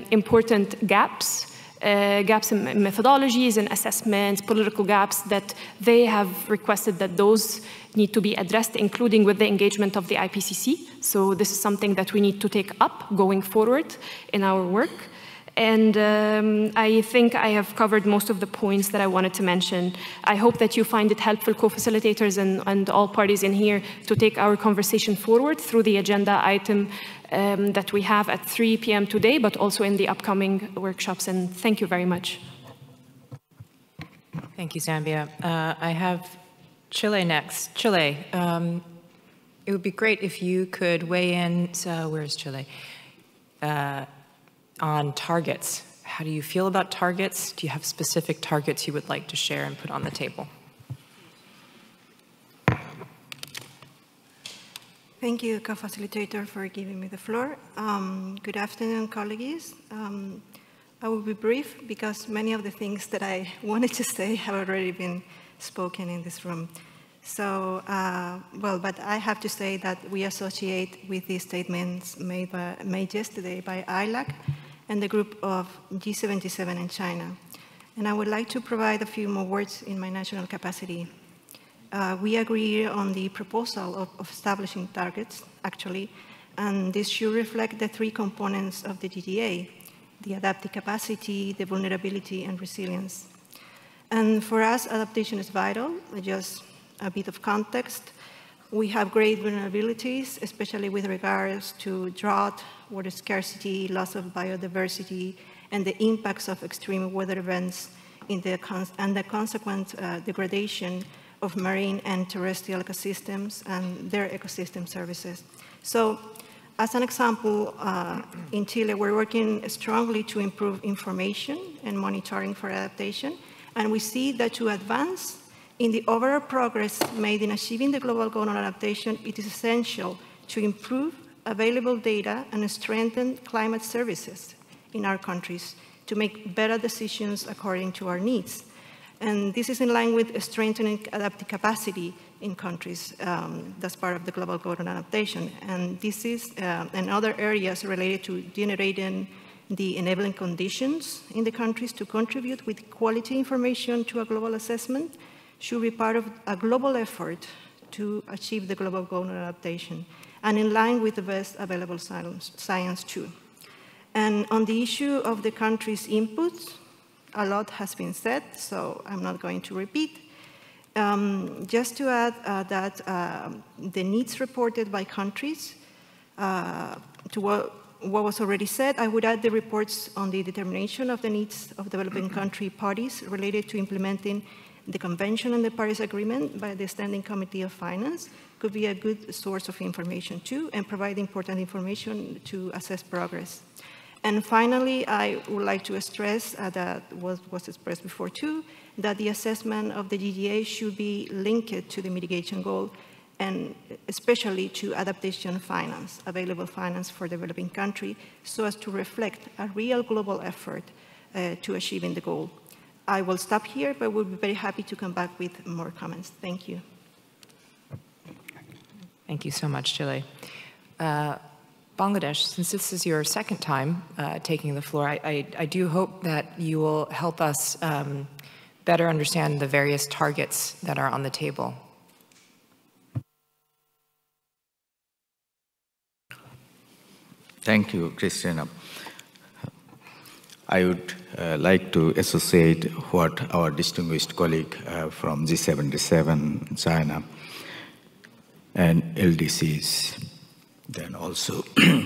important gaps in methodologies and assessments, political gaps that they have requested that those need to be addressed, including with the engagement of the IPCC. So this is something that we need to take up going forward in our work. And I think I have covered most of the points that I wanted to mention. I hope that you find it helpful, co-facilitators and all parties in here, to take our conversation forward through the agenda item that we have at 3 p.m. today, but also in the upcoming workshops. And thank you very much. Thank you, Zambia. I have Chile next. Chile, it would be great if you could weigh in. So where's Chile? On targets. How do you feel about targets? Do you have specific targets you would like to share and put on the table? Thank you, co-facilitator, for giving me the floor. Good afternoon, colleagues. I will be brief because many of the things that I wanted to say have already been spoken in this room. So, but I have to say that we associate with the statements made yesterday by ILAC and the group of G77 in China. And I would like to provide a few more words in my national capacity. We agree on the proposal of establishing targets, actually, and this should reflect the three components of the GDA: the adaptive capacity, the vulnerability, and resilience. And for us, adaptation is vital. Just a bit of context. We have great vulnerabilities, especially with regards to drought, water scarcity, loss of biodiversity, and the impacts of extreme weather events and the consequent degradation of marine and terrestrial ecosystems and their ecosystem services. So, as an example, in Chile, we're working strongly to improve information and monitoring for adaptation, and we see that to advance in the overall progress made in achieving the global goal on adaptation, it is essential to improve available data and strengthen climate services in our countries to make better decisions according to our needs. And this is in line with strengthening adaptive capacity in countries. That's part of the global goal on adaptation. And this is and other areas related to generating the enabling conditions in the countries to contribute with quality information to a global assessment should be part of a global effort to achieve the global goal on adaptation, and in line with the best available science too. And on the issue of the country's inputs, a lot has been said, so I'm not going to repeat. Just to add that the needs reported by countries, to what was already said, I would add the reports on the determination of the needs of developing country parties related to implementing the Convention and the Paris Agreement by the Standing Committee of Finance could be a good source of information too, and provide important information to assess progress. And finally, I would like to stress that was expressed before too, that the assessment of the GDA should be linked to the mitigation goal, and especially to adaptation finance, available finance for developing country, so as to reflect a real global effort to achieving the goal. I will stop here, but we'll be very happy to come back with more comments. Thank you. Thank you so much, Chile. Bangladesh, since this is your second time taking the floor, I do hope that you will help us better understand the various targets that are on the table. Thank you, Christina. I would like to associate what our distinguished colleague from G77, China, and LDCs, then also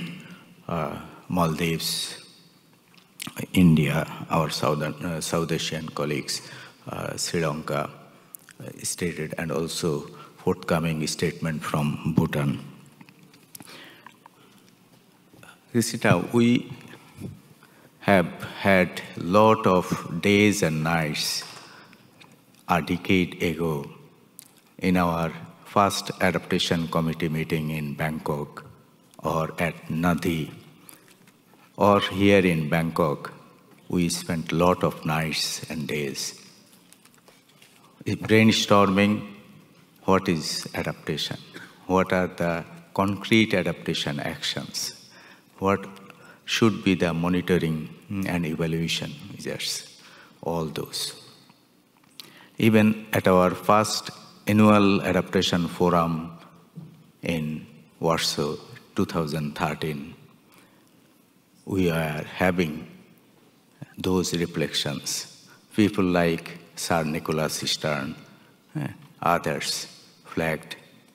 Maldives, India, our South Asian colleagues, Sri Lanka stated, and also forthcoming statement from Bhutan. Christina, we have had a lot of days and nights a decade ago in our first adaptation committee meeting in Bangkok, or at Nadi, or here in Bangkok. We spent a lot of nights and days brainstorming what is adaptation, what are the concrete adaptation actions, what should be the monitoring and evaluation measures, all those. Even at our first annual adaptation forum in Warsaw 2013, we are having those reflections. People like Sir Nicholas Stern, others flagged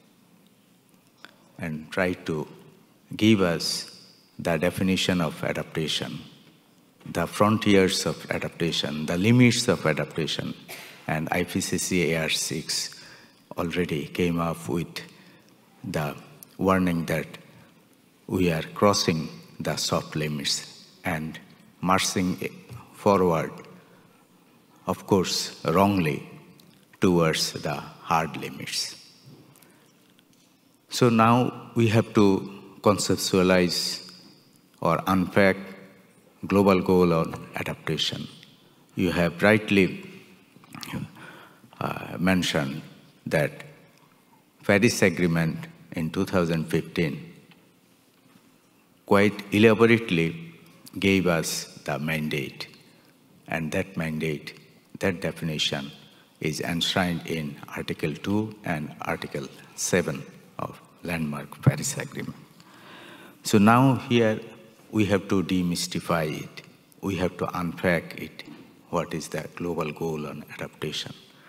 and tried to give us the definition of adaptation, the frontiers of adaptation, the limits of adaptation, and IPCC AR6 already came up with the warning that we are crossing the soft limits and marching forward, of course, wrongly, towards the hard limits. So now we have to conceptualize or unpack global goal on adaptation. You have rightly mentioned that Paris Agreement in 2015 quite elaborately gave us the mandate, and that mandate, that definition is enshrined in Article 2 and Article 7 of Landmark Paris Agreement. So now here we have to demystify it. We have to unpack it. What is the global goal on adaptation?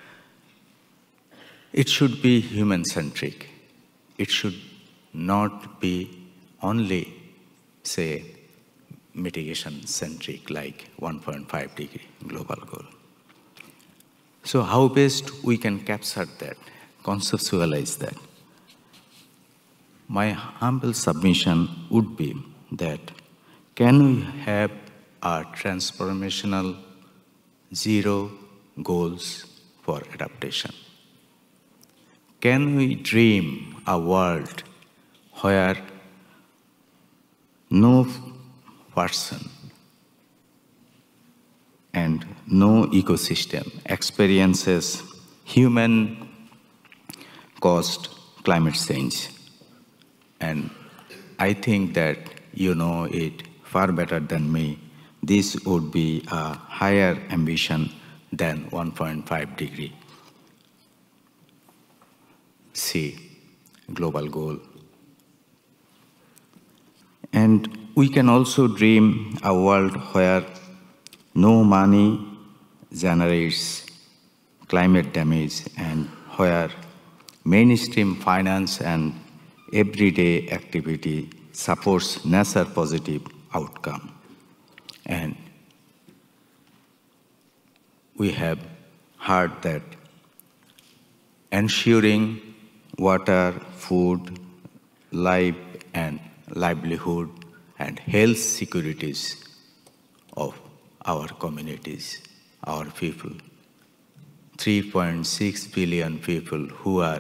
It should be human-centric. It should not be only, say, mitigation-centric, like 1.5 degree global goal. So how best we can capture that, conceptualize that? My humble submission would be that can we have a transformational zero goals for adaptation? Can we dream a world where no person and no ecosystem experiences human-caused climate change? And I think that you know it far better than me. This would be a higher ambition than 1.5 degree C global goal. And we can also dream a world where no money generates climate damage and where mainstream finance and everyday activity supports nature-positive outcome. And we have heard that ensuring water, food, life and livelihood and health securities of our communities, our people, 3.6 billion people who are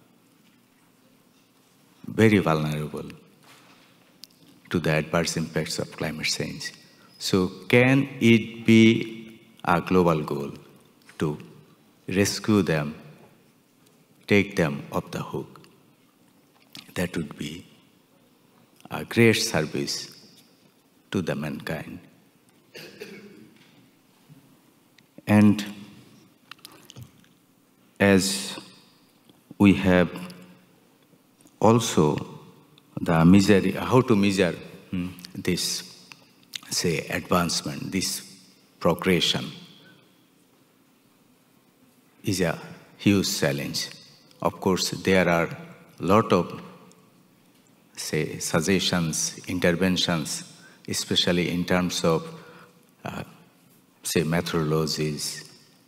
very vulnerable to the adverse impacts of climate change. So can it be a global goal to rescue them, take them off the hook? That would be a great service to the mankind. And as we have also the measure, how to measure this, say, advancement, this progression is a huge challenge. Of course, there are a lot of, say, suggestions, interventions, especially in terms of, say, methodologies,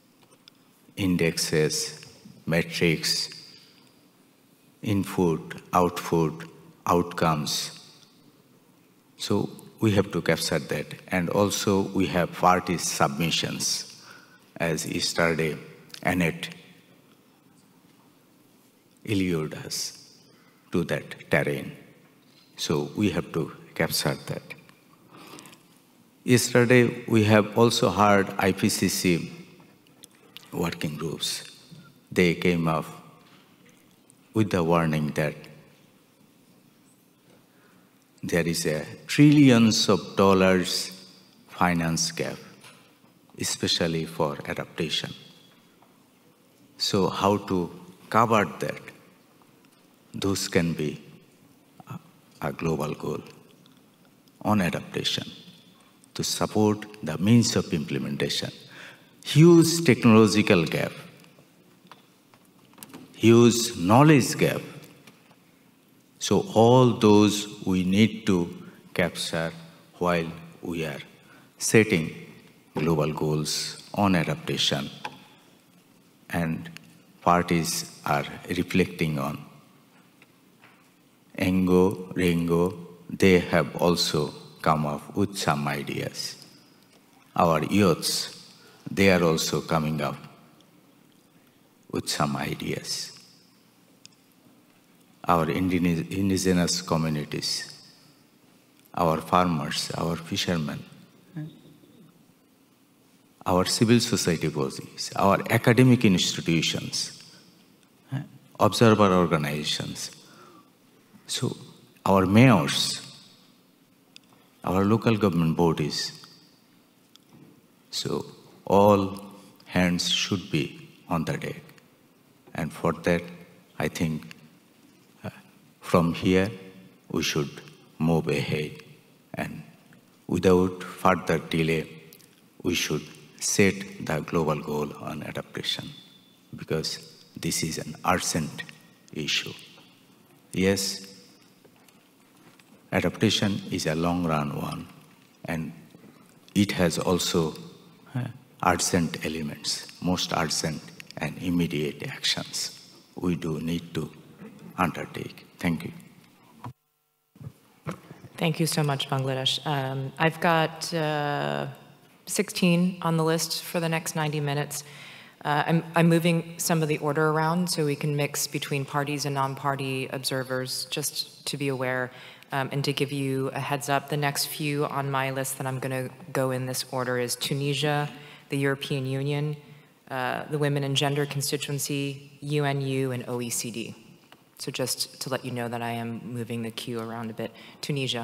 indexes, metrics, input, output, outcomes. So we have to capture that. And also we have party submissions, as yesterday Annette allured us to that terrain. So we have to capture that. Yesterday we have also heard IPCC working groups. They came up with the warning that there is a trillions of dollars finance gap, especially for adaptation. So how to cover that? Those can be a global goal on adaptation to support the means of implementation. Huge technological gap, huge knowledge gap. So all those we need to capture while we are setting global goals on adaptation, and parties are reflecting on. Engo, Rengo, they have also come up with some ideas. Our youths, they are also coming up with some ideas. Our indigenous communities, our farmers, our fishermen, our civil society bodies, our academic institutions, observer organizations. So our mayors, our local government bodies, so all hands should be on the deck. And for that, I think from here, we should move ahead. And without further delay, we should set the global goal on adaptation, because this is an urgent issue. Yes, adaptation is a long-run one, and it has also urgent elements, most urgent and immediate actions we do need to undertake. Thank you. Thank you so much, Bangladesh. I've got 16 on the list for the next 90 minutes. I'm moving some of the order around so we can mix between parties and non-party observers, just to be aware, and to give you a heads up. The next few on my list that I'm going to go in this order is Tunisia, the European Union, the Women and Gender Constituency, UNU, and OECD. So just to let you know that I am moving the queue around a bit. Tunisia.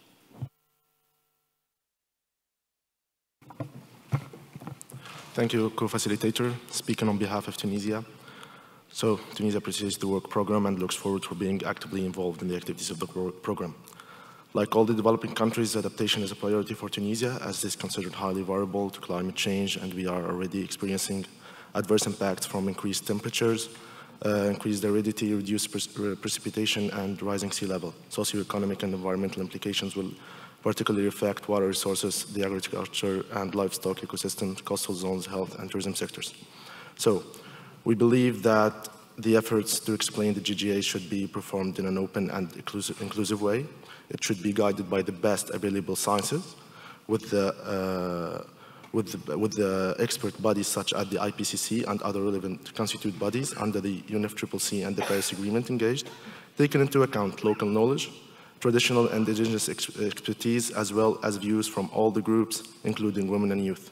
Thank you, co-facilitator. Speaking on behalf of Tunisia. So Tunisia appreciates the work program and looks forward to being actively involved in the activities of the program. Like all the developing countries, adaptation is a priority for Tunisia, as it is considered highly vulnerable to climate change, and we are already experiencing adverse impacts from increased temperatures, increased aridity, reduced precipitation, and rising sea level. Socioeconomic and environmental implications will particularly affect water resources, the agriculture and livestock ecosystems, coastal zones, health, and tourism sectors. So we believe that the efforts to explain the GGA should be performed in an open and inclusive way. It should be guided by the best available sciences with the expert bodies such as the IPCC and other relevant constitute bodies under the UNFCCC and the Paris Agreement engaged, taking into account local knowledge, traditional and indigenous expertise, as well as views from all the groups, including women and youth.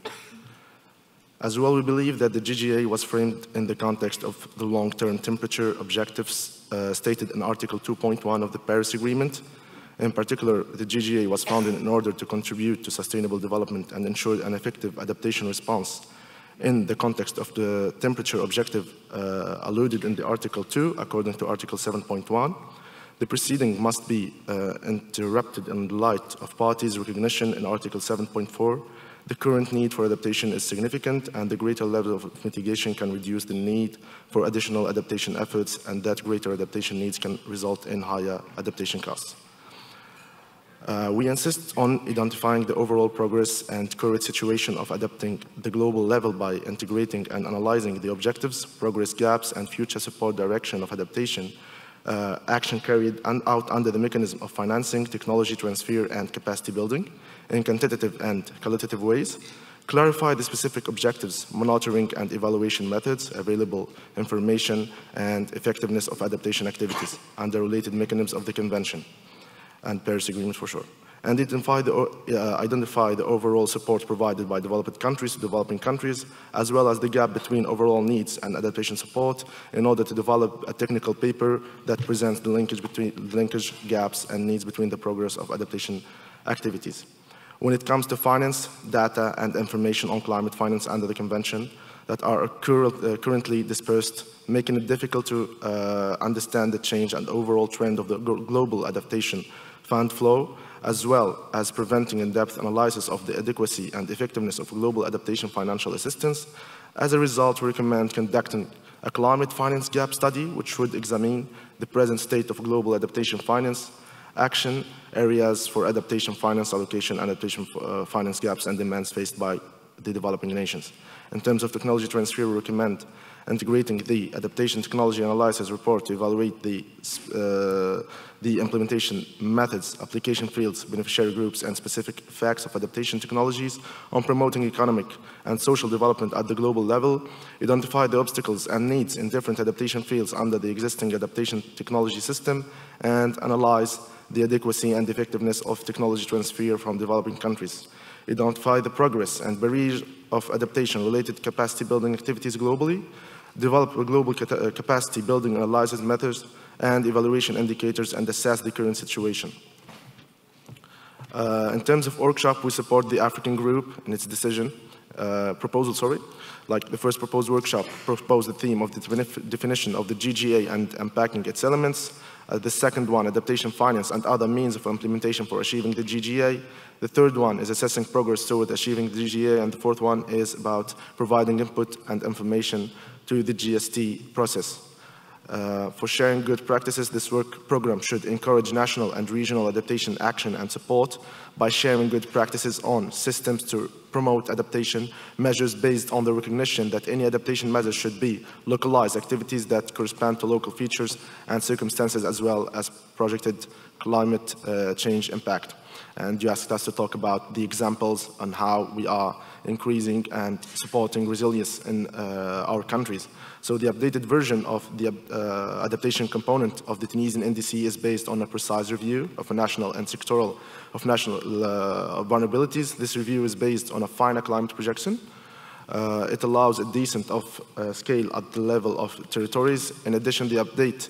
As well, we believe that the GGA was framed in the context of the long-term temperature objectives stated in Article 2.1 of the Paris Agreement. In particular, the GGA was founded in order to contribute to sustainable development and ensure an effective adaptation response in the context of the temperature objective alluded in the Article 2, according to Article 7.1. The proceeding must be interrupted in light of parties' recognition in Article 7.4. The current need for adaptation is significant, and the greater level of mitigation can reduce the need for additional adaptation efforts, and that greater adaptation needs can result in higher adaptation costs. We insist on identifying the overall progress and current situation of adapting the global level by integrating and analyzing the objectives, progress gaps, and future support direction of adaptation action carried out under the mechanism of financing, technology transfer, and capacity building in quantitative and qualitative ways, clarify the specific objectives, monitoring and evaluation methods, available information, and effectiveness of adaptation activities, and the related mechanisms of the Convention and Paris Agreement for sure. and identify the overall support provided by developed countries to developing countries, as well as the gap between overall needs and adaptation support, in order to develop a technical paper that presents the linkage gaps and needs between the progress of adaptation activities. When it comes to finance, data, and information on climate finance under the Convention that are currently dispersed, making it difficult to understand the change and overall trend of the global adaptation fund flow, as well as preventing in-depth analysis of the adequacy and effectiveness of global adaptation financial assistance. As a result, we recommend conducting a climate finance gap study, which would examine the present state of global adaptation finance, action areas for adaptation finance allocation, adaptation finance gaps and demands faced by the developing nations. In terms of technology transfer, we recommend integrating the adaptation technology analysis report to evaluate the implementation methods, application fields, beneficiary groups, and specific effects of adaptation technologies on promoting economic and social development at the global level, identify the obstacles and needs in different adaptation fields under the existing adaptation technology system, and analyze the adequacy and effectiveness of technology transfer from developing countries. Identify the progress and barriers of adaptation-related capacity building activities globally, develop a global capacity building analysis methods and evaluation indicators, and assess the current situation. In terms of workshop, we support the African group in its proposal. Like the first proposed workshop proposed the theme of the definition of the GGA and unpacking its elements. The second one, adaptation finance and other means of implementation for achieving the GGA. The third one is assessing progress toward achieving the GGA, and the fourth one is about providing input and information to the GST process. For sharing good practices, this work program should encourage national and regional adaptation action and support by sharing good practices on systems to promote adaptation measures based on the recognition that any adaptation measures should be localized activities that correspond to local features and circumstances, as well as projected climate change impact. And you asked us to talk about the examples on how we are increasing and supporting resilience in our countries. So the updated version of the adaptation component of the Tunisian NDC is based on a precise review of a national and sectoral of national vulnerabilities. This review is based on a final climate projection. It allows a decent scale at the level of territories. In addition, the update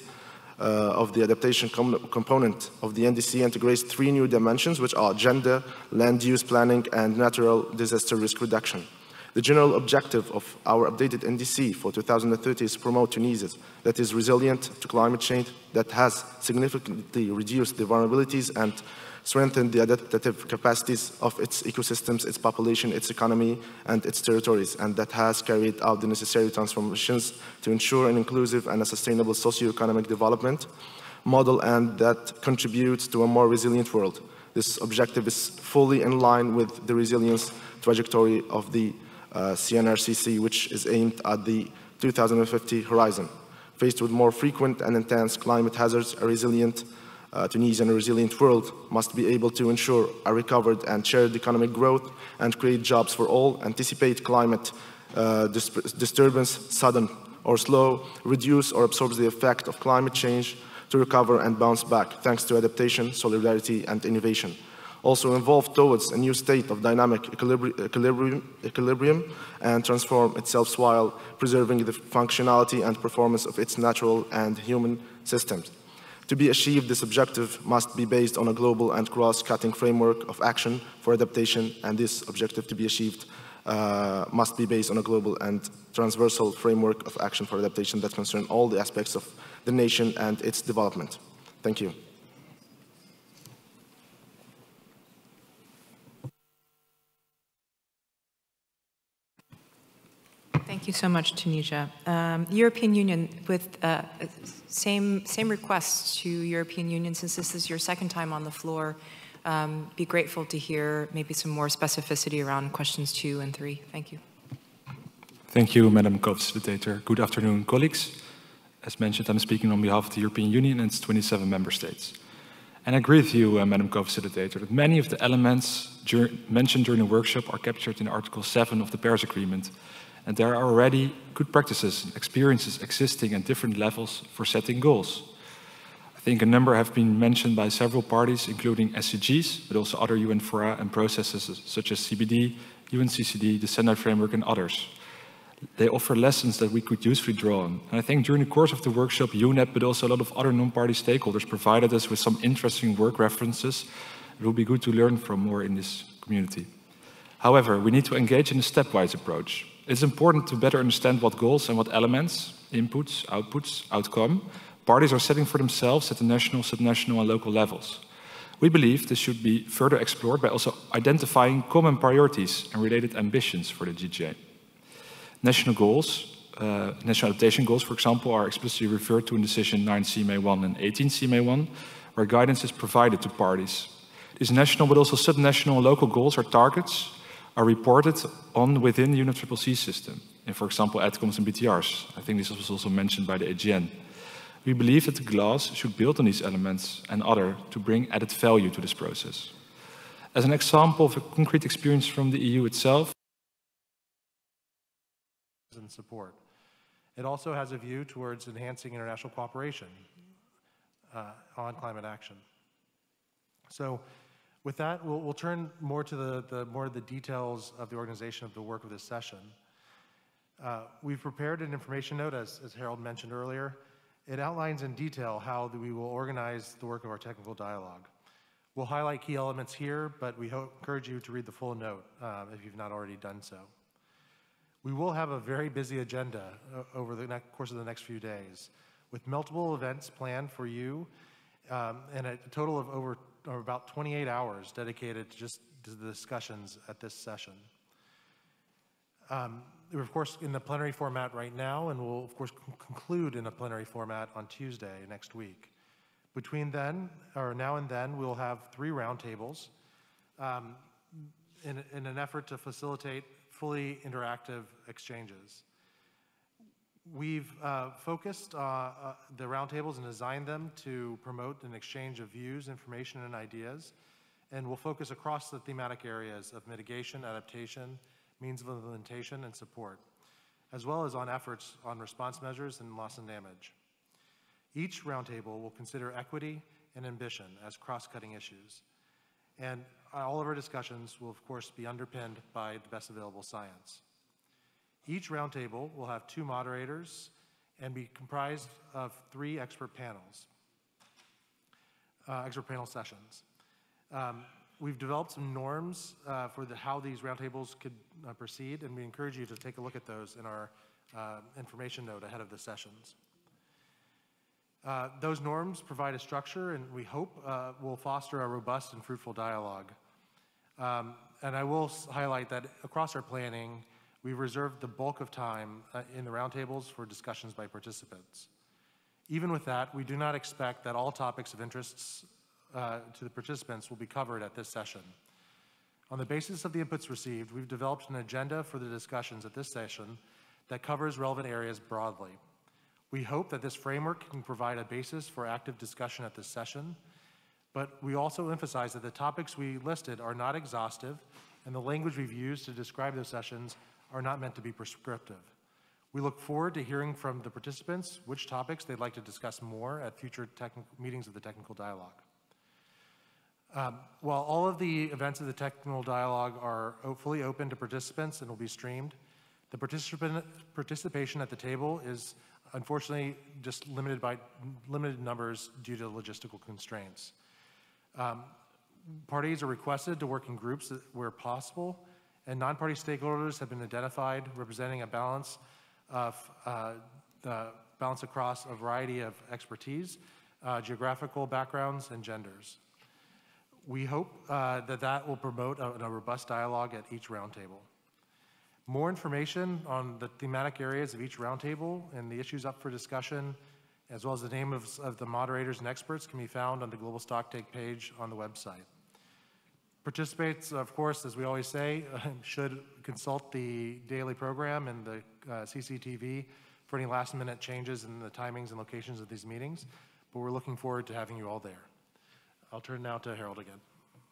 of the adaptation component of the NDC integrates 3 new dimensions, which are gender, land use planning, and natural disaster risk reduction. The general objective of our updated NDC for 2030 is to promote Tunisia that is resilient to climate change, that has significantly reduced the vulnerabilities and strengthened the adaptive capacities of its ecosystems, its population, its economy, and its territories, and that has carried out the necessary transformations to ensure an inclusive and a sustainable socio-economic development model, and that contributes to a more resilient world. This objective is fully in line with the resilience trajectory of the CNRCC, which is aimed at the 2050 horizon. Faced with more frequent and intense climate hazards, a resilient Tunisia and a resilient world must be able to ensure a recovered and shared economic growth and create jobs for all, anticipate climate disturbance, sudden or slow, reduce or absorb the effect of climate change, to recover and bounce back thanks to adaptation, solidarity, and innovation. Also evolve towards a new state of dynamic equilibrium and transform itself while preserving the functionality and performance of its natural and human systems. To be achieved, this objective must be based on a global and cross-cutting framework of action for adaptation, and this objective to be achieved must be based on a global and transversal framework of action for adaptation that concern all the aspects of the nation and its development. Thank you. Thank you so much, Tunisia. European Union, with same requests to European Union, since this is your second time on the floor, be grateful to hear maybe some more specificity around questions 2 and 3. Thank you. Thank you, Madam Co-Facilitator. Good afternoon, colleagues. As mentioned, I'm speaking on behalf of the European Union and its 27 member states. And I agree with you, Madam Co-Facilitator, that many of the elements mentioned during the workshop are captured in Article 7 of the Paris Agreement. And there are already good practices and experiences existing at different levels for setting goals. I I think a number have been mentioned by several parties, including SCGs, but also other UN fora and processes such as CBD, UNCCD, the Sendai Framework, and others. They offer lessons that we could usefully draw on. And I think during the course of the workshop, UNEP, but also a lot of other non-party stakeholders provided us with some interesting work references. It will be good to learn from more in this community. However, we need to engage in a stepwise approach. It's important to better understand what goals and what elements, inputs, outputs, outcome, parties are setting for themselves at the national, subnational, and local levels. We believe this should be further explored by also identifying common priorities and related ambitions for the GGA. National goals, national adaptation goals, for example, are explicitly referred to in Decision 9 CMA1 and 18 CMA1, where guidance is provided to parties. These national but also subnational and local goals or targets are reported on within the UNFCCC system, in, for example, ADCOMs and BTRs. I think this was also mentioned by the AGN. We believe that the GLAS should build on these elements and other to bring added value to this process. As an example of a concrete experience from the EU itself, and support. It also has a view towards enhancing international cooperation on climate action. So with that, we'll turn more to the details of the organization of the work of this session. We've prepared an information note, as Harold mentioned earlier. It outlines in detail how we will organize the work of our technical dialogue. We'll highlight key elements here, but we encourage you to read the full note if you've not already done so. We will have a very busy agenda over the course of the next few days, with multiple events planned for you, and a total of about 28 hours dedicated just to the discussions at this session. We're of course in the plenary format right now, and we'll of course conclude in a plenary format on Tuesday next week. Between now and then, we'll have 3 roundtables in an effort to facilitate fully interactive exchanges. We've focused the roundtables and designed them to promote an exchange of views, information, and ideas, and we'll focus across the thematic areas of mitigation, adaptation, means of implementation, and support, as well as on efforts on response measures and loss and damage. Each roundtable will consider equity and ambition as cross-cutting issues, and all of our discussions will, of course, be underpinned by the best available science. Each roundtable will have 2 moderators and be comprised of 3 expert panels, expert panel sessions. We've developed some norms for how these roundtables could proceed, and we encourage you to take a look at those in our information note ahead of the sessions. Those norms provide a structure, and we hope will foster a robust and fruitful dialogue. And I will highlight that across our planning, we've reserved the bulk of time in the roundtables for discussions by participants. Even with that, we do not expect that all topics of interest to the participants will be covered at this session. On the basis of the inputs received, we've developed an agenda for the discussions at this session that covers relevant areas broadly. We hope that this framework can provide a basis for active discussion at this session, but we also emphasize that the topics we listed are not exhaustive, and the language we've used to describe those sessions are not meant to be prescriptive. We look forward to hearing from the participants which topics they'd like to discuss more at future meetings of the technical dialogue. While all of the events of the technical dialogue are fully open to participants and will be streamed, the participation at the table is unfortunately just limited numbers due to logistical constraints. Parties are requested to work in groups where possible, and non-party stakeholders have been identified representing a balance across a variety of expertise, geographical backgrounds, and genders. We hope that will promote a robust dialogue at each roundtable. More information on the thematic areas of each roundtable and the issues up for discussion, as well as the name of the moderators and experts, can be found on the Global Stocktake page on the website. Participants, of course, as we always say, should consult the daily program and the CCTV for any last-minute changes in the timings and locations of these meetings, but we're looking forward to having you all there. I'll turn now to Harold again.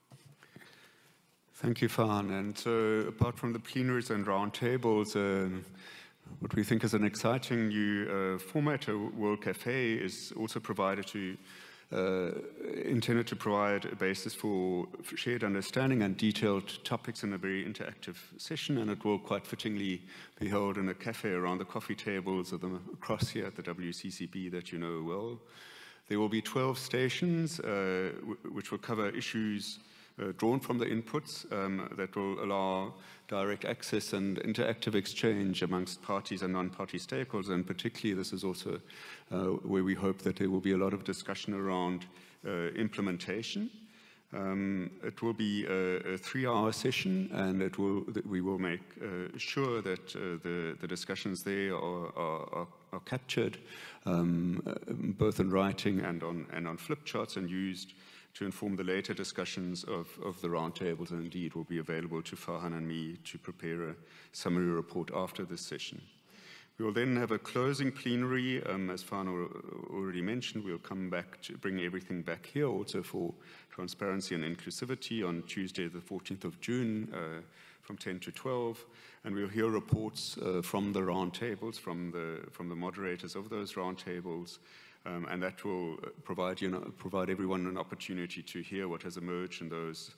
Thank you, Fan. And so apart from the plenaries and roundtables, what we think is an exciting new format, a World Cafe, is also provided to intended to provide a basis for shared understanding and detailed topics in a very interactive session, and it will quite fittingly be held in a cafe around the coffee tables across here at the WCCB that you know well. There will be 12 stations which will cover issues drawn from the inputs that will allow direct access and interactive exchange amongst parties and non-party stakeholders, and particularly this is also where we hope that there will be a lot of discussion around implementation. It will be a 3-hour session, and we will make sure that the discussions there are captured both in writing and on flip charts and used to inform the later discussions of the roundtables, and indeed will be available to Farhan and me to prepare a summary report after this session. We will then have a closing plenary. As Farhan already mentioned, we'll come back to bring everything back here also for transparency and inclusivity on Tuesday, the 14th of June, from 10 to 12. And we'll hear reports from the roundtables, from the moderators of those roundtables, and that will provide everyone an opportunity to hear what has emerged in those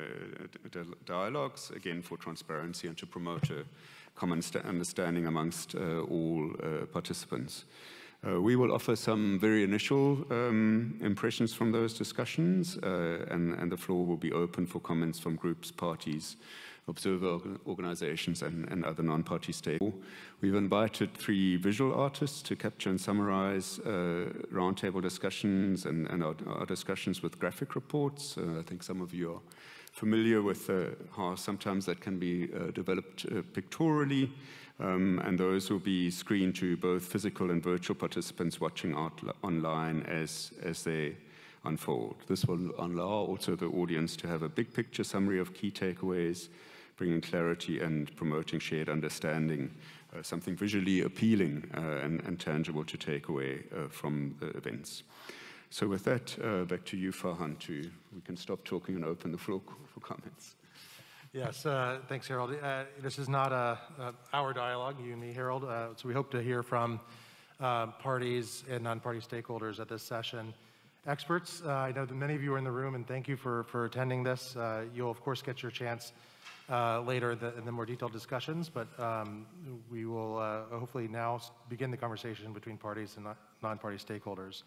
dialogues, again for transparency and to promote a common understanding amongst all participants. We will offer some very initial impressions from those discussions, and the floor will be open for comments from groups, parties, observer organizations, and other non-party stakeholders. We've invited 3 visual artists to capture and summarize roundtable discussions and our discussions with graphic reports. I think some of you are familiar with how sometimes that can be developed pictorially, and those will be screened to both physical and virtual participants watching online as they unfold. This will allow also the audience to have a big picture summary of key takeaways, bringing clarity and promoting shared understanding, something visually appealing and tangible to take away from the events. So with that, back to you, Farhan, we can stop talking and open the floor for comments. Yes, thanks, Harold. This is not our dialogue, you and me, Harold, so we hope to hear from parties and non-party stakeholders at this session. Experts, I know that many of you are in the room, and thank you for attending this. You'll, of course, get your chance later in the more detailed discussions, but we will hopefully now begin the conversation between parties and non-party stakeholders.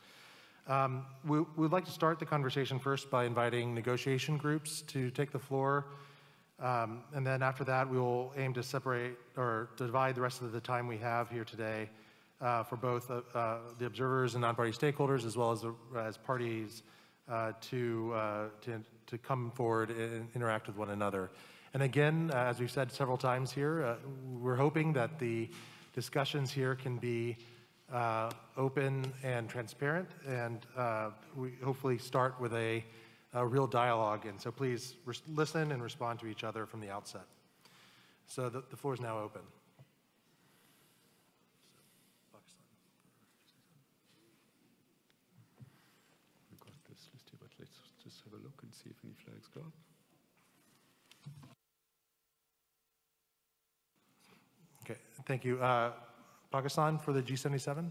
We'd like to start the conversation first by inviting negotiation groups to take the floor, and then after that we will aim to separate or divide the rest of the time we have here today for both the observers and non-party stakeholders, as well as parties to come forward and interact with one another. And again, as we've said several times here, we're hoping that the discussions here can be open and transparent, and we hopefully start with a real dialogue. And so please listen and respond to each other from the outset. So the floor is now open. We've got this list here, but let's just have a look and see if any flags go up. Okay, thank you. Pakistan for the G77.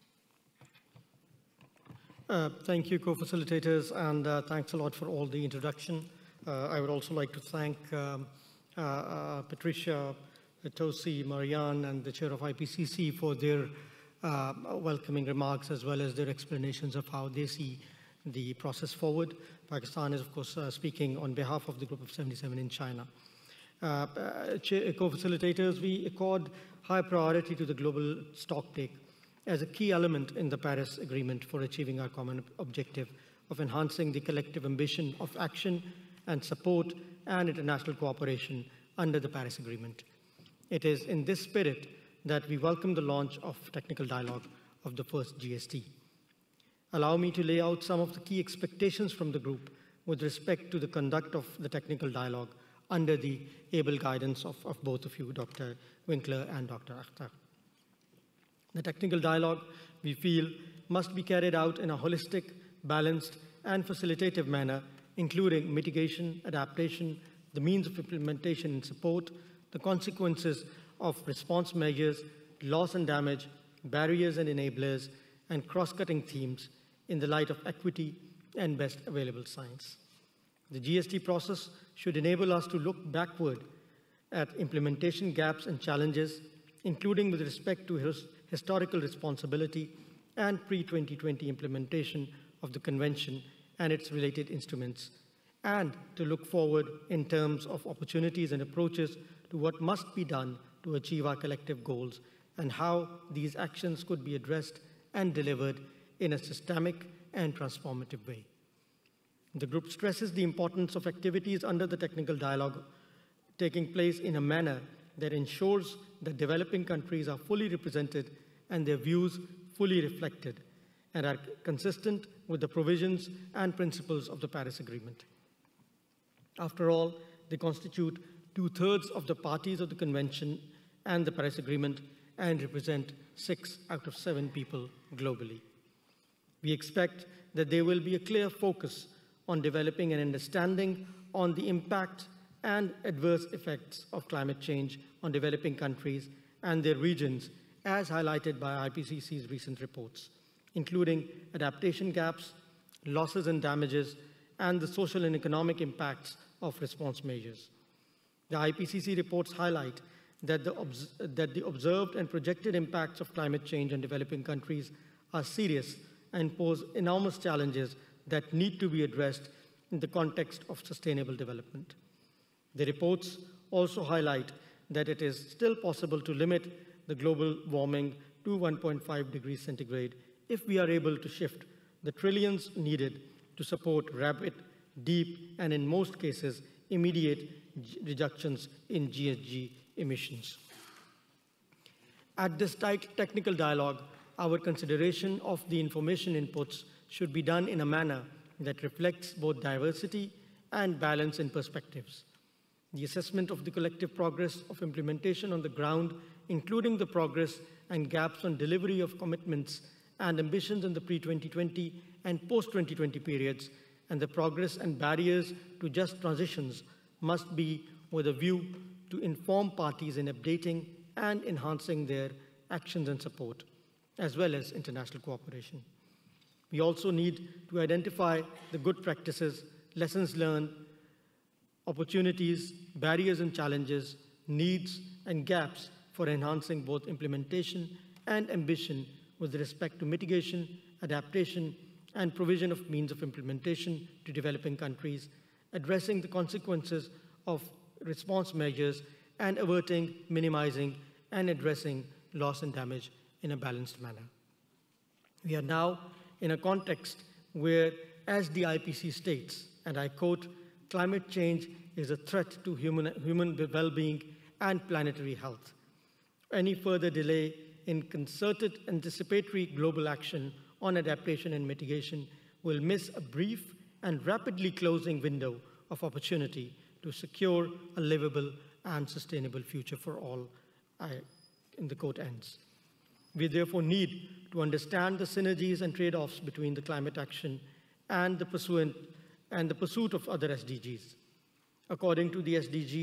Thank you, co-facilitators, and thanks a lot for all the introduction. I would also like to thank Patricia, Tosi, Marianne, and the chair of IPCC for their welcoming remarks, as well as their explanations of how they see the process forward. Pakistan is, of course, speaking on behalf of the Group of 77 in China. Co-facilitators, we accord high priority to the global stocktake as a key element in the Paris Agreement for achieving our common objective of enhancing the collective ambition of action and support and international cooperation under the Paris Agreement. It is in this spirit that we welcome the launch of technical dialogue of the first GST. Allow me to lay out some of the key expectations from the group with respect to the conduct of the technical dialogue under the able guidance of both of you, Dr. Winkler and Dr. Akhtar. The technical dialogue, we feel, must be carried out in a holistic, balanced, and facilitative manner, including mitigation, adaptation, the means of implementation and support, the consequences of response measures, loss and damage, barriers and enablers, and cross-cutting themes in the light of equity and best available science. The GST process should enable us to look backward at implementation gaps and challenges, including with respect to historical responsibility and pre-2020 implementation of the Convention and its related instruments, and to look forward in terms of opportunities and approaches to what must be done to achieve our collective goals and how these actions could be addressed and delivered in a systemic and transformative way. The group stresses the importance of activities under the technical dialogue taking place in a manner that ensures that developing countries are fully represented and their views fully reflected and are consistent with the provisions and principles of the Paris Agreement. After all, they constitute 2/3 of the parties of the Convention and the Paris Agreement and represent 6 out of 7 people globally. We expect that there will be a clear focus on developing an understanding on the impact and adverse effects of climate change on developing countries and their regions, as highlighted by IPCC's recent reports, including adaptation gaps, losses and damages, and the social and economic impacts of response measures. The IPCC reports highlight that the observed and projected impacts of climate change on developing countries are serious and pose enormous challenges that need to be addressed in the context of sustainable development. The reports also highlight that it is still possible to limit the global warming to 1.5 degrees centigrade if we are able to shift the trillions needed to support rapid, deep, and in most cases, immediate reductions in GHG emissions. At this technical dialogue, our consideration of the information inputs should be done in a manner that reflects both diversity and balance in perspectives. The assessment of the collective progress of implementation on the ground, including the progress and gaps on delivery of commitments and ambitions in the pre-2020 and post-2020 periods, and the progress and barriers to just transitions must be with a view to inform parties in updating and enhancing their actions and support, as well as international cooperation. We also need to identify the good practices, lessons learned, opportunities, barriers and challenges, needs and gaps for enhancing both implementation and ambition with respect to mitigation, adaptation, and provision of means of implementation to developing countries, addressing the consequences of response measures, and averting, minimizing, and addressing loss and damage in a balanced manner. We are now in a context where, as the IPCC states, and I quote, "Climate change is a threat to human well-being and planetary health. Any further delay in concerted anticipatory global action on adaptation and mitigation will miss a brief and rapidly closing window of opportunity to secure a livable and sustainable future for all," and the quote ends. We therefore need to understand the synergies and trade-offs between the climate action and the pursuit of other SDGs. According to the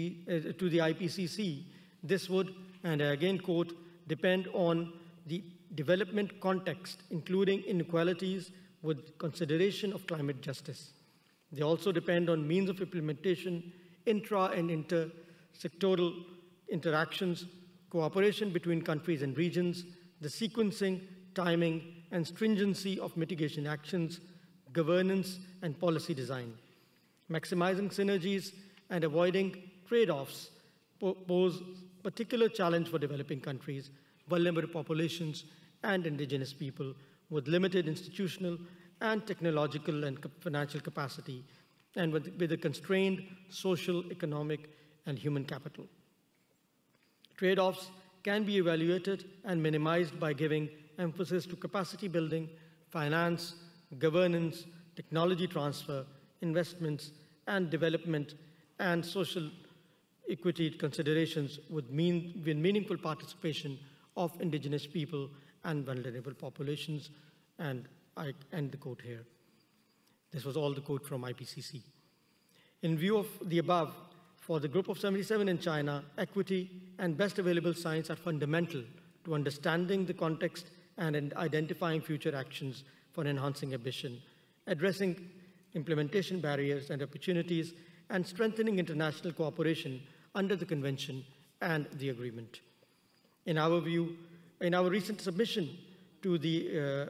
IPCC, this would, and I again quote, "depend on the development context, including inequalities with consideration of climate justice. They also depend on means of implementation, intra and intersectoral interactions, cooperation between countries and regions, the sequencing, timing, and stringency of mitigation actions, governance, and policy design. Maximizing synergies and avoiding trade-offs pose particular challenge for developing countries, vulnerable populations, and indigenous people with limited institutional and technological and financial capacity, and with a constrained social, economic, and human capital. Trade-offs can be evaluated and minimized by giving emphasis to capacity building, finance, governance, technology transfer, investments, and development, and social equity considerations with meaningful participation of indigenous people and vulnerable populations. And I end the quote here. This was all the quote from IPCC. In view of the above, for the Group of 77 in China, equity and best available science are fundamental to understanding the context and identifying future actions for enhancing ambition, addressing implementation barriers and opportunities, and strengthening international cooperation under the Convention and the Agreement. In our view, in our recent submission to the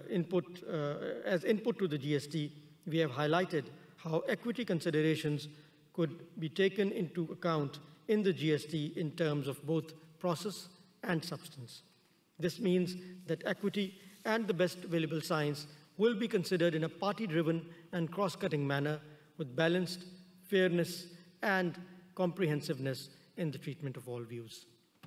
as input to the GST, we have highlighted how equity considerations could be taken into account in the GST in terms of both process and substance. This means that equity and the best available science will be considered in a party-driven and cross-cutting manner with balanced fairness and comprehensiveness in the treatment of all views.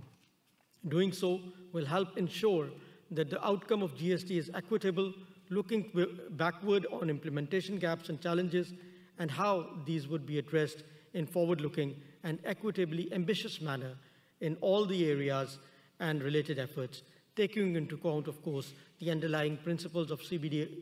Doing so will help ensure that the outcome of GST is equitable, looking backward on implementation gaps and challenges, and how these would be addressed in forward-looking and equitably ambitious manner in all the areas and related efforts, taking into account, of course, the underlying principles of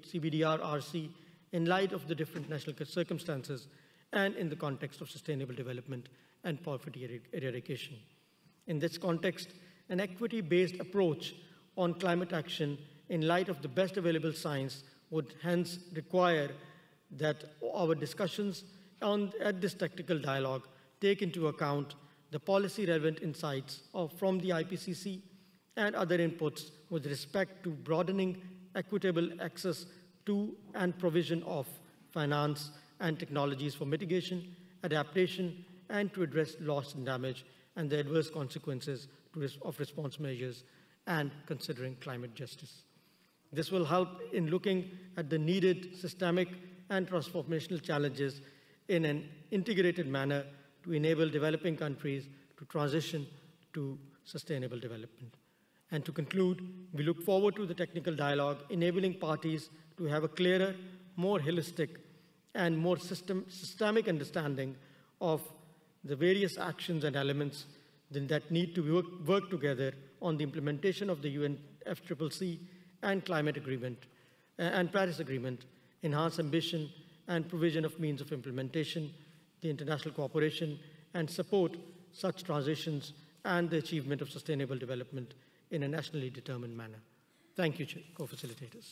CBDR-RC in light of the different national circumstances and in the context of sustainable development and poverty eradication. In this context, an equity-based approach on climate action in light of the best available science would hence require that our discussions at this tactical dialogue take into account the policy-relevant insights from the IPCC and other inputs with respect to broadening equitable access to and provision of finance and technologies for mitigation, adaptation, and to address loss and damage and the adverse consequences of response measures and considering climate justice. This will help in looking at the needed systemic and transformational challenges in an integrated manner to enable developing countries to transition to sustainable development. And to conclude, we look forward to the technical dialogue, enabling parties to have a clearer, more holistic, and more systemic understanding of the various actions and elements that need to work together on the implementation of the UNFCCC and climate agreement and Paris Agreement, enhance ambition and provision of means of implementation, the international cooperation, and support such transitions and the achievement of sustainable development in a nationally determined manner. Thank you, co-facilitators.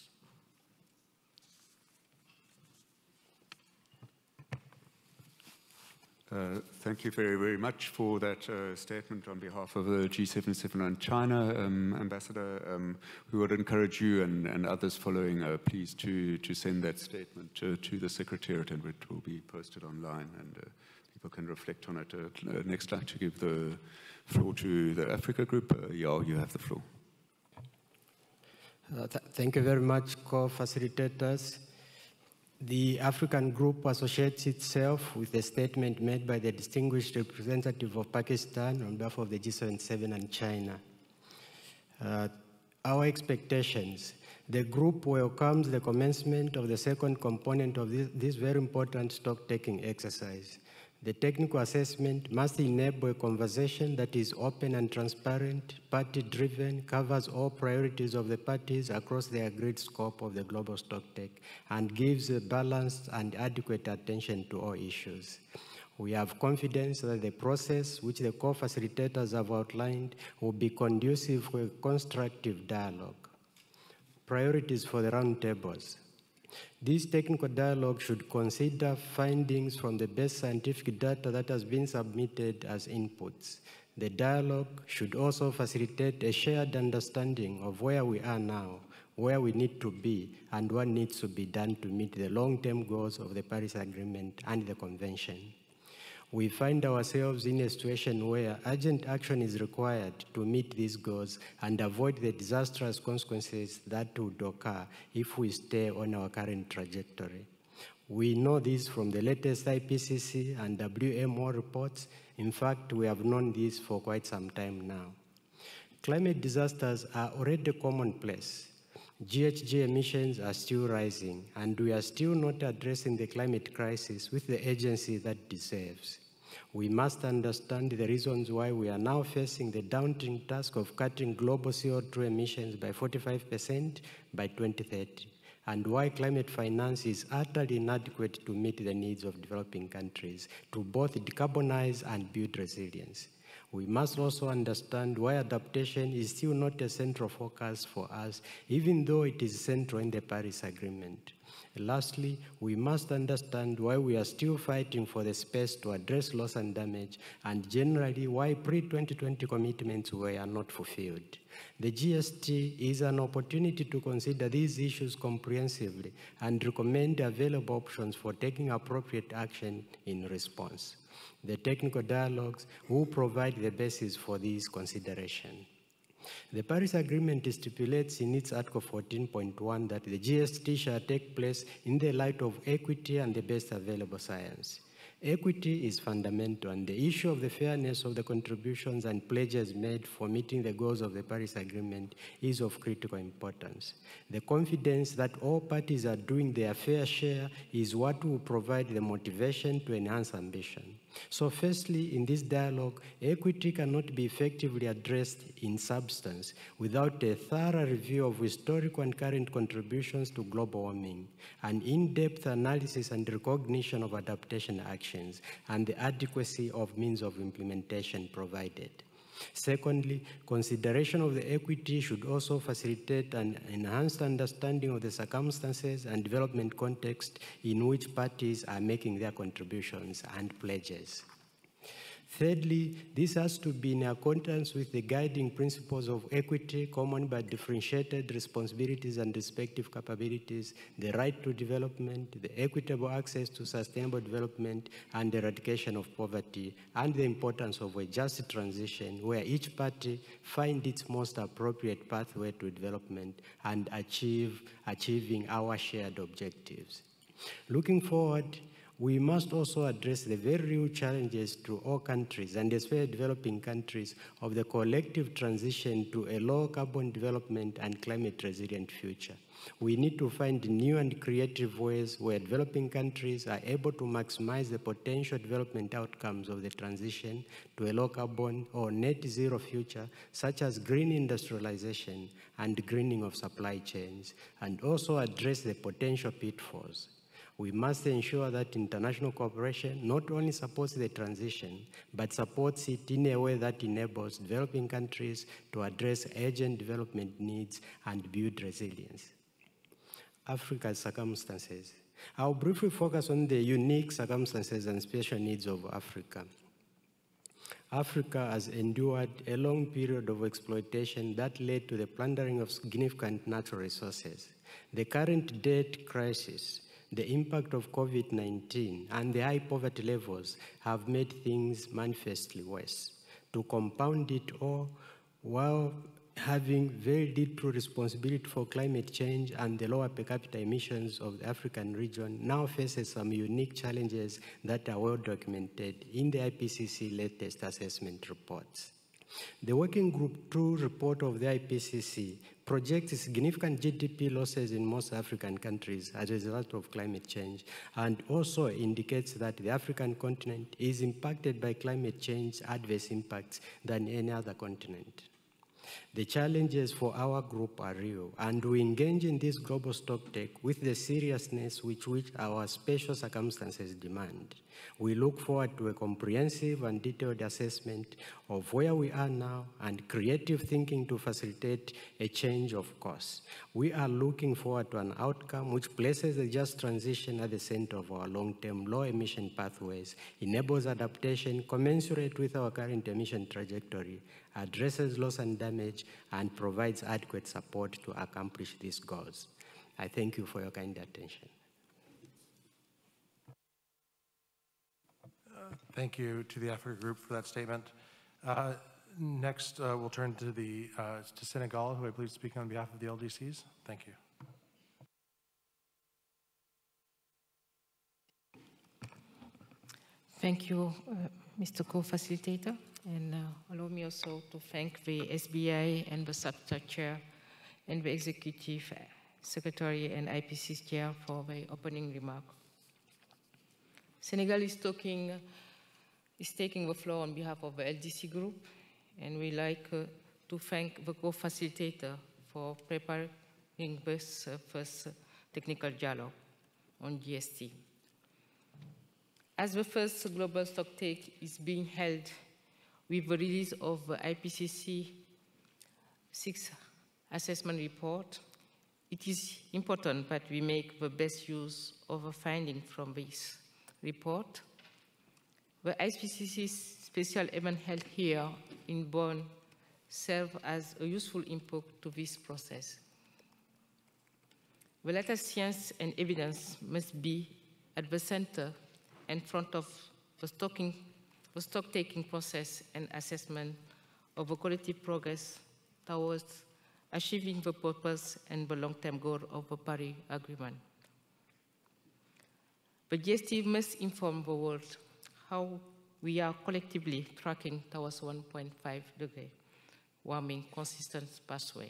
Thank you very, very much for that statement on behalf of the G77 on China. Ambassador, we would encourage you and others following, please, to send that statement to the Secretariat, and it will be posted online, and people can reflect on it. Next, I'd like to give the floor to the Africa Group. Yao, you have the floor. Thank you very much, co-facilitators. The African Group associates itself with the statement made by the distinguished representative of Pakistan on behalf of the G77 and China. Our expectations. The group welcomes the commencement of the second component of this very important stock-taking exercise. The technical assessment must enable a conversation that is open and transparent, party-driven, covers all priorities of the parties across the agreed scope of the global stocktake, and gives a balanced and adequate attention to all issues. We have confidence that the process, which the co-facilitators have outlined, will be conducive for a constructive dialogue. Priorities for the roundtables. This technical dialogue should consider findings from the best scientific data that has been submitted as inputs. The dialogue should also facilitate a shared understanding of where we are now, where we need to be, and what needs to be done to meet the long-term goals of the Paris Agreement and the Convention. We find ourselves in a situation where urgent action is required to meet these goals and avoid the disastrous consequences that would occur if we stay on our current trajectory. We know this from the latest IPCC and WMO reports. In fact, we have known this for quite some time now. Climate disasters are already commonplace. GHG emissions are still rising, and we are still not addressing the climate crisis with the urgency that deserves. We must understand the reasons why we are now facing the daunting task of cutting global CO2 emissions by 45% by 2030, and why climate finance is utterly inadequate to meet the needs of developing countries to both decarbonize and build resilience. We must also understand why adaptation is still not a central focus for us, even though it is central in the Paris Agreement. Lastly, we must understand why we are still fighting for the space to address loss and damage, and generally why pre-2020 commitments were not fulfilled. The GST is an opportunity to consider these issues comprehensively and recommend available options for taking appropriate action in response. The technical dialogues will provide the basis for this consideration. The Paris Agreement stipulates in its Article 14.1 that the GST shall take place in the light of equity and the best available science. Equity is fundamental, and the issue of the fairness of the contributions and pledges made for meeting the goals of the Paris Agreement is of critical importance. The confidence that all parties are doing their fair share is what will provide the motivation to enhance ambition. So firstly, in this dialogue, equity cannot be effectively addressed in substance without a thorough review of historical and current contributions to global warming, an in-depth analysis and recognition of adaptation actions, and the adequacy of means of implementation provided. Secondly, consideration of the equity should also facilitate an enhanced understanding of the circumstances and development context in which parties are making their contributions and pledges. Thirdly, this has to be in accordance with the guiding principles of equity, common but differentiated responsibilities and respective capabilities, the right to development, the equitable access to sustainable development, and the eradication of poverty, and the importance of a just transition where each party finds its most appropriate pathway to development and achieving our shared objectives. Looking forward, we must also address the very real challenges to all countries, and especially developing countries, of the collective transition to a low-carbon development and climate-resilient future. We need to find new and creative ways where developing countries are able to maximize the potential development outcomes of the transition to a low-carbon or net-zero future, such as green industrialization and greening of supply chains, and also address the potential pitfalls. We must ensure that international cooperation not only supports the transition, but supports it in a way that enables developing countries to address urgent development needs and build resilience. Africa's circumstances. I'll briefly focus on the unique circumstances and special needs of Africa. Africa has endured a long period of exploitation that led to the plundering of significant natural resources. The current debt crisis, the impact of COVID-19, and the high poverty levels have made things manifestly worse. To compound it all, while having very little responsibility for climate change and the lower per capita emissions of the African region now faces some unique challenges that are well documented in the IPCC latest assessment reports. The Working Group 2 report of the IPCC projects significant GDP losses in most African countries as a result of climate change, and also indicates that the African continent is impacted by climate change adverse impacts than any other continent. The challenges for our group are real, and we engage in this global stocktake with the seriousness which our special circumstances demand. We look forward to a comprehensive and detailed assessment of where we are now and creative thinking to facilitate a change of course. We are looking forward to an outcome which places a just transition at the center of our long-term low-emission pathways, enables adaptation commensurate with our current emission trajectory, addresses loss and damage, and provides adequate support to accomplish these goals. I thank you for your kind attention. Thank you to the Africa Group for that statement. Next, we'll turn to Senegal, who I believe is speaking on behalf of the LDCs. Thank you. Thank you, Mr. Co-Facilitator. And allow me also to thank the SBA and the SBSTA Chair and the Executive Secretary and IPCC Chair for the opening remark. Senegal is taking the floor on behalf of the LDC Group, and we like to thank the co-facilitator for preparing this first technical dialogue on GST. As the first global stocktake is being held with the release of the IPCC 6th assessment report, it is important that we make the best use of the findings from this report. The IPCC special event held here in Bonn served as a useful input to this process. The latest science and evidence must be at the center and front of the stock-taking process and assessment of the collective progress towards achieving the purpose and the long-term goal of the Paris Agreement. The GST must inform the world how we are collectively tracking towards 1.5 degree warming consistent pathway.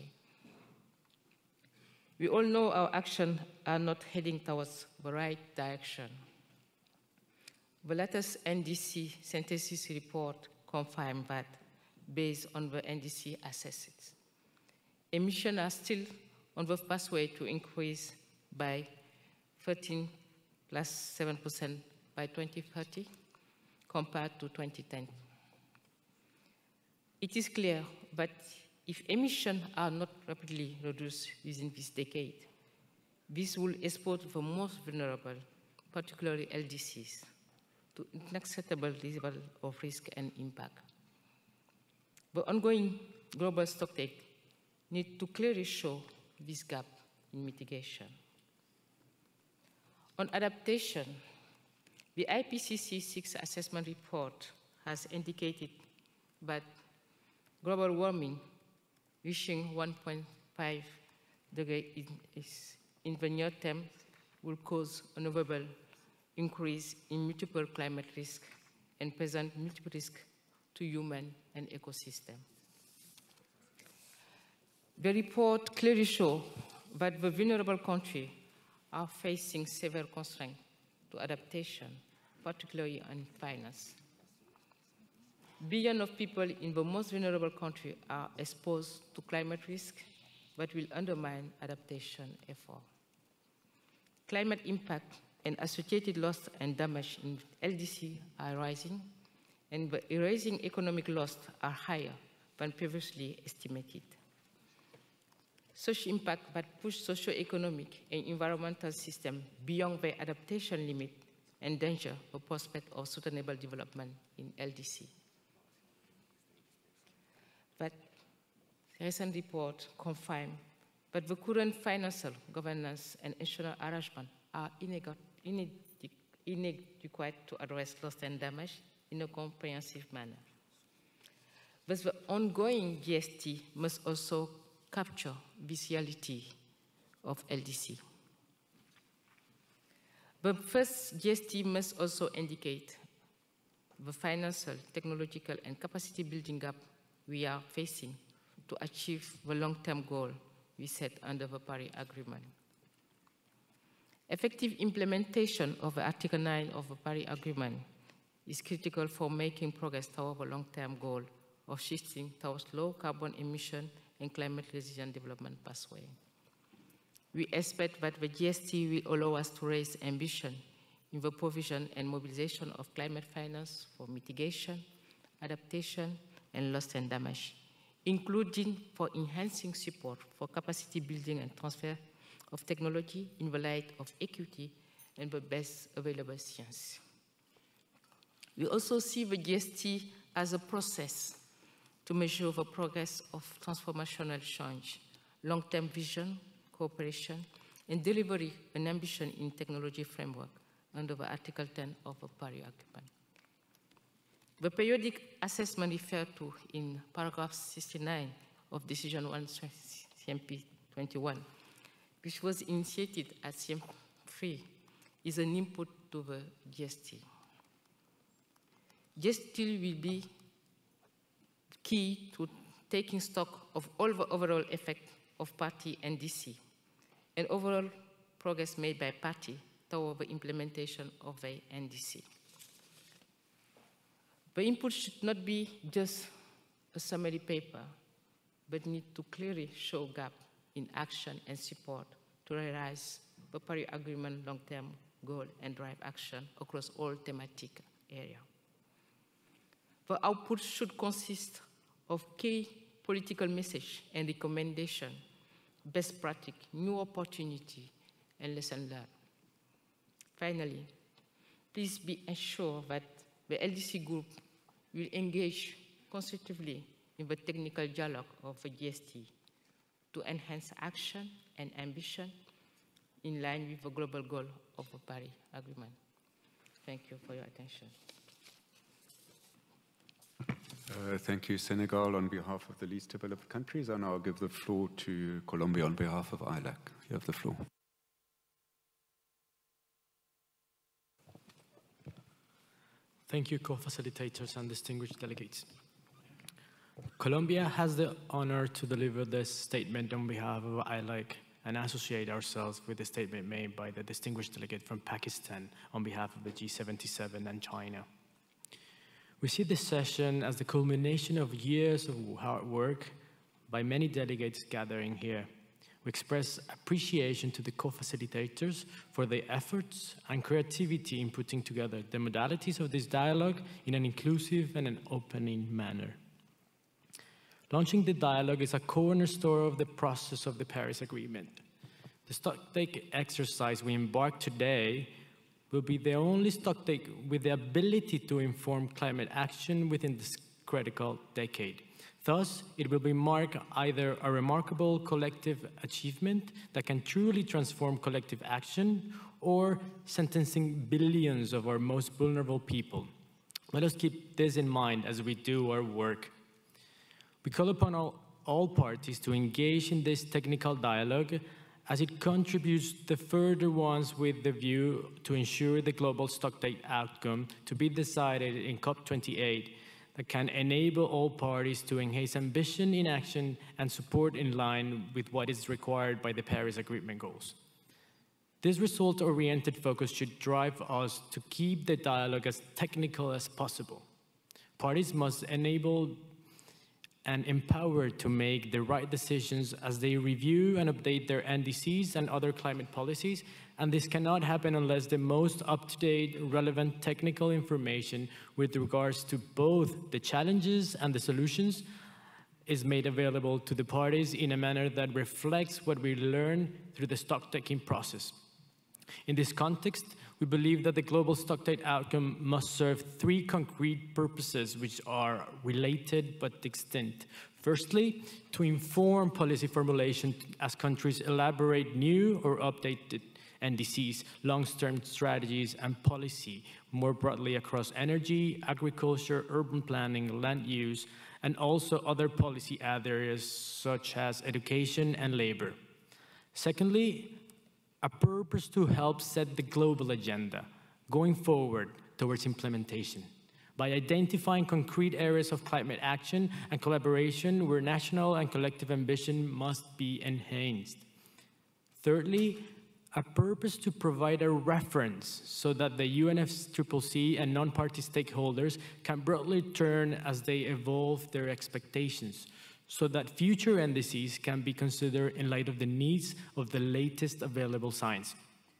We all know our actions are not heading towards the right direction. The latest NDC synthesis report confirmed that, based on the NDC assessments, emissions are still on the pathway to increase by 13 plus 7% by 2030 compared to 2010. It is clear that if emissions are not rapidly reduced within this decade, this will expose the most vulnerable, particularly LDCs, to unacceptable level of risk and impact. The ongoing global stocktake needs to clearly show this gap in mitigation. On adaptation, the IPCC 6th assessment report has indicated that global warming reaching 1.5 degrees in the near term will cause a notable increase in multiple climate risks and present multiple risks to human and ecosystem. The report clearly shows that the vulnerable countries are facing severe constraints to adaptation, particularly on finance. Billions of people in the most vulnerable countries are exposed to climate risk that will undermine adaptation efforts. Climate impact and associated loss and damage in LDC are rising, and the erasing economic loss are higher than previously estimated. Such impact that push socio-economic and environmental systems beyond their adaptation limit endanger the prospect of sustainable development in LDC. But the recent report confirmed that the current financial governance and insurance arrangements are inadequate to address loss and damage in a comprehensive manner. But the ongoing GST must also capture this reality of LDC. The first GST must also indicate the financial, technological, and capacity building gap we are facing to achieve the long-term goal we set under the Paris Agreement. Effective implementation of Article 9 of the Paris Agreement is critical for making progress toward the long-term goal of shifting towards low carbon emission and climate-resilient development pathway. We expect that the GST will allow us to raise ambition in the provision and mobilization of climate finance for mitigation, adaptation, and loss and damage, including for enhancing support for capacity building and transfer of technology in the light of equity and the best available science. We also see the GST as a process to measure the progress of transformational change, long-term vision, cooperation, and delivery and ambition in technology framework under the Article 10 of the Paris Agreement. The periodic assessment referred to in paragraph 69 of Decision 1 CMP 21, which was initiated at CM3, is an input to the GST. GST will be key to taking stock of all the overall effect of party and DC, and overall progress made by party toward the implementation of the NDC. The input should not be just a summary paper, but need to clearly show gap in action and support to realize the Paris Agreement long-term goal and drive action across all thematic areas. The output should consist of key political message and recommendation, best practice, new opportunity, and lesson learned. Finally, please be assured that the LDC group will engage constructively in the technical dialogue of the GST to enhance action and ambition in line with the global goal of the Paris Agreement. Thank you for your attention. Thank you, Senegal, on behalf of the least developed countries. And I'll give the floor to Colombia on behalf of ILAC. You have the floor. Thank you, co-facilitators and distinguished delegates. Colombia has the honor to deliver this statement on behalf of ILAC and associate ourselves with the statement made by the distinguished delegate from Pakistan on behalf of the G77 and China. We see this session as the culmination of years of hard work by many delegates gathering here. We express appreciation to the co-facilitators for their efforts and creativity in putting together the modalities of this dialogue in an inclusive and an opening manner. Launching the dialogue is a cornerstone of the process of the Paris Agreement. The Stocktake exercise we embark today will be the only Stocktake with the ability to inform climate action within this critical decade. Thus, it will be marked either a remarkable collective achievement that can truly transform collective action or sentencing billions of our most vulnerable people. Let us keep this in mind as we do our work. We call upon all parties to engage in this technical dialogue as it contributes the further ones with the view to ensure the global Stocktake outcome to be decided in COP28 that can enable all parties to enhance ambition in action and support in line with what is required by the Paris Agreement goals. This result-oriented focus should drive us to keep the dialogue as technical as possible. Parties must enable and empowered to make the right decisions as they review and update their NDCs and other climate policies, and this cannot happen unless the most up-to-date, relevant technical information with regards to both the challenges and the solutions is made available to the parties in a manner that reflects what we learn through the stock-taking process. In this context, we believe that the global Stocktake outcome must serve three concrete purposes which are related but distinct. Firstly, to inform policy formulation as countries elaborate new or updated NDCs, long-term strategies, and policy more broadly across energy, agriculture, urban planning, land use, and also other policy areas such as education and labor. Secondly, a purpose to help set the global agenda going forward towards implementation by identifying concrete areas of climate action and collaboration where national and collective ambition must be enhanced. Thirdly, a purpose to provide a reference so that the UNFCCC and non-party stakeholders can broadly turn as they evolve their expectations, so that future NDCs can be considered in light of the needs of the latest available science.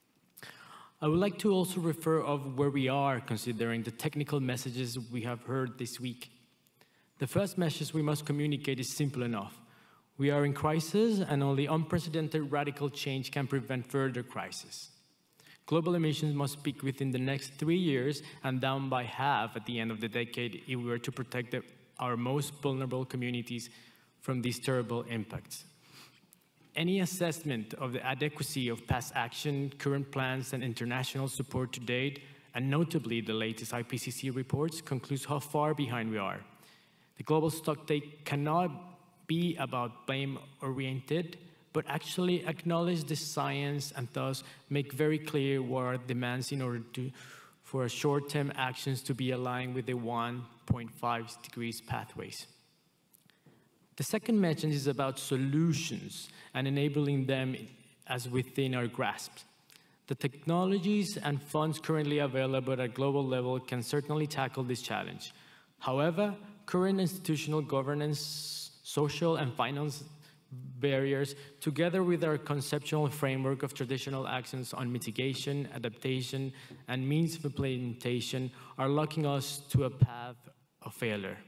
I would like to also refer of where we are considering the technical messages we have heard this week. The first message we must communicate is simple enough. We are in crisis and only unprecedented radical change can prevent further crisis. Global emissions must peak within the next 3 years and down by half at the end of the decade if we are to protect our most vulnerable communities from these terrible impacts. Any assessment of the adequacy of past action, current plans, and international support to date, and notably the latest IPCC reports, concludes how far behind we are. The global Stocktake cannot be about blame-oriented, but actually acknowledge the science and thus make very clear what are demands in order for short-term actions to be aligned with the 1.5 degrees pathways. The second message is about solutions and enabling them as within our grasp. The technologies and funds currently available at global level can certainly tackle this challenge. However, current institutional governance, social and finance barriers, together with our conceptual framework of traditional actions on mitigation, adaptation, and means of implementation, are locking us to a path of failure.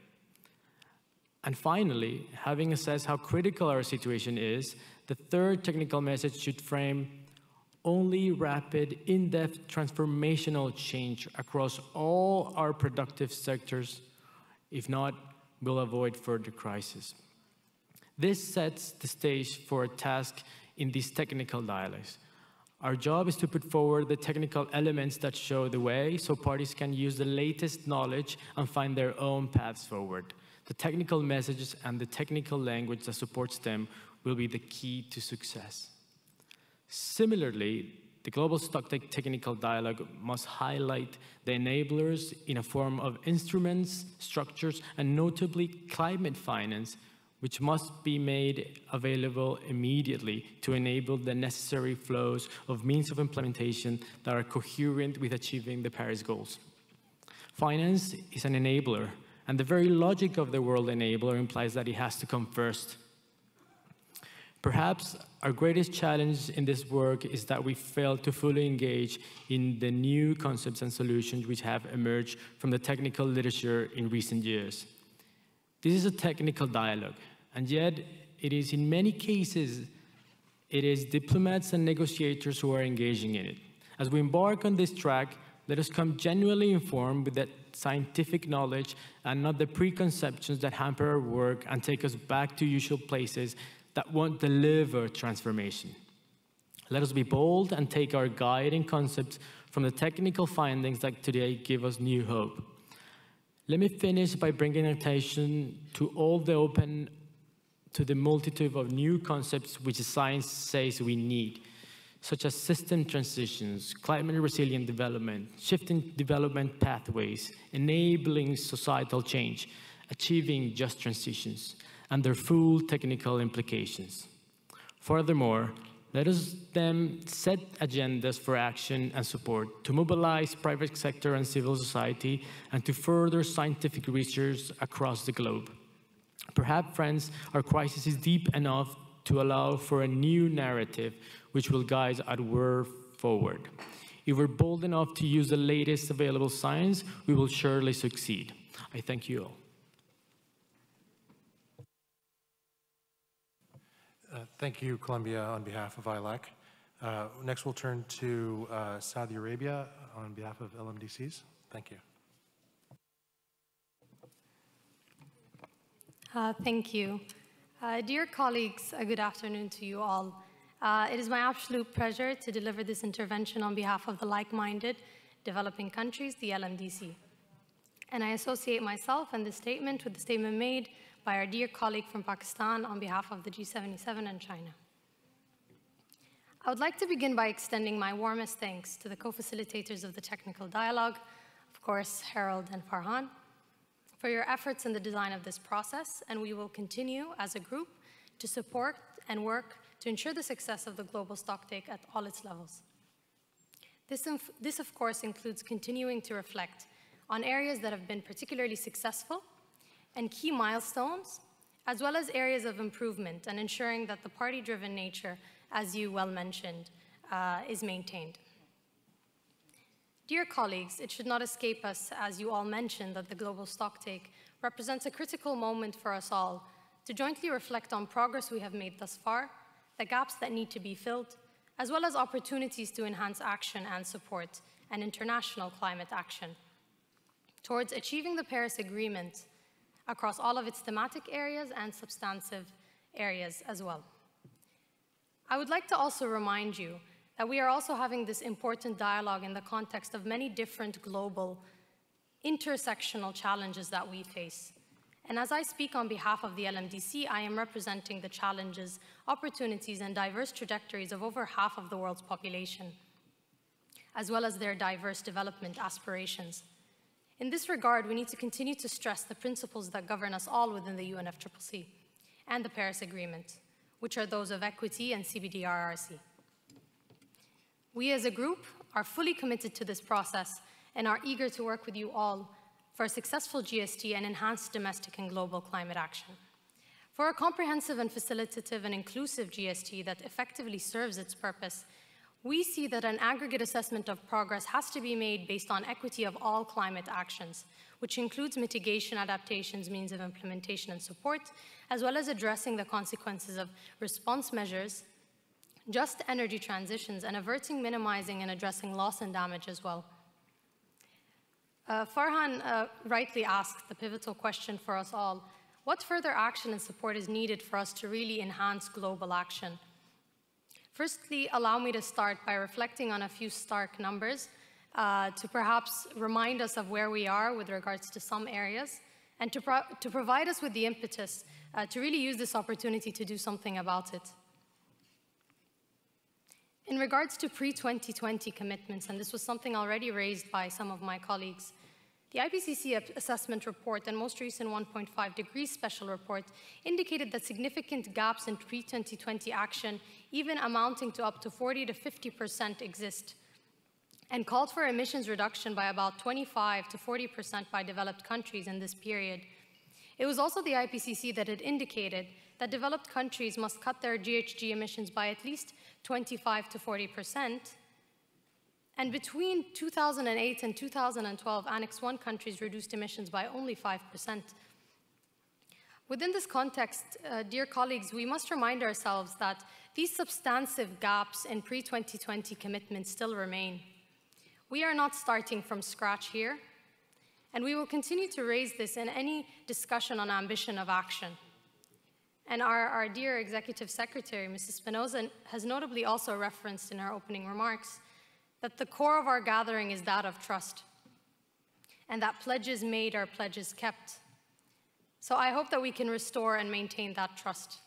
And finally, having assessed how critical our situation is, the third technical message should frame only rapid, in-depth, transformational change across all our productive sectors. If not, we'll avoid further crisis. This sets the stage for a task in these technical dialogues. Our job is to put forward the technical elements that show the way so parties can use the latest knowledge and find their own paths forward. The technical messages and the technical language that supports them will be the key to success. Similarly, the Global Stocktake Technical Dialogue must highlight the enablers in a form of instruments, structures, and notably climate finance, which must be made available immediately to enable the necessary flows of means of implementation that are coherent with achieving the Paris goals. Finance is an enabler, and the very logic of the word enabler implies that it has to come first. Perhaps our greatest challenge in this work is that we fail to fully engage in the new concepts and solutions which have emerged from the technical literature in recent years. This is a technical dialogue, and yet it is in many cases, it is diplomats and negotiators who are engaging in it. As we embark on this track, let us come genuinely informed with that scientific knowledge and not the preconceptions that hamper our work and take us back to usual places that won't deliver transformation. Let us be bold and take our guiding concepts from the technical findings that today give us new hope. Let me finish by bringing attention to the multitude of new concepts which science says we need, such as system transitions, climate resilient development, shifting development pathways, enabling societal change, achieving just transitions, and their full technical implications. Furthermore, let us then set agendas for action and support to mobilize private sector and civil society and to further scientific research across the globe. Perhaps, friends, our crisis is deep enough to allow for a new narrative which will guide our work forward. If we're bold enough to use the latest available science, we will surely succeed. I thank you all. Thank you, Colombia, on behalf of ILAC. Next, we'll turn to Saudi Arabia on behalf of LMDCs. Thank you. Thank you. Dear colleagues, good afternoon to you all. It is my absolute pleasure to deliver this intervention on behalf of the like-minded developing countries, the LMDC. And I associate myself and this statement with the statement made by our dear colleague from Pakistan on behalf of the G77 and China. I would like to begin by extending my warmest thanks to the co-facilitators of the technical dialogue, of course, Harold and Farhan, for your efforts in the design of this process, and we will continue as a group to support and work to ensure the success of the global stocktake at all its levels. This of course, includes continuing to reflect on areas that have been particularly successful and key milestones, as well as areas of improvement and ensuring that the party-driven nature, as you well mentioned, is maintained. Dear colleagues, it should not escape us, as you all mentioned, that the global stocktake represents a critical moment for us all to jointly reflect on progress we have made thus far, the gaps that need to be filled, as well as opportunities to enhance action and support and international climate action towards achieving the Paris Agreement across all of its thematic areas and substantive areas as well. I would like to also remind you that we are also having this important dialogue in the context of many different global intersectional challenges that we face. And as I speak on behalf of the LMDC, I am representing the challenges, opportunities, and diverse trajectories of over half of the world's population, as well as their diverse development aspirations. In this regard, we need to continue to stress the principles that govern us all within the UNFCCC and the Paris Agreement, which are those of equity and CBDRRC. We as a group are fully committed to this process and are eager to work with you all for a successful GST and enhanced domestic and global climate action. For a comprehensive and facilitative and inclusive GST that effectively serves its purpose, We see that an aggregate assessment of progress has to be made based on equity of all climate actions, which includes mitigation, adaptations, means of implementation and support, as well as addressing the consequences of response measures, just energy transitions, and averting, minimizing, and addressing loss and damage as well. Farhan rightly asked the pivotal question for us all: what further action and support is needed for us to really enhance global action? Firstly, allow me to start by reflecting on a few stark numbers to perhaps remind us of where we are with regards to some areas, and to provide us with the impetus to really use this opportunity to do something about it. In regards to pre-2020 commitments, and this was something already raised by some of my colleagues, the IPCC assessment report and most recent 1.5 degrees special report indicated that significant gaps in pre-2020 action, even amounting to up to 40 to 50%, exist, and called for emissions reduction by about 25 to 40% by developed countries in this period. It was also the IPCC that had indicated that developed countries must cut their GHG emissions by at least 25 to 40%, and between 2008 and 2012, Annex 1 countries reduced emissions by only 5%. Within this context, dear colleagues, we must remind ourselves that these substantive gaps in pre-2020 commitments still remain. We are not starting from scratch here, and we will continue to raise this in any discussion on ambition of action. And our dear Executive Secretary, Mrs. Espinosa, has notably also referenced in her opening remarks that the core of our gathering is that of trust, and that pledges made are pledges kept. So I hope that we can restore and maintain that trust.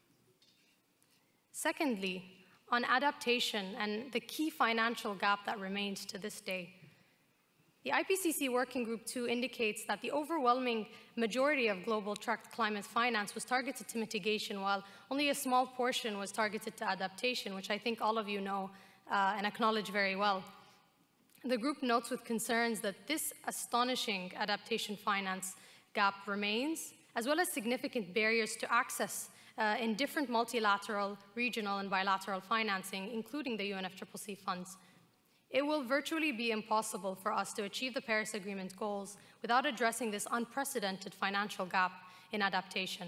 Secondly, on adaptation and the key financial gap that remains to this day, the IPCC Working Group 2 indicates that the overwhelming majority of global tracked climate finance was targeted to mitigation, while only a small portion was targeted to adaptation, which I think all of you know and acknowledge very well. The group notes with concerns that this astonishing adaptation finance gap remains, as well as significant barriers to access in different multilateral, regional, and bilateral financing, including the UNFCCC funds. It will virtually be impossible for us to achieve the Paris Agreement goals without addressing this unprecedented financial gap in adaptation.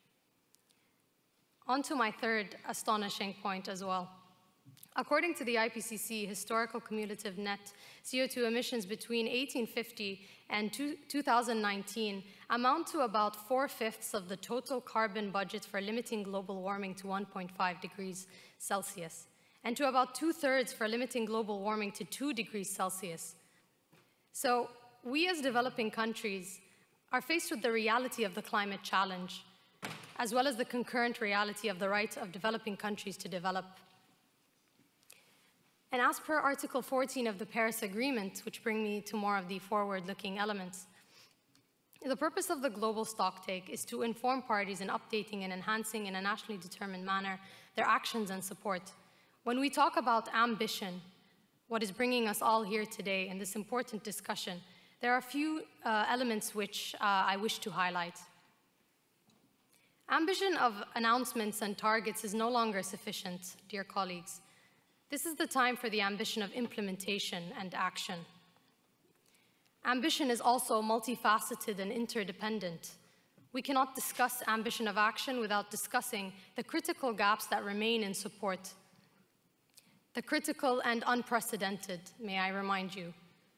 On to my third astonishing point as well. According to the IPCC, historical cumulative net CO2 emissions between 1850 and 2019 amount to about 4/5 of the total carbon budget for limiting global warming to 1.5 degrees Celsius, and to about 2/3 for limiting global warming to 2 degrees Celsius. So we as developing countries are faced with the reality of the climate challenge, as well as the concurrent reality of the right of developing countries to develop. And as per Article 14 of the Paris Agreement, which bring me to more of the forward-looking elements, the purpose of the global stocktake is to inform parties in updating and enhancing in a nationally determined manner their actions and support. When we talk about ambition, what is bringing us all here today in this important discussion, there are a few elements which I wish to highlight. Ambition of announcements and targets is no longer sufficient, dear colleagues. This is the time for the ambition of implementation and action. Ambition is also multifaceted and interdependent. We cannot discuss ambition of action without discussing the critical gaps that remain in support. The critical and unprecedented, may I remind you.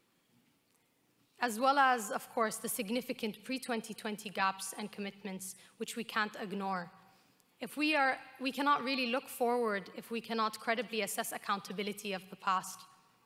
As well as, of course, the significant pre-2020 gaps and commitments which we can't ignore. We cannot really look forward if we cannot credibly assess accountability of the past.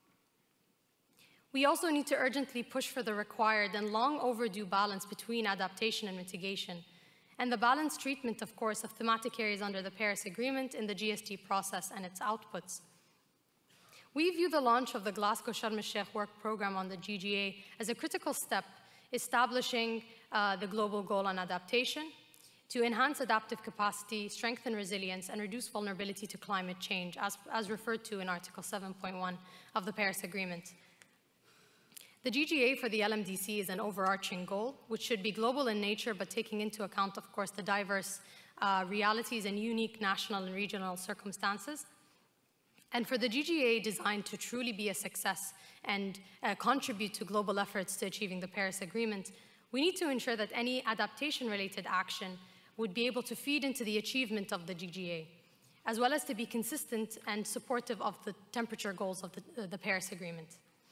We also need to urgently push for the required and long overdue balance between adaptation and mitigation, and the balanced treatment, of course, of thematic areas under the Paris Agreement in the GST process and its outputs. We view the launch of the Glasgow Sharm el-Sheikh work program on the GGA as a critical step, establishing the global goal on adaptation, to enhance adaptive capacity, strengthen resilience, and reduce vulnerability to climate change, as referred to in Article 7.1 of the Paris Agreement. The GGA for the LMDC is an overarching goal, which should be global in nature, but taking into account, of course, the diverse realities and unique national and regional circumstances. And for the GGA designed to truly be a success and contribute to global efforts to achieving the Paris Agreement, we need to ensure that any adaptation-related action would be able to feed into the achievement of the GGA, as well as to be consistent and supportive of the temperature goals of the Paris Agreement.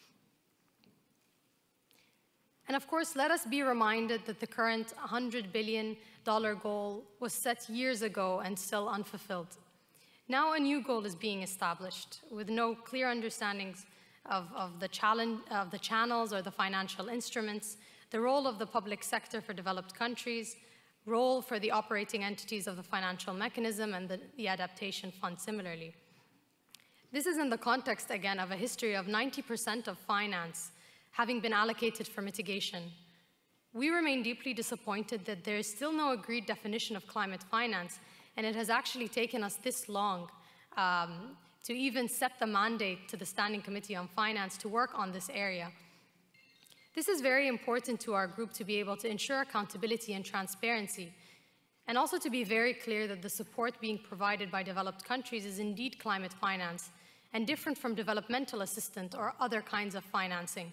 And of course, let us be reminded that the current $100 billion goal was set years ago and still unfulfilled. Now a new goal is being established with no clear understandings of the channels or the financial instruments, the role of the public sector for developed countries, role for the operating entities of the financial mechanism and the adaptation fund similarly. This is in the context, again, of a history of 90% of finance having been allocated for mitigation. We remain deeply disappointed that there is still no agreed definition of climate finance, and it has actually taken us this long to even set the mandate to the Standing Committee on Finance to work on this area. This is very important to our group to be able to ensure accountability and transparency, and also to be very clear that the support being provided by developed countries is indeed climate finance and different from developmental assistance or other kinds of financing.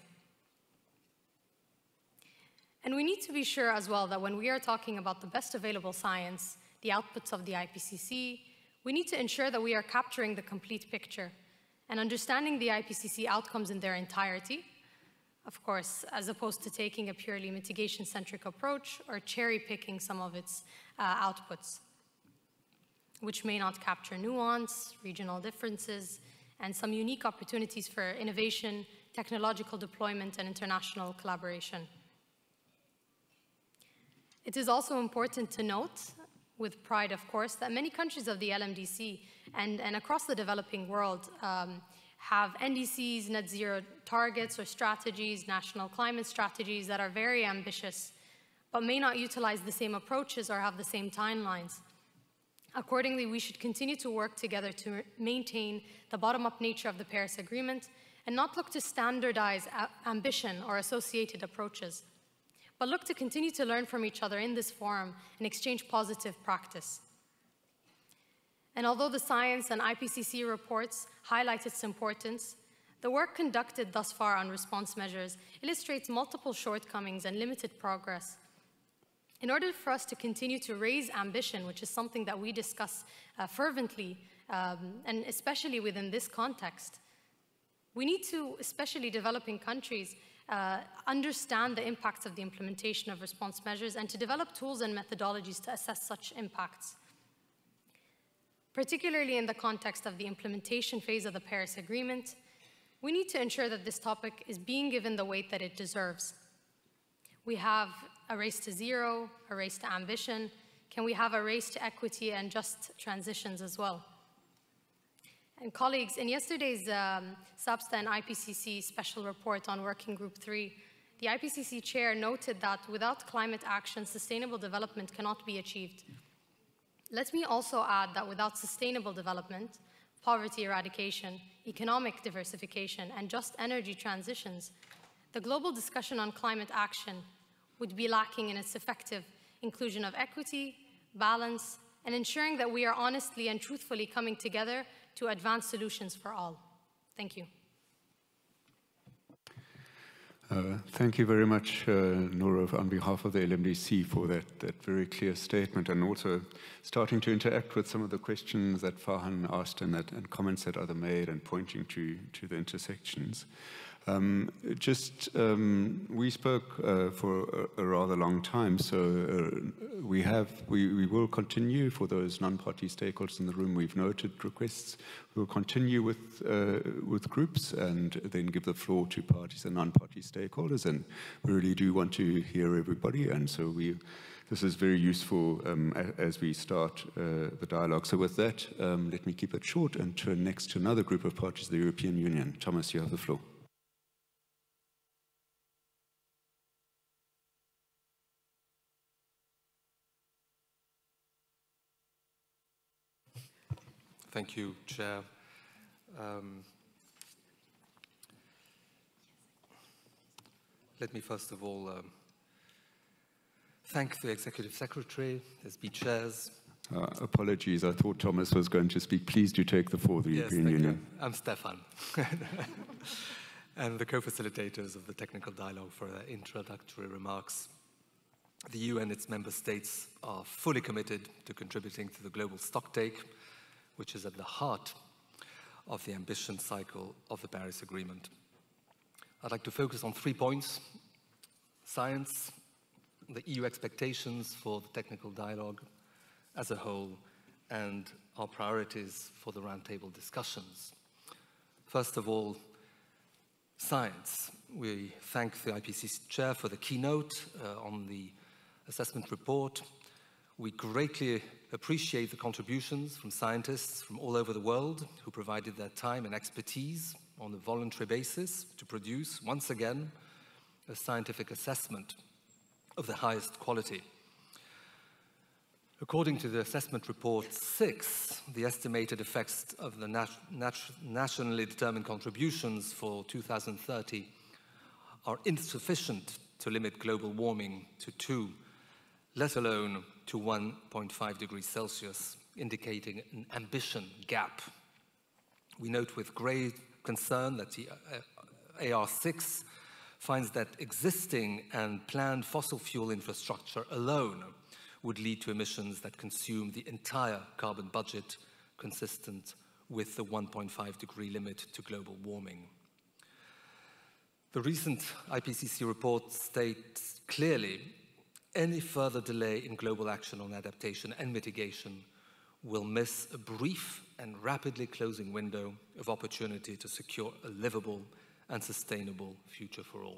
And we need to be sure as well that when we are talking about the best available science, the outputs of the IPCC, we need to ensure that we are capturing the complete picture and understanding the IPCC outcomes in their entirety, of course, as opposed to taking a purely mitigation-centric approach or cherry-picking some of its outputs, which may not capture nuance, regional differences, and some unique opportunities for innovation, technological deployment, and international collaboration. It is also important to note, with pride, of course, that many countries of the LMDC and across the developing world have NDCs, net zero targets or strategies, national climate strategies that are very ambitious, but may not utilize the same approaches or have the same timelines. Accordingly, we should continue to work together to maintain the bottom-up nature of the Paris Agreement and not look to standardize ambition or associated approaches, but look to continue to learn from each other in this forum and exchange positive practice. And although the science and IPCC reports highlight its importance, the work conducted thus far on response measures illustrates multiple shortcomings and limited progress. In order for us to continue to raise ambition, which is something that we discuss fervently, and especially within this context, we need to, especially developing countries, understand the impacts of the implementation of response measures and to develop tools and methodologies to assess such impacts. Particularly in the context of the implementation phase of the Paris Agreement, we need to ensure that this topic is being given the weight that it deserves. We have a race to zero, a race to ambition. Can we have a race to equity and just transitions as well? And colleagues, in yesterday's SBSTA and IPCC special report on Working Group 3, the IPCC chair noted that without climate action, sustainable development cannot be achieved. Let me also add that without sustainable development, poverty eradication, economic diversification, and just energy transitions, the global discussion on climate action would be lacking in its effective inclusion of equity, balance, and ensuring that we are honestly and truthfully coming together to advance solutions for all. Thank you. Thank you very much, Noura, on behalf of the LMDC for that very clear statement, and also starting to interact with some of the questions that Farhan asked and comments that others made, and pointing to the intersections. We spoke for a rather long time, so we will continue for those non-party stakeholders in the room. We've noted requests. We'll continue with groups and then give the floor to parties and non-party stakeholders, and we really do want to hear everybody, and so this is very useful as we start the dialogue. So with that, let me keep it short and turn next to another group of parties, the European Union. Thomas, you have the floor. Thank you, Chair. Let me first of all thank the Executive Secretary, SB chairs, Apologies, I thought Thomas was going to speak. Please do take the floor, the European Union. I'm Stefan. And the co-facilitators of the technical dialogue for their introductory remarks. The EU and its member states are fully committed to contributing to the global stocktake, which is at the heart of the ambition cycle of the Paris Agreement. I'd like to focus on 3 points: science, the EU expectations for the technical dialogue as a whole, and our priorities for the roundtable discussions. First of all, science. We thank the IPCC chair for the keynote on the assessment report. We greatly appreciate the contributions from scientists from all over the world who provided their time and expertise on a voluntary basis to produce, once again, a scientific assessment of the highest quality. According to the assessment report 6, the estimated effects of the nationally determined contributions for 2030 are insufficient to limit global warming to 2, let alone to 1.5 degrees Celsius, indicating an ambition gap. We note with great concern that the AR6 finds that existing and planned fossil fuel infrastructure alone would lead to emissions that consume the entire carbon budget, consistent with the 1.5 degree limit to global warming. The recent IPCC report states clearly any further delay in global action on adaptation and mitigation will miss a brief and rapidly closing window of opportunity to secure a livable and sustainable future for all.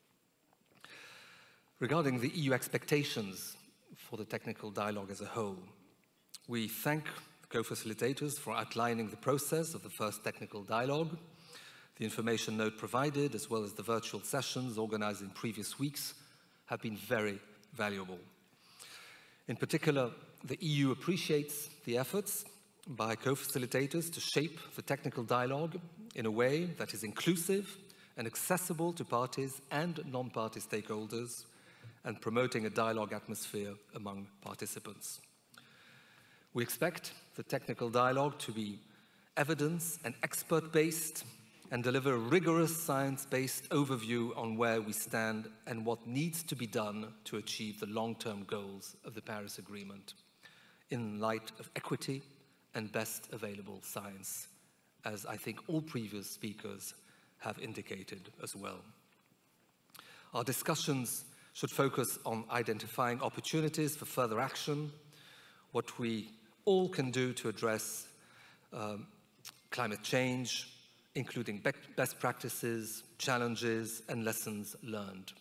Regarding the EU expectations for the technical dialogue as a whole, we thank the co-facilitators for outlining the process of the first technical dialogue. The information note provided, as well as the virtual sessions organized in previous weeks, have been very valuable. In particular, the EU appreciates the efforts by co-facilitators to shape the technical dialogue in a way that is inclusive and accessible to parties and non-party stakeholders, and promoting a dialogue atmosphere among participants. We expect the technical dialogue to be evidence and expert-based and deliver a rigorous science-based overview on where we stand and what needs to be done to achieve the long-term goals of the Paris Agreement in light of equity and best available science, as I think all previous speakers have indicated as well. Our discussions should focus on identifying opportunities for further action, what we all can do to address climate change, including best practices, challenges, and lessons learned.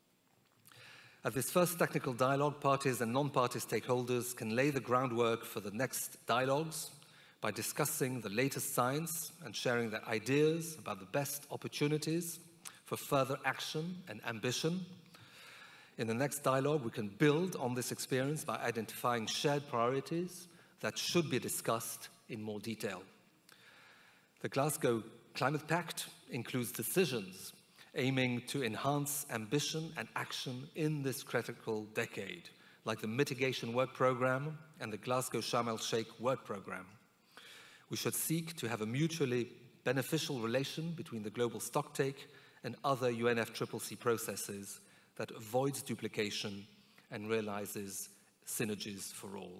At this first technical dialogue, parties and non-party stakeholders can lay the groundwork for the next dialogues by discussing the latest science and sharing their ideas about the best opportunities for further action and ambition. In the next dialogue, we can build on this experience by identifying shared priorities that should be discussed in more detail. The Glasgow Climate Pact includes decisions aiming to enhance ambition and action in this critical decade, like the Mitigation Work Programme and the Glasgow Sharm el-Sheikh Work Programme. We should seek to have a mutually beneficial relation between the global stocktake and other UNFCCC processes that avoids duplication and realizes synergies for all.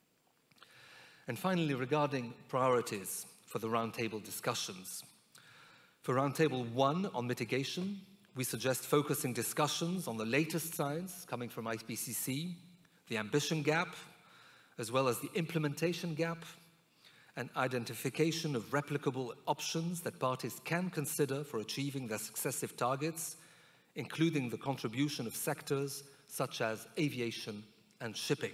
And finally, regarding priorities for the roundtable discussions. For Roundtable 1 on mitigation, we suggest focusing discussions on the latest science coming from IPCC, the ambition gap, as well as the implementation gap, and identification of replicable options that parties can consider for achieving their successive targets, including the contribution of sectors such as aviation and shipping.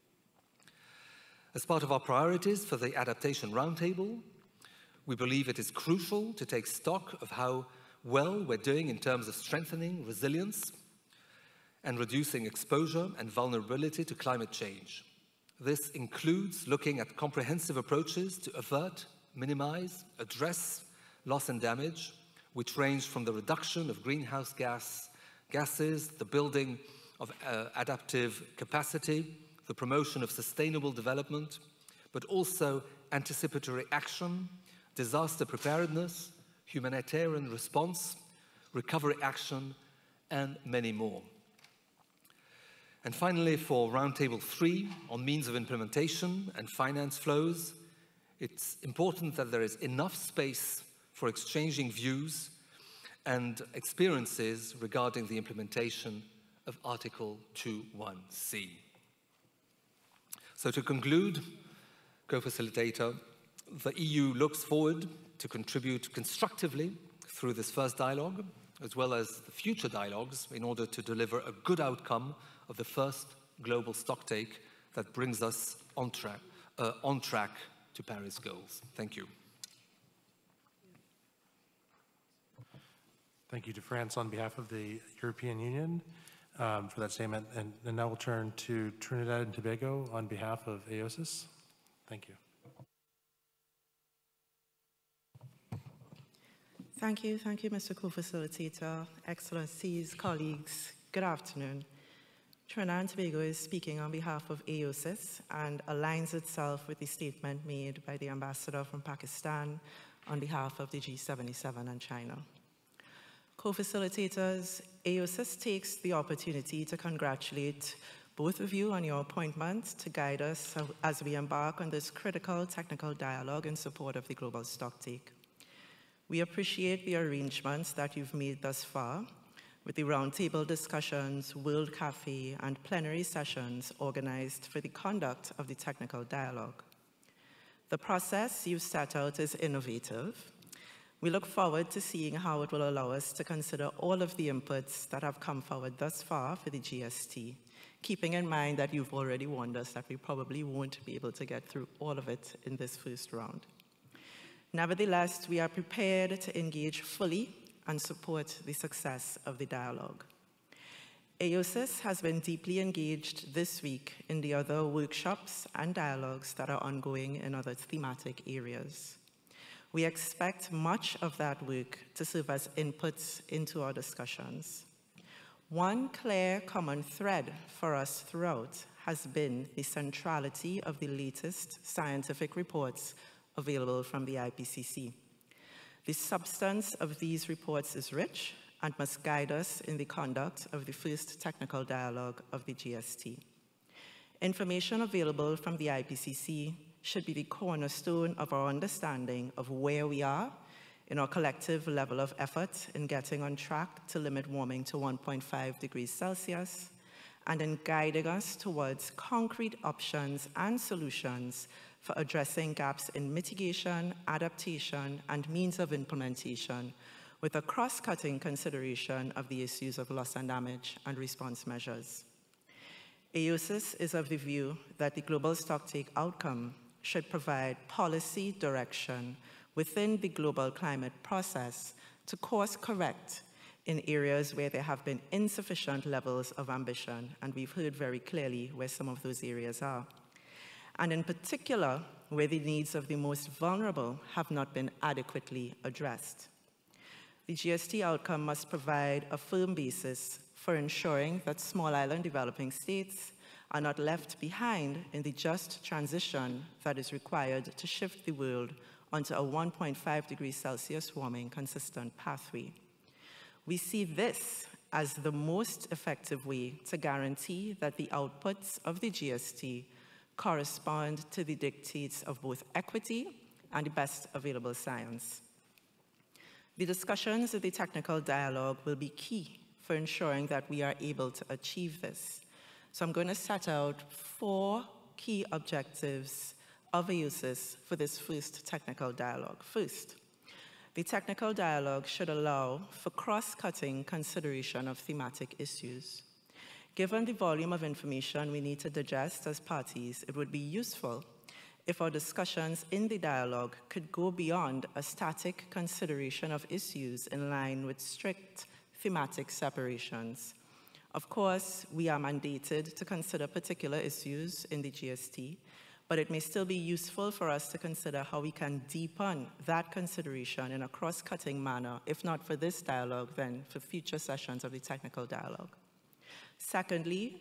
As part of our priorities for the Adaptation Roundtable, we believe it is crucial to take stock of how well we're doing in terms of strengthening resilience and reducing exposure and vulnerability to climate change. This includes looking at comprehensive approaches to avert, minimize, address loss and damage, which range from the reduction of greenhouse gases, the building of adaptive capacity, the promotion of sustainable development, but also anticipatory action, disaster preparedness, humanitarian response, recovery action, and many more. And finally, for Roundtable 3 on means of implementation and finance flows, it's important that there is enough space for exchanging views and experiences regarding the implementation of Article 2.1c. So to conclude, co-facilitator, the EU looks forward to contribute constructively through this first dialogue, as well as the future dialogues, in order to deliver a good outcome of the first global stocktake that brings us on track to Paris goals. Thank you. Thank you to France on behalf of the European Union for that statement. And now we'll turn to Trinidad and Tobago on behalf of AOSIS. Thank you. Thank you, Mr. Co-Facilitator, Excellencies, colleagues, good afternoon. Trinidad and Tobago is speaking on behalf of AOSIS and aligns itself with the statement made by the ambassador from Pakistan on behalf of the G77 and China. Co-facilitators, AOSIS takes the opportunity to congratulate both of you on your appointment to guide us as we embark on this critical technical dialogue in support of the global stocktake. We appreciate the arrangements that you've made thus far with the roundtable discussions, World Cafe, and plenary sessions organized for the conduct of the technical dialogue. The process you've set out is innovative. We look forward to seeing how it will allow us to consider all of the inputs that have come forward thus far for the GST, keeping in mind that you've already warned us that we probably won't be able to get through all of it in this first round. Nevertheless, we are prepared to engage fully and support the success of the dialogue. AOSIS has been deeply engaged this week in the other workshops and dialogues that are ongoing in other thematic areas. We expect much of that work to serve as inputs into our discussions. One clear common thread for us throughout has been the centrality of the latest scientific reports available from the IPCC. The substance of these reports is rich and must guide us in the conduct of the first technical dialogue of the GST. Information available from the IPCC should be the cornerstone of our understanding of where we are in our collective level of effort in getting on track to limit warming to 1.5 degrees Celsius and in guiding us towards concrete options and solutions for addressing gaps in mitigation, adaptation, and means of implementation with a cross-cutting consideration of the issues of loss and damage and response measures. AOSIS is of the view that the global stocktake outcome should provide policy direction within the global climate process to course correct in areas where there have been insufficient levels of ambition, and we've heard very clearly where some of those areas are. And in particular, where the needs of the most vulnerable have not been adequately addressed. The GST outcome must provide a firm basis for ensuring that small island developing states are not left behind in the just transition that is required to shift the world onto a 1.5 degrees Celsius warming consistent pathway. We see this as the most effective way to guarantee that the outputs of the GST correspond to the dictates of both equity and the best available science. The discussions of the technical dialogue will be key for ensuring that we are able to achieve this. So I'm going to set out 4 key objectives of AOSIS for this first technical dialogue. First, the technical dialogue should allow for cross-cutting consideration of thematic issues. Given the volume of information we need to digest as parties, it would be useful if our discussions in the dialogue could go beyond a static consideration of issues in line with strict thematic separations. Of course, we are mandated to consider particular issues in the GST, but it may still be useful for us to consider how we can deepen that consideration in a cross-cutting manner, if not for this dialogue, then for future sessions of the technical dialogue. Secondly,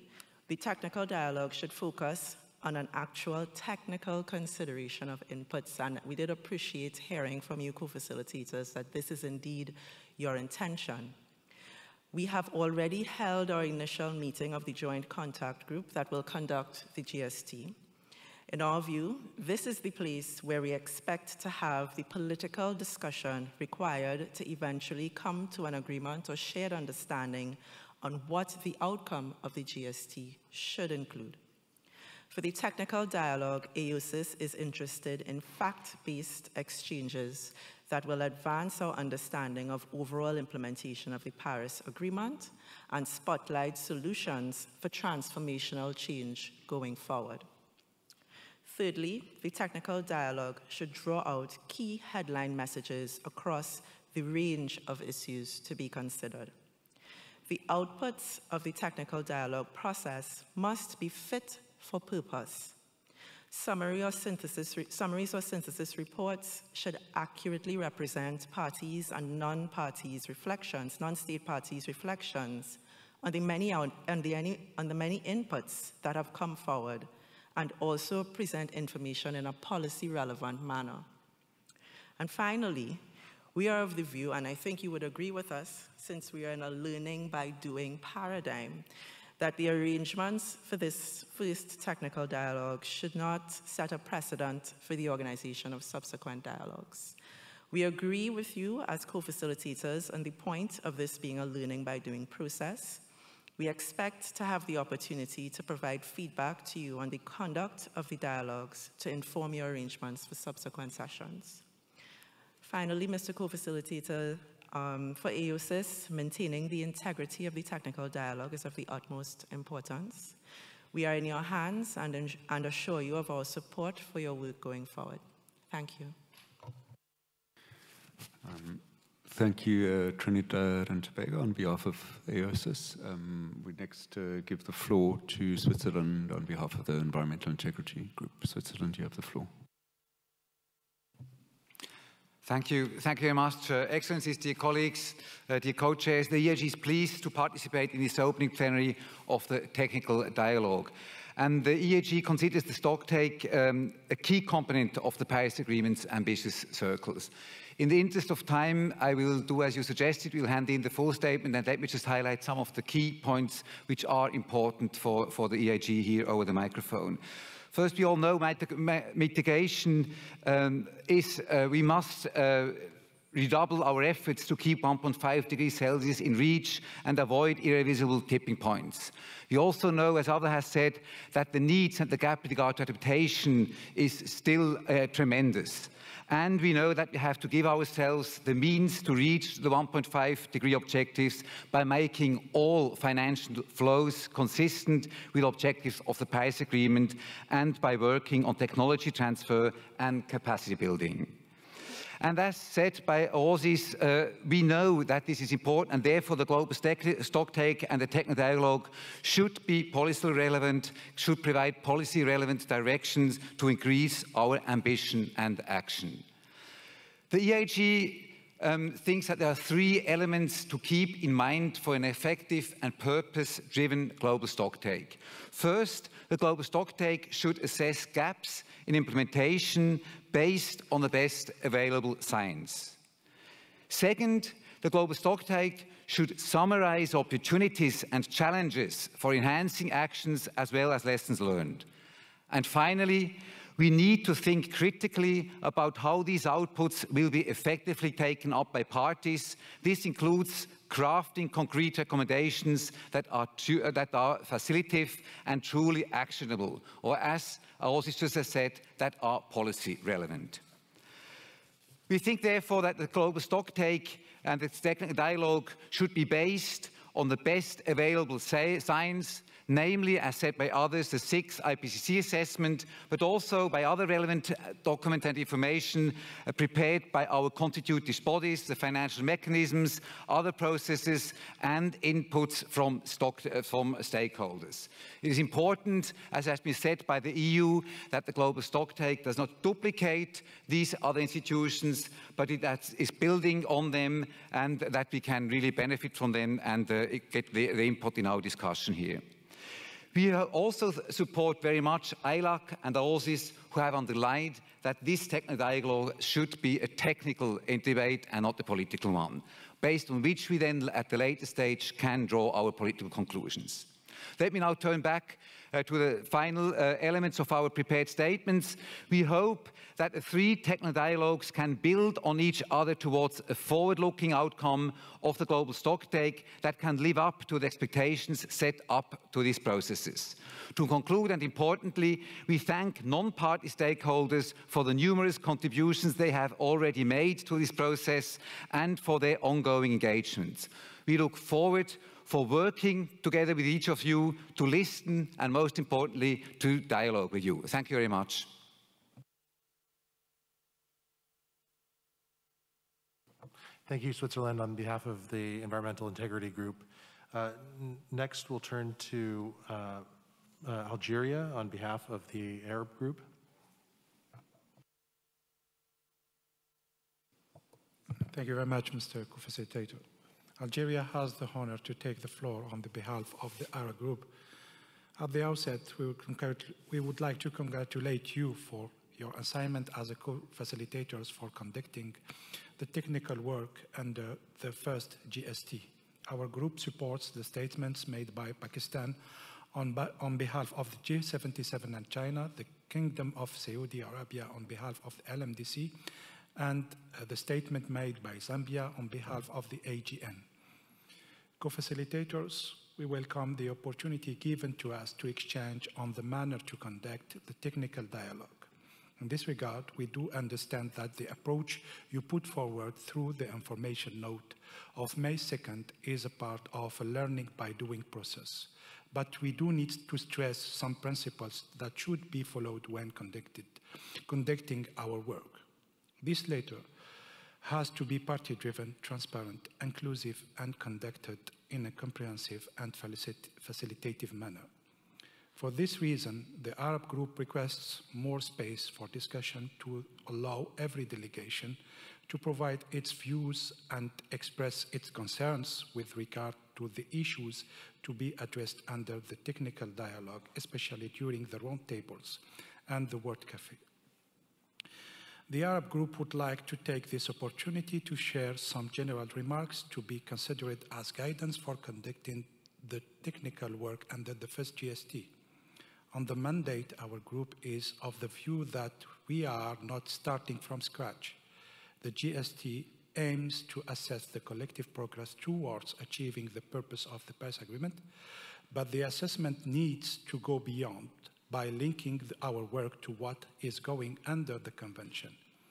The technical dialogue should focus on an actual technical consideration of inputs, and we did appreciate hearing from you co-facilitators that this is indeed your intention. We have already held our initial meeting of the Joint Contact Group that will conduct the GST. In our view, this is the place where we expect to have the political discussion required to eventually come to an agreement or shared understanding on what the outcome of the GST should include. For the technical dialogue, AOSIS is interested in fact-based exchanges that will advance our understanding of overall implementation of the Paris Agreement and spotlight solutions for transformational change going forward. Thirdly, the technical dialogue should draw out key headline messages across the range of issues to be considered. The outputs of the technical dialogue process must be fit for purpose. Summaries or synthesis reports should accurately represent parties and non-parties' reflections, non-state parties' reflections on the many inputs that have come forward, and also present information in a policy-relevant manner. And finally, we are of the view, and I think you would agree with us, since we are in a learning by doing paradigm, that the arrangements for this first technical dialogue should not set a precedent for the organization of subsequent dialogues. We agree with you as co-facilitators on the point of this being a learning by doing process. We expect to have the opportunity to provide feedback to you on the conduct of the dialogues to inform your arrangements for subsequent sessions. Finally, Mr. Co-Facilitator, for AOSIS, maintaining the integrity of the technical dialogue is of the utmost importance. We are in your hands and assure you of our support for your work going forward. Thank you. Thank you, Trinidad and Tobago, on behalf of AOSIS. We next give the floor to Switzerland on behalf of the Environmental Integrity Group. Switzerland, you have the floor. Thank you very much, Excellencies, dear colleagues, dear co-chairs. The EIG is pleased to participate in this opening plenary of the technical dialogue. And the EIG considers the stocktake a key component of the Paris Agreement's ambitious circles. In the interest of time, I will do as you suggested. We'll hand in the full statement, and let me just highlight some of the key points which are important for the EIG here over the microphone. First, we all know mitigation we must redouble our efforts to keep 1.5 degrees Celsius in reach and avoid irreversible tipping points. We also know, as others have said, that the needs and the gap with regard to adaptation is still tremendous. And we know that we have to give ourselves the means to reach the 1.5 degree objectives by making all financial flows consistent with objectives of the Paris Agreement and by working on technology transfer and capacity building. And as said by AOSIS, we know that this is important, and therefore the global stocktake and the technical dialogue should be policy relevant, should provide policy relevant directions to increase our ambition and action. The EIG thinks that there are three elements to keep in mind for an effective and purpose-driven global stocktake. First, the global stocktake should assess gaps in implementation based on the best available science. Second, the global stocktake should summarize opportunities and challenges for enhancing actions as well as lessons learned. And finally, we need to think critically about how these outputs will be effectively taken up by parties. This includes crafting concrete recommendations that are facilitative and truly actionable, or as AOSIS just has said, that are policy relevant. We think, therefore, that the global stocktake and its technical dialogue should be based on the best available science, namely, as said by others, the 6th IPCC assessment, but also by other relevant documents and information prepared by our constitutive bodies, the financial mechanisms, other processes, and inputs from stakeholders. It is important, as has been said by the EU, that the global stocktake does not duplicate these other institutions, but it is building on them, and that we can really benefit from them and get the input in our discussion here. We also support very much ILAC and AOSIS, who have underlined that this technical dialogue should be a technical debate and not a political one, based on which we then at the later stage can draw our political conclusions. Let me now turn back to the final elements of our prepared statements. We hope that the three technical dialogues can build on each other towards a forward-looking outcome of the global stocktake that can live up to the expectations set up to these processes. To conclude, and importantly, we thank non-party stakeholders for the numerous contributions they have already made to this process and for their ongoing engagement. We look forward for working together with each of you to listen and, most importantly, to dialogue with you. Thank you very much. Thank you, Switzerland, on behalf of the Environmental Integrity Group. Next, we'll turn to Algeria on behalf of the Arab Group. Thank you very much, Mr. Co-Facilitator. Algeria has the honor to take the floor on the behalf of the Arab Group. At the outset, we would like to congratulate you for your assignment as a co-facilitators for conducting the technical work under the first GST. Our group supports the statements made by Pakistan on behalf of the G77 and China, the Kingdom of Saudi Arabia on behalf of the LMDC, and the statement made by Zambia on behalf of the AGN. Co-facilitators, we welcome the opportunity given to us to exchange on the manner to conduct the technical dialogue. In this regard, we do understand that the approach you put forward through the information note of May 2nd is a part of a learning by doing process. But we do need to stress some principles that should be followed when conducting our work. This latter has to be party-driven, transparent, inclusive, and conducted in a comprehensive and facilitative manner. For this reason, the Arab Group requests more space for discussion to allow every delegation to provide its views and express its concerns with regard to the issues to be addressed under the technical dialogue, especially during the roundtables and the World Cafe. The Arab Group would like to take this opportunity to share some general remarks to be considered as guidance for conducting the technical work under the first GST. On the mandate, our group is of the view that we are not starting from scratch. The GST aims to assess the collective progress towards achieving the purpose of the Paris Agreement, but the assessment needs to go beyond by linking our work to what is going under the Convention.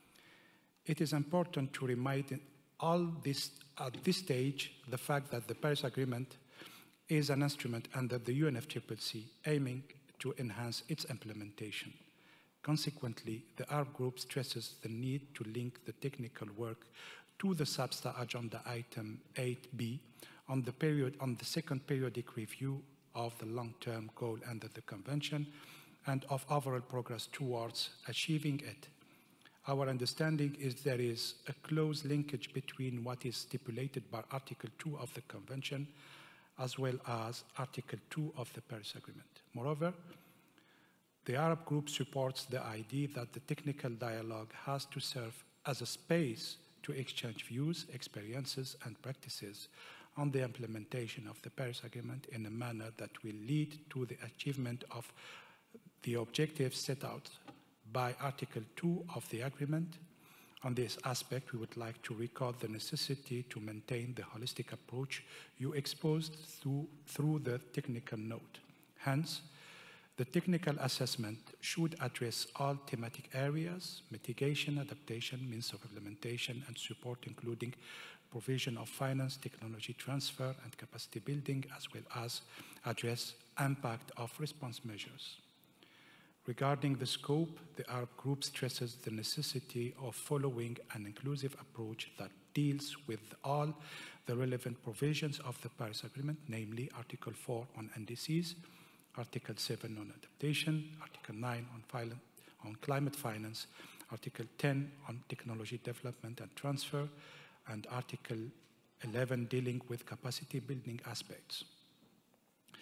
It is important to remind at this stage the fact that the Paris Agreement is an instrument under the UNFCCC aiming to enhance its implementation. Consequently, the Arab Group stresses the need to link the technical work to the SBSTA Agenda Item 8B on the second periodic review of the long-term goal under the Convention and of overall progress towards achieving it. Our understanding is there is a close linkage between what is stipulated by Article 2 of the Convention as well as Article 2 of the Paris Agreement. Moreover, the Arab Group supports the idea that the technical dialogue has to serve as a space to exchange views, experiences, and practices on the implementation of the Paris Agreement in a manner that will lead to the achievement of the objectives set out by Article 2 of the Agreement. On this aspect, we would like to recall the necessity to maintain the holistic approach you exposed through the technical note. Hence, the technical assessment should address all thematic areas: mitigation, adaptation, means of implementation, and support, including provision of finance, technology transfer, and capacity building, as well as address impact of response measures. Regarding the scope, the Arab Group stresses the necessity of following an inclusive approach that deals with all the relevant provisions of the Paris Agreement, namely Article 4 on NDCs, Article 7 on adaptation, Article 9 on climate finance, Article 10 on technology development and transfer, and Article 11 dealing with capacity building aspects.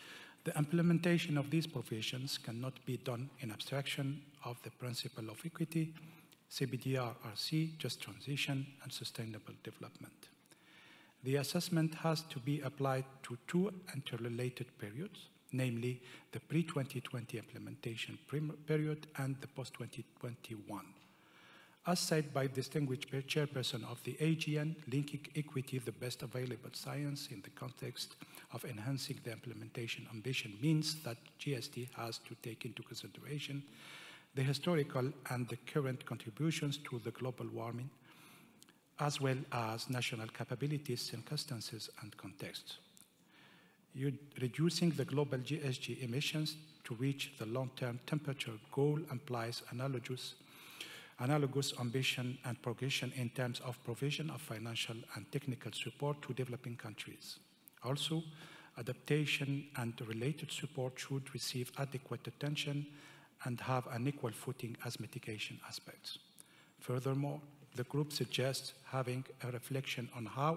The implementation of these provisions cannot be done in abstraction of the principle of equity, CBDR-RC, just transition, and sustainable development. The assessment has to be applied to two interrelated periods, namely the pre-2020 implementation period and the post-2021. As said by distinguished chairperson of the AGN, linking equity, the best available science in the context of enhancing the implementation ambition means that GST has to take into consideration the historical and the current contributions to the global warming, as well as national capabilities, circumstances, and contexts. Reducing the global GHG emissions to reach the long-term temperature goal implies analogous ambition and progression in terms of provision of financial and technical support to developing countries. Also, adaptation and related support should receive adequate attention and have an equal footing as mitigation aspects. Furthermore, the group suggests having a reflection on how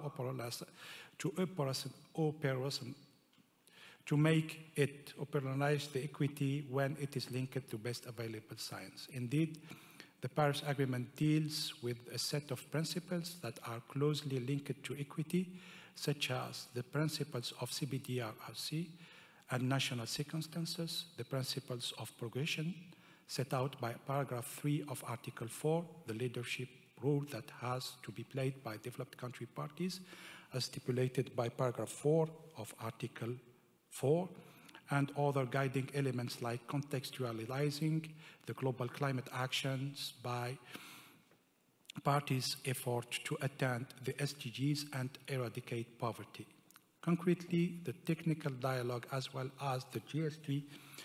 to make it operationalize the equity when it is linked to best available science. Indeed, the Paris Agreement deals with a set of principles that are closely linked to equity, such as the principles of CBDR-RC and national circumstances, the principles of progression set out by paragraph 3 of Article 4, the leadership role that has to be played by developed country parties, as stipulated by paragraph 4 of Article 4, and other guiding elements like contextualizing the global climate actions by parties' effort to attain the SDGs and eradicate poverty. Concretely, the technical dialogue as well as the GST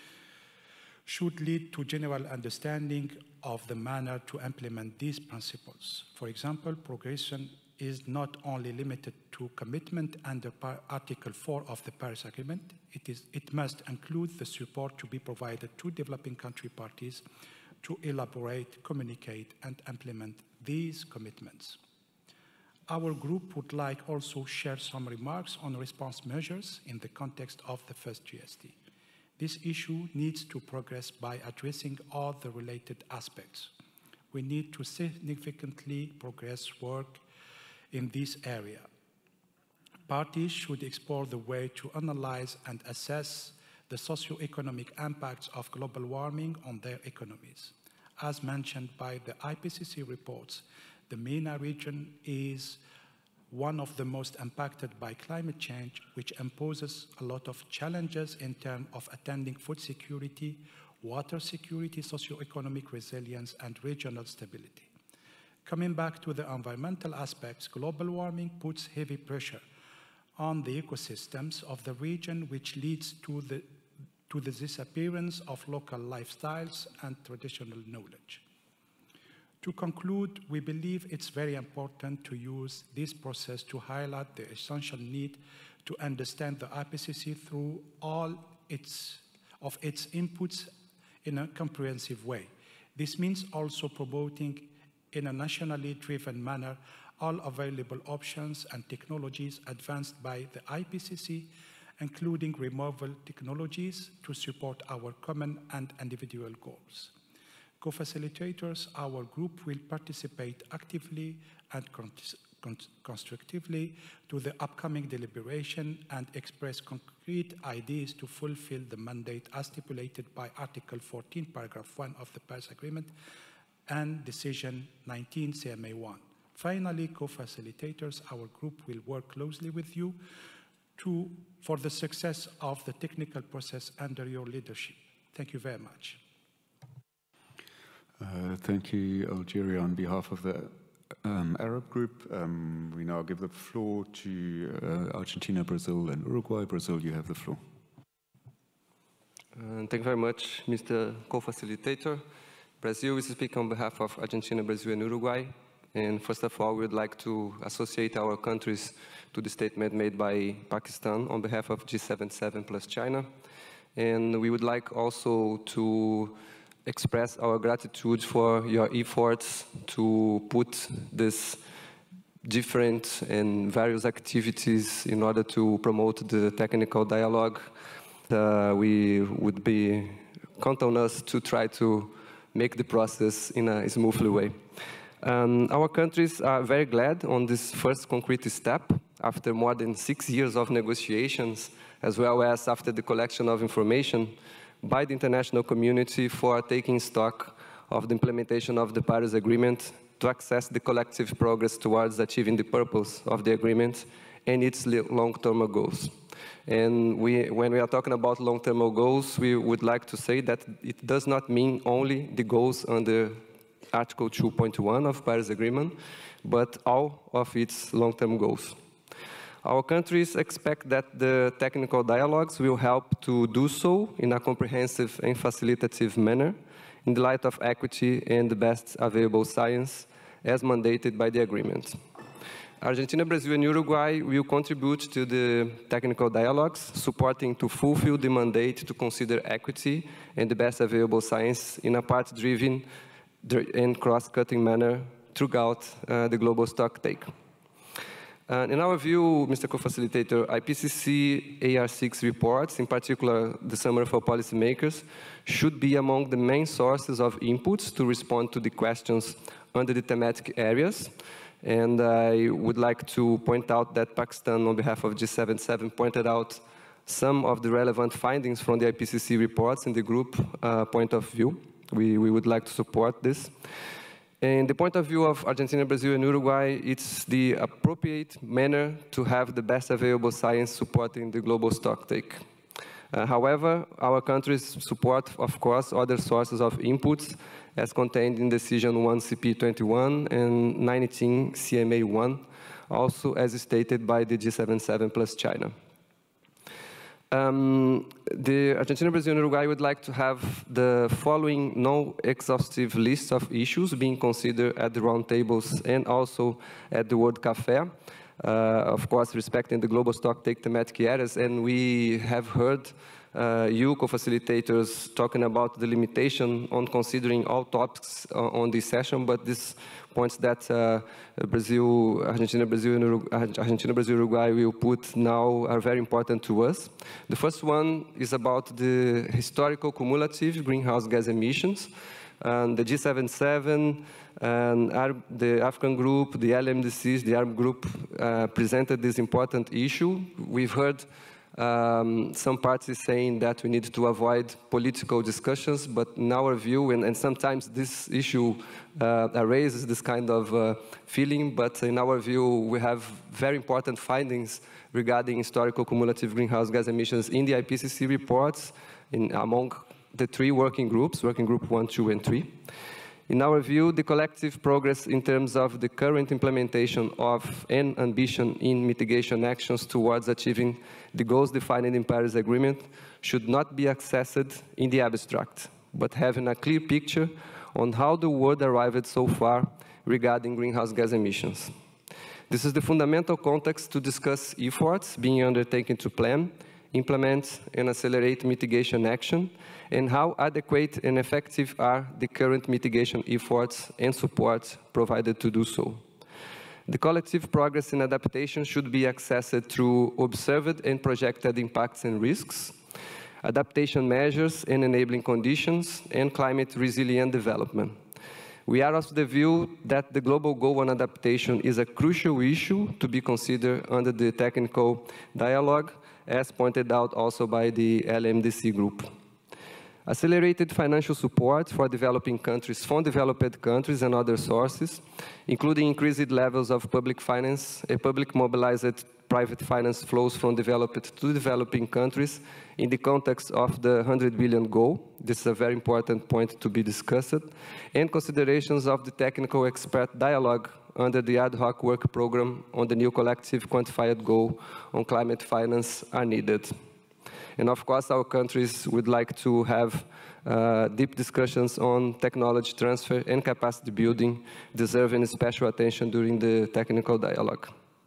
should lead to general understanding of the manner to implement these principles. For example, progression is not only limited to commitment under Article 4 of the Paris Agreement, it must include the support to be provided to developing country parties to elaborate, communicate, and implement these commitments. Our group would like also share some remarks on response measures in the context of the first GST. This issue needs to progress by addressing all the related aspects. We need to significantly progress work in this area. Parties should explore the way to analyze and assess the socio-economic impacts of global warming on their economies. As mentioned by the IPCC reports, the MENA region is one of the most impacted by climate change, which imposes a lot of challenges in terms of attending food security, water security, socio-economic resilience, and regional stability. Coming back to the environmental aspects, global warming puts heavy pressure on the ecosystems of the region, which leads to the disappearance of local lifestyles and traditional knowledge. To conclude, we believe it's very important to use this process to highlight the essential need to understand the IPCC through all its inputs in a comprehensive way. This means also promoting in a nationally driven manner all available options and technologies advanced by the IPCC, including removal technologies to support our common and individual goals. Co-facilitators, our group will participate actively and constructively to the upcoming deliberation and express concrete ideas to fulfill the mandate as stipulated by Article 14, Paragraph 1 of the Paris Agreement and Decision 19 CMA1. Finally, co-facilitators, our group will work closely with you for the success of the technical process under your leadership. Thank you very much. Thank you, Algeria. On behalf of the Arab group, we now give the floor to Argentina, Brazil, and Uruguay. Brazil, you have the floor. Thank you very much, Mr. Co-Facilitator. Brazil is speaking on behalf of Argentina, Brazil, and Uruguay. And first of all, we would like to associate our countries to the statement made by Pakistan on behalf of G77 plus China. And we would like also to express our gratitude for your efforts to put this different and various activities in order to promote the technical dialogue. we would count on us to try to make the process in a smoothly way. Our countries are very glad on this first concrete step after more than 6 years of negotiations, as well as after the collection of information by the international community for taking stock of the implementation of the Paris Agreement to access the collective progress towards achieving the purpose of the agreement and its long-term goals. And when we are talking about long-term goals, we would like to say that it does not mean only the goals under Article 2.1 of Paris Agreement, but all of its long-term goals. Our countries expect that the technical dialogues will help to do so in a comprehensive and facilitative manner in the light of equity and the best available science as mandated by the agreement. Argentina, Brazil, and Uruguay will contribute to the technical dialogues, supporting to fulfill the mandate to consider equity and the best available science in a part-driven and cross-cutting manner throughout the global stocktake. In our view, Mr. Co-Facilitator, IPCC AR6 reports, in particular the Summary for Policymakers, should be among the main sources of inputs to respond to the questions under the thematic areas. And I would like to point out that Pakistan, on behalf of G77, pointed out some of the relevant findings from the IPCC reports in the group point of view. We would like to support this. In the point of view of Argentina, Brazil, and Uruguay, it's the appropriate manner to have the best available science supporting the global stocktake. However, our countries support, of course, other sources of inputs as contained in Decision 1 CP21 and 19 CMA1, also as stated by the G77 plus China. The Argentina, Brazil, and Uruguay would like to have the following non-exhaustive list of issues being considered at the roundtables and also at the World Café, of course, respecting the global stocktake thematic areas. And we have heard you co-facilitators talking about the limitation on considering all topics on this session, but these points that Argentina, Brazil, Uruguay will put now are very important to us. The first one is about the historical cumulative greenhouse gas emissions. And the G77 and the African group, the LMDCs, the Arab group presented this important issue. We've heard some parties saying that we need to avoid political discussions, but in our view, and sometimes this issue raises this kind of feeling, but in our view, we have very important findings regarding historical cumulative greenhouse gas emissions in the IPCC reports among the 3 working groups, working group 1, 2, and 3. In our view, the collective progress in terms of the current implementation of an ambition in mitigation actions towards achieving the goals defined in the Paris Agreement should not be accessed in the abstract, but having a clear picture on how the world arrived so far regarding greenhouse gas emissions. This is the fundamental context to discuss efforts being undertaken to plan, implement, and accelerate mitigation action, and how adequate and effective are the current mitigation efforts and support provided to do so. The collective progress in adaptation should be accessed through observed and projected impacts and risks, adaptation measures and enabling conditions, and climate resilient development. We are of the view that the global goal on adaptation is a crucial issue to be considered under the technical dialogue, as pointed out also by the LMDC group. Accelerated financial support for developing countries from developed countries and other sources, including increased levels of public finance, public mobilized private finance flows from developed to developing countries in the context of the 100 billion goal. This is a very important point to be discussed, and considerations of the technical expert dialogue under the ad hoc work program on the new collective quantified goal on climate finance are needed. And of course, our countries would like to have deep discussions on technology transfer and capacity building, deserving special attention during the technical dialogue.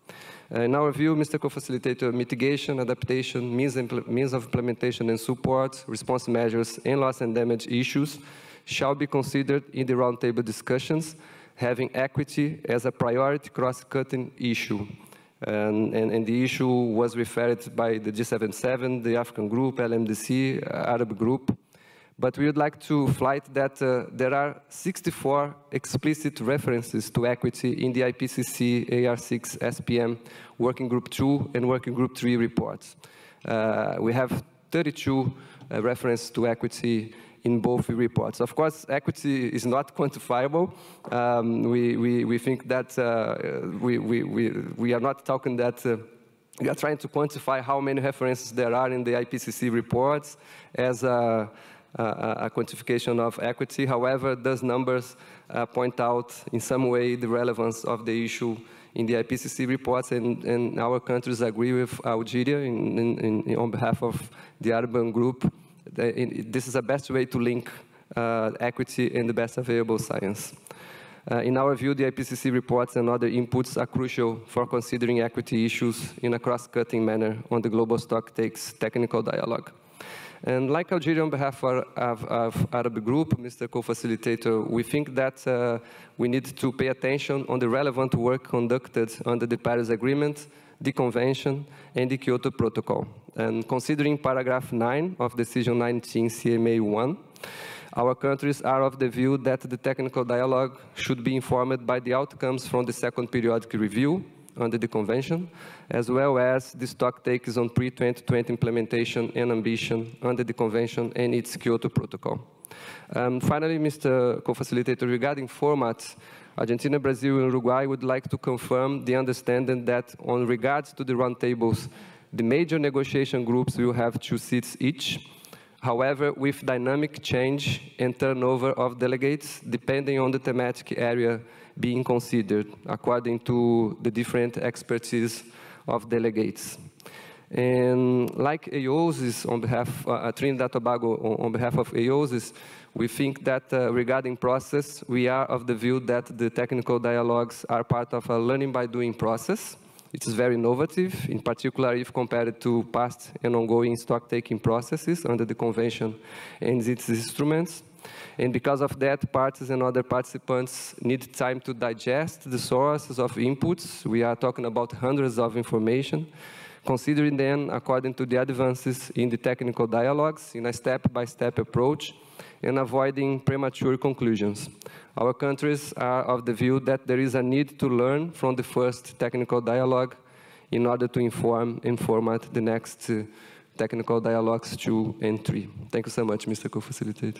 In our view, Mr. Co-Facilitator, mitigation, adaptation, means of implementation and support, response measures, and loss and damage issues shall be considered in the roundtable discussions, having equity as a priority cross-cutting issue. And the issue was referred by the G77, the African group, LMDC, Arab group. But we would like to flag that there are 64 explicit references to equity in the IPCC AR6 SPM Working Group 2 and Working Group 3 reports. We have 32 references to equity in both reports. Of course, equity is not quantifiable. We think that we are not talking that we are trying to quantify how many references there are in the IPCC reports as a quantification of equity. However, those numbers point out in some way the relevance of the issue in the IPCC reports, and our countries agree with Algeria on behalf of the Arab group. This is the best way to link equity and the best available science. In our view, the IPCC reports and other inputs are crucial for considering equity issues in a cross-cutting manner on the global stocktakes technical dialogue. And like Algeria, on behalf of Arab Group, Mr. Co-Facilitator, we think that we need to pay attention on the relevant work conducted under the Paris Agreement, the Convention, and the Kyoto Protocol. And considering paragraph 9 of Decision 19 CMA 1, our countries are of the view that the technical dialogue should be informed by the outcomes from the second periodic review under the Convention, as well as the stocktakes on pre-2020 implementation and ambition under the Convention and its Kyoto Protocol. Finally, Mr. Co-Facilitator, regarding format, Argentina, Brazil, and Uruguay would like to confirm the understanding that on regards to the roundtables, the major negotiation groups will have 2 seats each. However, with dynamic change and turnover of delegates, depending on the thematic area being considered, according to the different expertise of delegates. And like AOSIS, on behalf of Trinidad Tobago, on behalf of AOSIS, we think that regarding process, we are of the view that the technical dialogues are part of a learning by doing process. It is very innovative, in particular if compared to past and ongoing stock-taking processes under the Convention and its instruments. And because of that, parties and other participants need time to digest the sources of inputs. We are talking about hundreds of information, considering them according to the advances in the technical dialogues in a step-by-step approach and avoiding premature conclusions. Our countries are of the view that there is a need to learn from the first technical dialogue in order to inform and format the next technical dialogues 2 and 3. Thank you so much, Mr. Co-Facilitator.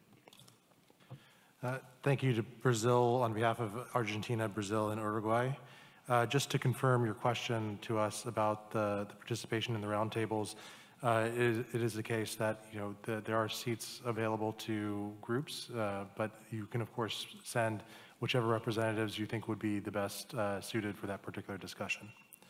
Thank you to Brazil on behalf of Argentina, Brazil, and Uruguay. Just to confirm your question to us about the participation in the roundtables, it is the case that there are seats available to groups, but you can of course send whichever representatives you think would be the best suited for that particular discussion.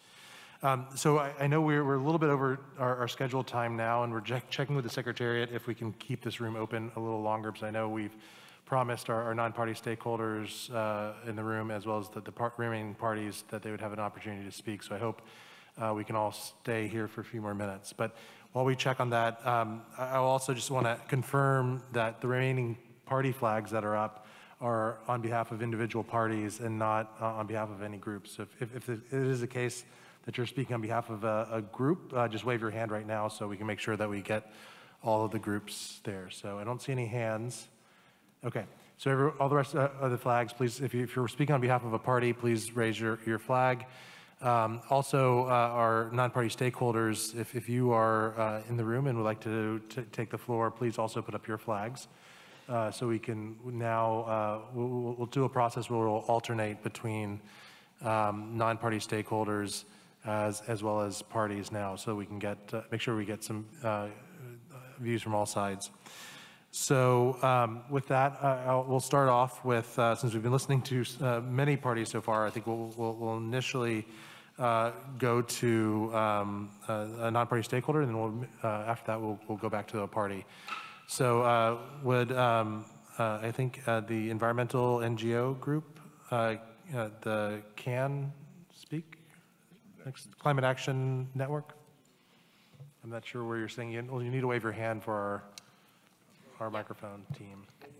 So I know we're a little bit over our scheduled time now, and we're checking with the Secretariat if we can keep this room open a little longer, because I know we've promised our non-party stakeholders in the room, as well as the remaining parties, that they would have an opportunity to speak. So I hope we can all stay here for a few more minutes. But while we check on that, I also just want to confirm that the remaining party flags that are up are on behalf of individual parties and not on behalf of any groups. So if it is the case that you're speaking on behalf of a group, just wave your hand right now so we can make sure that we get all of the groups there. So I don't see any hands. Okay, so all the rest of the flags, please, if you're speaking on behalf of a party, please raise your flag. Also, our non-party stakeholders, if you are in the room and would like to take the floor, please also put up your flags. So we can now, we'll do a process where we'll alternate between non-party stakeholders as well as parties now, so we can get, make sure we get some views from all sides. So with that, we'll start off with, since we've been listening to many parties so far, I think we'll initially go to a non-party stakeholder, and then after that we'll go back to a party. So would I think the environmental NGO group, the CAN speak? Next, Climate Action Network? I'm not sure where you're saying. Well, you need to wave your hand for our microphone team.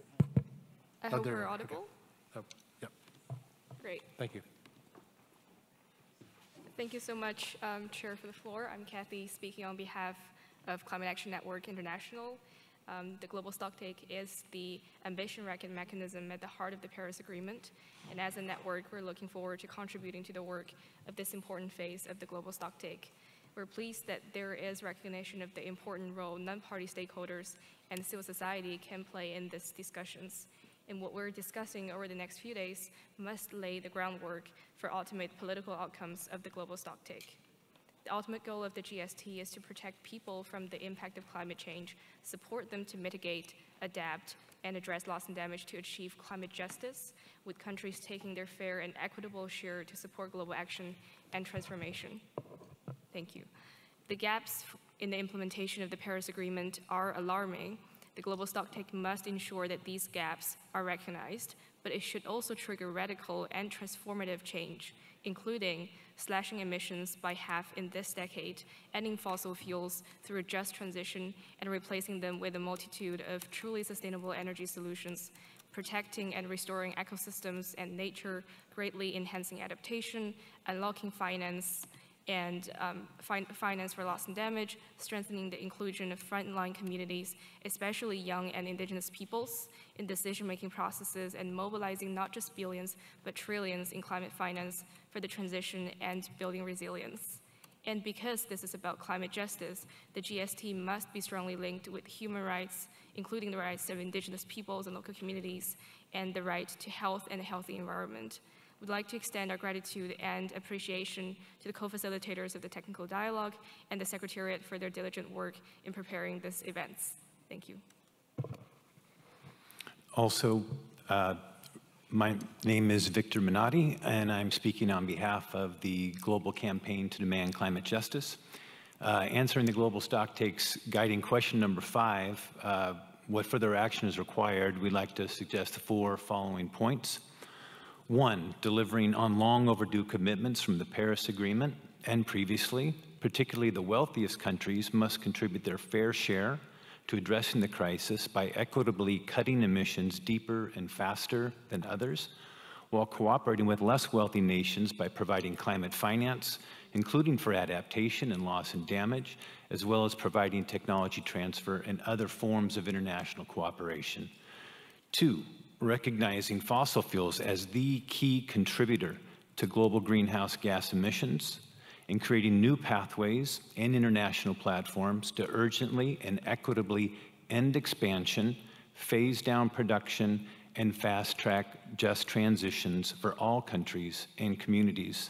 I hope we're audible. Okay. Oh, yep. Great. Thank you. Thank you so much, Chair, for the floor. I'm Kathy, speaking on behalf of Climate Action Network International. The Global Stocktake is the ambition reckoning mechanism at the heart of the Paris Agreement. And as a network, we're looking forward to contributing to the work of this important phase of the Global Stocktake. We're pleased that there is recognition of the important role non-party stakeholders and civil society can play in these discussions. And what we're discussing over the next few days must lay the groundwork for ultimate political outcomes of the Global Stocktake. The ultimate goal of the GST is to protect people from the impact of climate change, support them to mitigate, adapt, and address loss and damage to achieve climate justice, with countries taking their fair and equitable share to support global action and transformation. Thank you. The gaps in the implementation of the Paris Agreement are alarming. The Global Stocktake must ensure that these gaps are recognized, but it should also trigger radical and transformative change, including slashing emissions by half in this decade, ending fossil fuels through a just transition, and replacing them with a multitude of truly sustainable energy solutions, protecting and restoring ecosystems and nature, greatly enhancing adaptation, unlocking finance, and finance for loss and damage, strengthening the inclusion of frontline communities, especially young and indigenous peoples, in decision-making processes, and mobilizing not just billions, but trillions in climate finance for the transition and building resilience. And because this is about climate justice, the GST must be strongly linked with human rights, including the rights of indigenous peoples and local communities, and the right to health and a healthy environment. We'd like to extend our gratitude and appreciation to the co-facilitators of the technical dialogue and the Secretariat for their diligent work in preparing these events. Thank you. Also, my name is Victor Minotti, and I'm speaking on behalf of the Global Campaign to Demand Climate Justice. Answering the Global Stocktake's guiding question number 5, what further action is required, we'd like to suggest the 4 following points. 1, delivering on long overdue commitments from the Paris Agreement and previously, particularly the wealthiest countries must contribute their fair share to addressing the crisis by equitably cutting emissions deeper and faster than others, while cooperating with less wealthy nations by providing climate finance, including for adaptation and loss and damage, as well as providing technology transfer and other forms of international cooperation. 2, recognizing fossil fuels as the key contributor to global greenhouse gas emissions and creating new pathways and international platforms to urgently and equitably end expansion, phase down production, and fast-track just transitions for all countries and communities.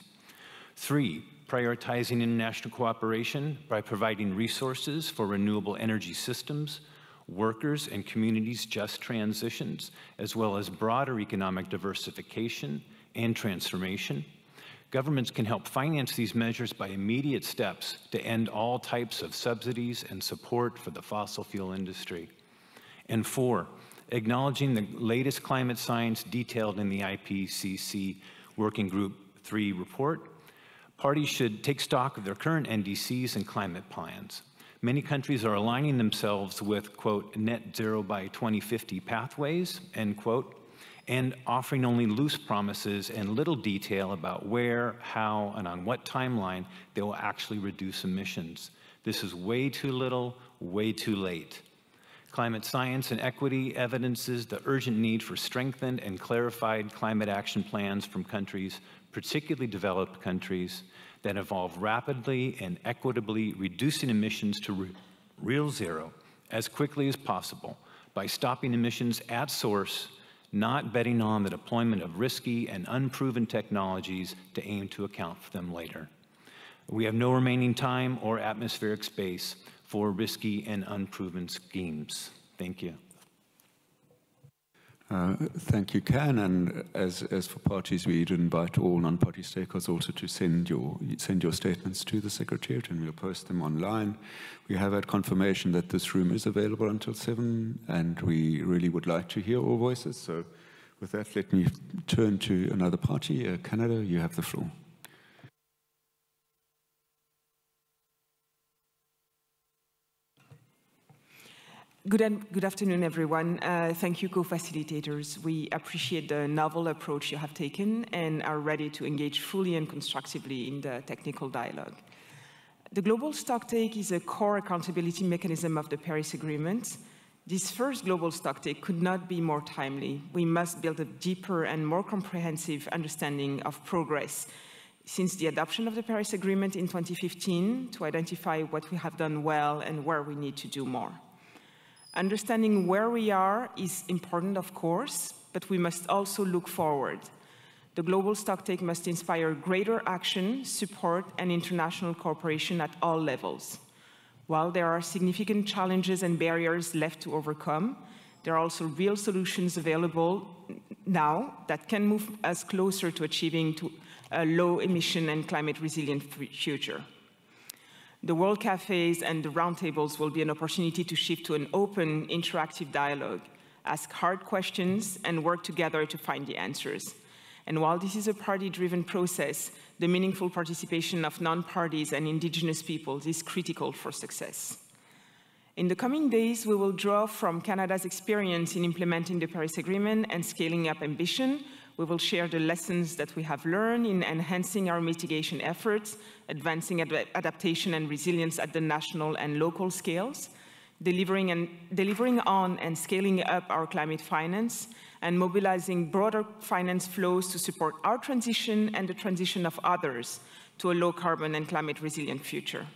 3, prioritizing international cooperation by providing resources for renewable energy systems, workers and communities' just transitions, as well as broader economic diversification and transformation. Governments can help finance these measures by immediate steps to end all types of subsidies and support for the fossil fuel industry. And 4, acknowledging the latest climate science detailed in the IPCC Working Group 3 report, parties should take stock of their current NDCs and climate plans. Many countries are aligning themselves with, quote, net zero by 2050 pathways, end quote, and offering only loose promises and little detail about where, how, and on what timeline they will actually reduce emissions. This is way too little, way too late. Climate science and equity evidences the urgent need for strengthened and clarified climate action plans from countries, particularly developed countries, that involve rapidly and equitably reducing emissions to real zero as quickly as possible by stopping emissions at source, not betting on the deployment of risky and unproven technologies to aim to account for them later. We have no remaining time or atmospheric space for risky and unproven schemes. Thank you. Thank you, Ken. And as for parties, we'd invite all non-party stakeholders also to send your statements to the Secretariat, and we'll post them online. We have had confirmation that this room is available until 7, and we really would like to hear all voices. So with that, let me turn to another party. Canada, you have the floor. Good afternoon, everyone. Thank you, co-facilitators. We appreciate the novel approach you have taken and are ready to engage fully and constructively in the technical dialogue. The global stocktake is a core accountability mechanism of the Paris Agreement. This first global stocktake could not be more timely. We must build a deeper and more comprehensive understanding of progress since the adoption of the Paris Agreement in 2015 to identify what we have done well and where we need to do more. Understanding where we are is important, of course, but we must also look forward. The global stocktake must inspire greater action, support, and international cooperation at all levels. While there are significant challenges and barriers left to overcome, there are also real solutions available now that can move us closer to achieving a low-emission and climate-resilient future. The World Cafes and the roundtables will be an opportunity to shift to an open, interactive dialogue, ask hard questions, and work together to find the answers. And while this is a party-driven process, the meaningful participation of non-parties and indigenous peoples is critical for success. In the coming days, we will draw from Canada's experience in implementing the Paris Agreement and scaling up ambition. We will share the lessons that we have learned in enhancing our mitigation efforts, advancing adaptation and resilience at the national and local scales, delivering on and scaling up our climate finance, and mobilizing broader finance flows to support our transition and the transition of others to a low-carbon and climate-resilient future.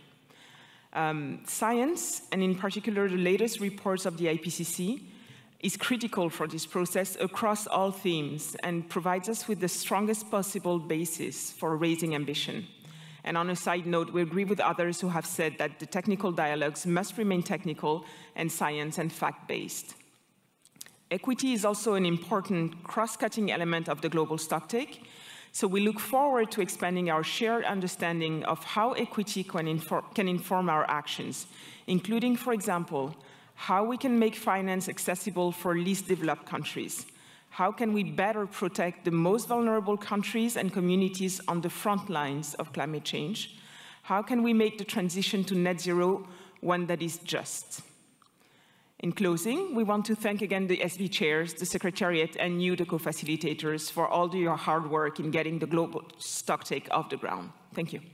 Science, and in particular the latest reports of the IPCC, is critical for this process across all themes and provides us with the strongest possible basis for raising ambition. And on a side note, we agree with others who have said that the technical dialogues must remain technical and science and fact-based. Equity is also an important cross-cutting element of the global stocktake, so we look forward to expanding our shared understanding of how equity can inform our actions, including, for example, how we can make finance accessible for least developed countries. How can we better protect the most vulnerable countries and communities on the front lines of climate change? How can we make the transition to net zero one that is just? In closing, we want to thank again the SB chairs, the Secretariat, and you, the co-facilitators, for all your hard work in getting the global stocktake off the ground. Thank you.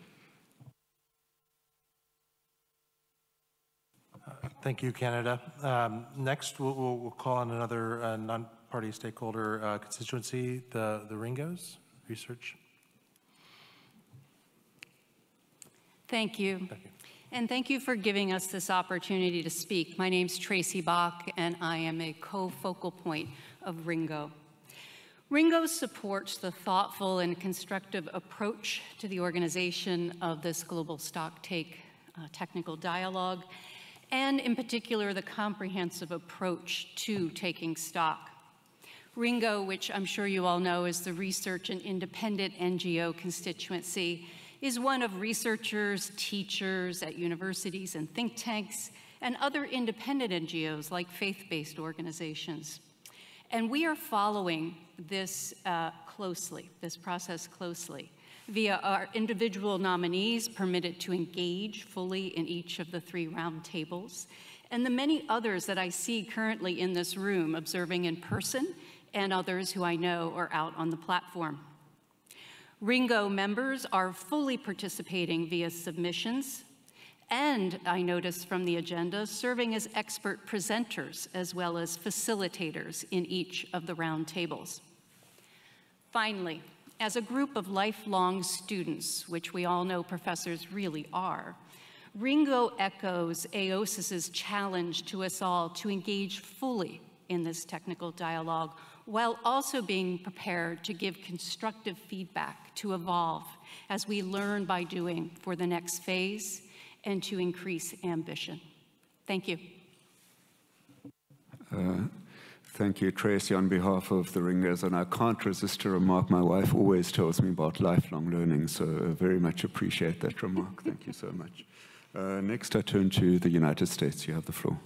Thank you, Canada. Next, we'll call on another non-party stakeholder constituency, the Ringos Research. Thank you. Thank you. And thank you for giving us this opportunity to speak. My name's Tracy Bach, and I am a co-focal point of Ringo. Ringo supports the thoughtful and constructive approach to the organization of this global stocktake technical dialogue, and in particular, the comprehensive approach to taking stock. Ringo, which I'm sure you all know is the research and independent NGO constituency, is one of researchers, teachers at universities and think tanks, and other independent NGOs like faith-based organizations. And we are following this this process closely, via our individual nominees permitted to engage fully in each of the 3 round tables, and the many others that I see currently in this room observing in person, and others who I know are out on the platform. Ringo members are fully participating via submissions, and I noticed from the agenda, serving as expert presenters as well as facilitators in each of the round tables. Finally, as a group of lifelong students, which we all know professors really are, Ringo echoes AOSIS's challenge to us all to engage fully in this technical dialogue, while also being prepared to give constructive feedback to evolve as we learn by doing for the next phase and to increase ambition. Thank you. Thank you, Tracy, on behalf of the Ringers, and I can't resist a remark my wife always tells me about lifelong learning, so I very much appreciate that remark. Thank you so much. Next, I turn to the United States. You have the floor.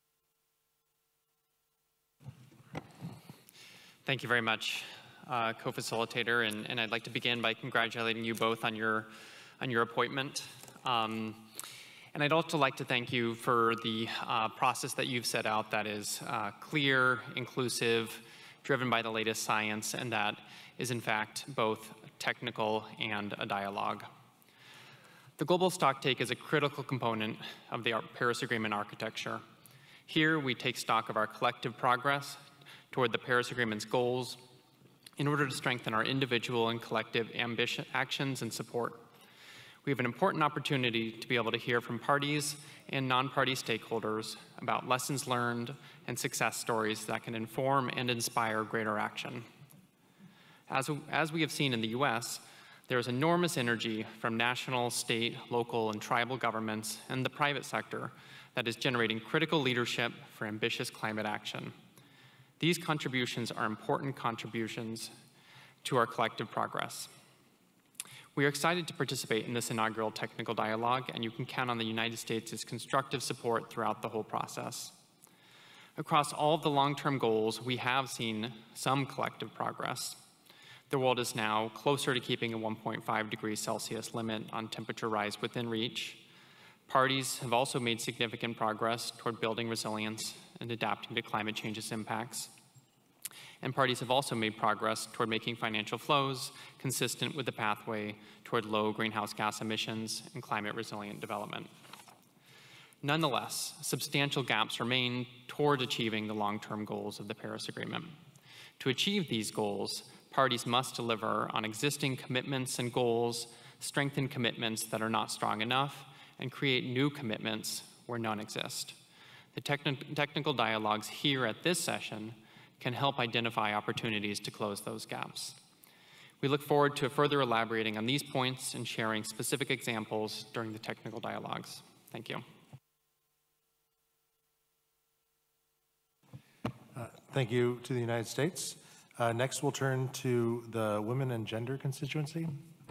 Thank you very much, co-facilitator, and I'd like to begin by congratulating you both on your appointment. And I'd also like to thank you for the process that you've set out that is clear, inclusive, driven by the latest science, and that is in fact both technical and a dialogue. The global stocktake is a critical component of the Paris Agreement architecture. Here we take stock of our collective progress toward the Paris Agreement's goals in order to strengthen our individual and collective ambition, actions and support. We have an important opportunity to be able to hear from parties and non-party stakeholders about lessons learned and success stories that can inform and inspire greater action. As we have seen in the US, there is enormous energy from national, state, local, and tribal governments and the private sector that is generating critical leadership for ambitious climate action. These contributions are important contributions to our collective progress. We are excited to participate in this inaugural technical dialogue, and you can count on the United States' constructive support throughout the whole process. Across all of the long-term goals, we have seen some collective progress. The world is now closer to keeping a 1.5 degrees Celsius limit on temperature rise within reach. Parties have also made significant progress toward building resilience and adapting to climate change's impacts. And parties have also made progress toward making financial flows consistent with the pathway toward low greenhouse gas emissions and climate resilient development. Nonetheless, substantial gaps remain toward achieving the long-term goals of the Paris Agreement. To achieve these goals, parties must deliver on existing commitments and goals, strengthen commitments that are not strong enough, and create new commitments where none exist. The technical dialogues here at this session can help identify opportunities to close those gaps. We look forward to further elaborating on these points and sharing specific examples during the technical dialogues. Thank you. Thank you to the United States. Next, we'll turn to the Women and Gender constituency.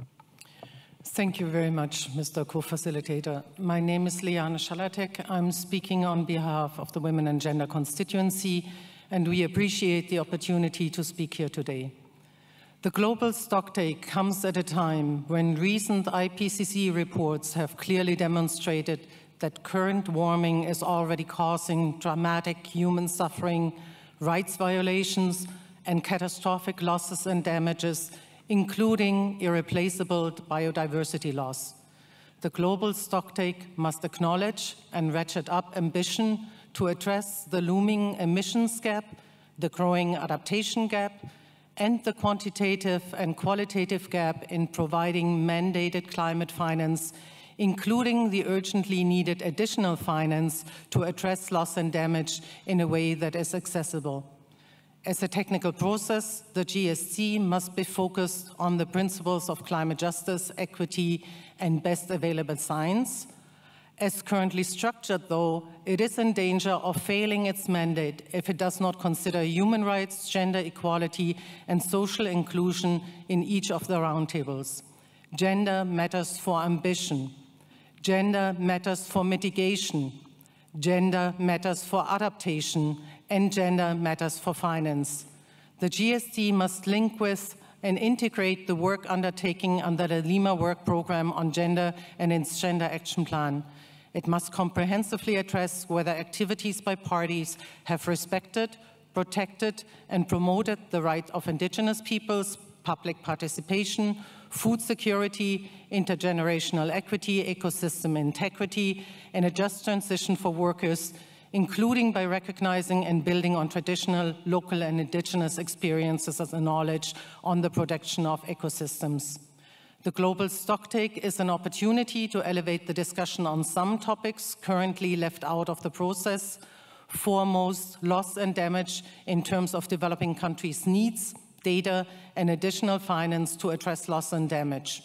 Thank you very much, Mr. Co-Facilitator. My name is Liane Schalatek. I'm speaking on behalf of the Women and Gender constituency, and we appreciate the opportunity to speak here today. The global stocktake comes at a time when recent IPCC reports have clearly demonstrated that current warming is already causing dramatic human suffering, rights violations, and catastrophic losses and damages, including irreplaceable biodiversity loss. The global stocktake must acknowledge and ratchet up ambition to address the looming emissions gap, the growing adaptation gap, and the quantitative and qualitative gap in providing mandated climate finance, including the urgently needed additional finance to address loss and damage in a way that is accessible. As a technical process, the GSC must be focused on the principles of climate justice, equity, and best available science. As currently structured, though, it is in danger of failing its mandate if it does not consider human rights, gender equality, and social inclusion in each of the roundtables. Gender matters for ambition. Gender matters for mitigation. Gender matters for adaptation. And gender matters for finance. The GST must link with and integrate the work undertaking under the Lima Work Programme on Gender and its Gender Action Plan. It must comprehensively address whether activities by parties have respected, protected, and promoted the rights of indigenous peoples, public participation, food security, intergenerational equity, ecosystem integrity, and a just transition for workers, including by recognizing and building on traditional, local, and indigenous experiences and knowledge on the protection of ecosystems. The global stocktake is an opportunity to elevate the discussion on some topics currently left out of the process, foremost loss and damage in terms of developing countries' needs, data, and additional finance to address loss and damage.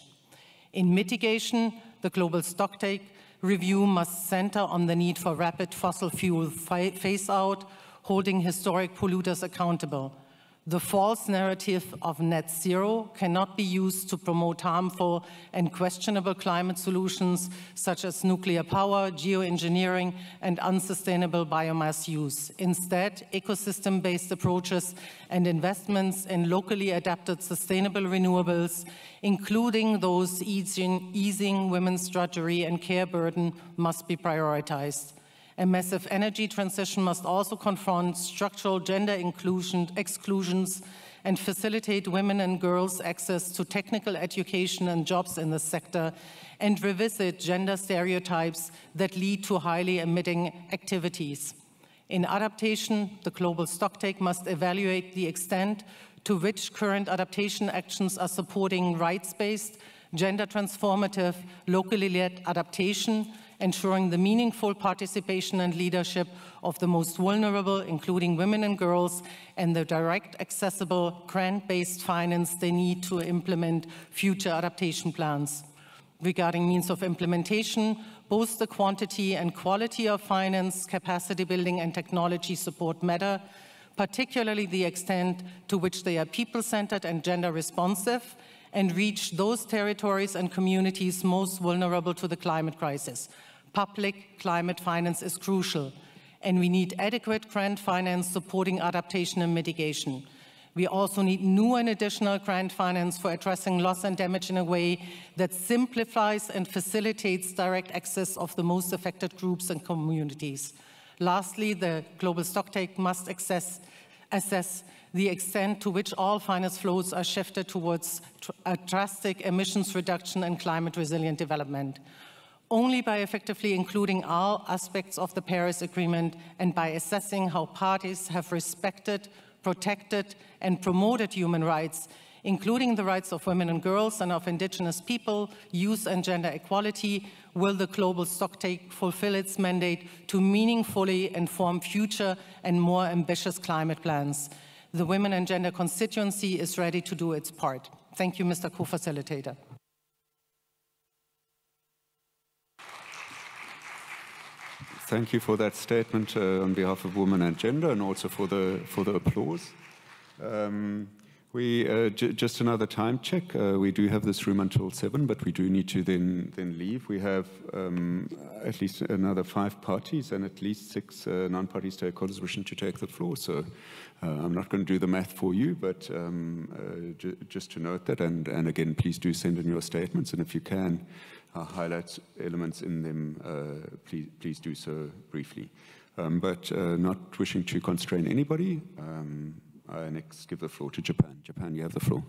In mitigation, the global stocktake review must center on the need for rapid fossil fuel phase-out, holding historic polluters accountable. The false narrative of net zero cannot be used to promote harmful and questionable climate solutions such as nuclear power, geoengineering, and unsustainable biomass use. Instead, ecosystem-based approaches and investments in locally adapted sustainable renewables, including those easing women's drudgery and care burden, must be prioritized. A massive energy transition must also confront structural gender exclusions and facilitate women and girls' access to technical education and jobs in the sector, and revisit gender stereotypes that lead to highly emitting activities. In adaptation, the global stocktake must evaluate the extent to which current adaptation actions are supporting rights-based, gender transformative, locally led adaptation, ensuring the meaningful participation and leadership of the most vulnerable, including women and girls, and the direct, accessible, grant-based finance they need to implement future adaptation plans. Regarding means of implementation, both the quantity and quality of finance, capacity building, and technology support matter, particularly the extent to which they are people-centered and gender-responsive, and reach those territories and communities most vulnerable to the climate crisis. Public climate finance is crucial, and we need adequate grant finance supporting adaptation and mitigation. We also need new and additional grant finance for addressing loss and damage in a way that simplifies and facilitates direct access of the most affected groups and communities. Lastly, the global stocktake must assess the extent to which all finance flows are shifted towards a drastic emissions reduction and climate resilient development. Only by effectively including all aspects of the Paris Agreement and by assessing how parties have respected, protected, and promoted human rights, including the rights of women and girls and of indigenous people, youth and gender equality, will the global stocktake fulfill its mandate to meaningfully inform future and more ambitious climate plans. The Women and Gender constituency is ready to do its part. Thank you, Mr. Co-Facilitator. Thank you for that statement on behalf of Women and Gender, and also for the applause. Just another time check. We do have this room until 7, but we do need to then leave. We have at least another 5 parties and at least 6 non-party stakeholders wishing to take the floor. So I'm not going to do the math for you, but just to note that. And again, please do send in your statements, and if you can highlight elements in them, please do so briefly. But not wishing to constrain anybody, I next give the floor to Japan. Japan, you have the floor.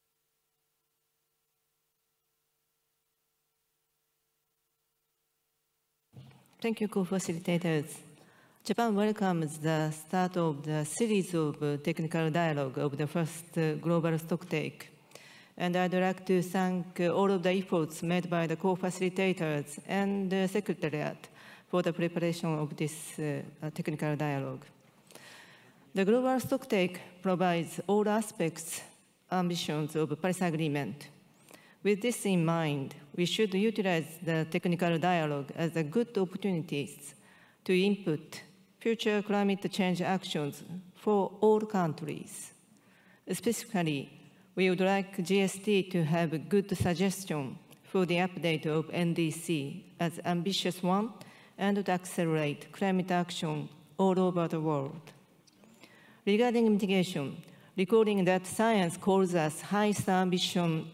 Thank you, co-facilitators. Japan welcomes the start of the series of technical dialogue of the first global stocktake. And I'd like to thank all of the efforts made by the co-facilitators and the Secretariat for the preparation of this technical dialogue. The global stocktake provides all aspects, ambitions of the Paris Agreement. With this in mind, we should utilize the technical dialogue as a good opportunity to input future climate change actions for all countries. Specifically, we would like GST to have a good suggestion for the update of NDC as ambitious one and to accelerate climate action all over the world. Regarding mitigation, recalling that science calls us highest ambition,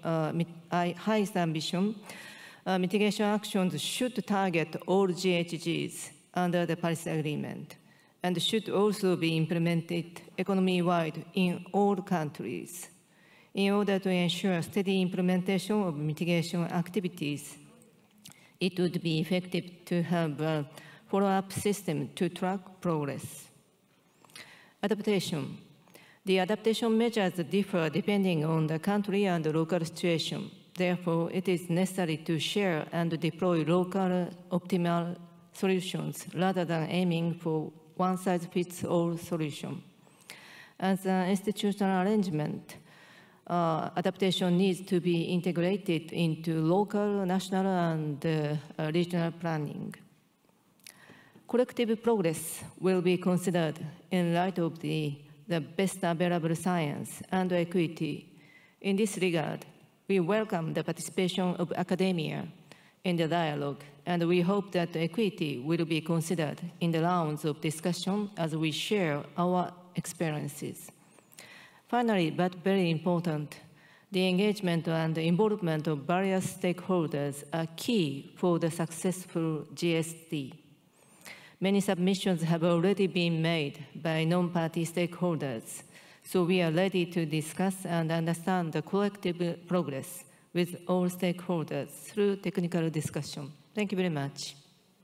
mitigation actions should target all GHGs under the Paris Agreement and should also be implemented economy-wide in all countries. In order to ensure steady implementation of mitigation activities, it would be effective to have a follow-up system to track progress. Adaptation. The adaptation measures differ depending on the country and the local situation. Therefore, it is necessary to share and deploy local optimal solutions rather than aiming for one-size-fits-all solution. As an institutional arrangement, adaptation needs to be integrated into local, national, and regional planning. Collective progress will be considered in light of the the best available science and equity. In this regard, we welcome the participation of academia in the dialogue, and we hope that equity will be considered in the rounds of discussion as we share our experiences. Finally, but very important, the engagement and the involvement of various stakeholders are key for the successful GST. Many submissions have already been made by non-party stakeholders, so we are ready to discuss and understand the collective progress with all stakeholders through technical discussion. Thank you very much.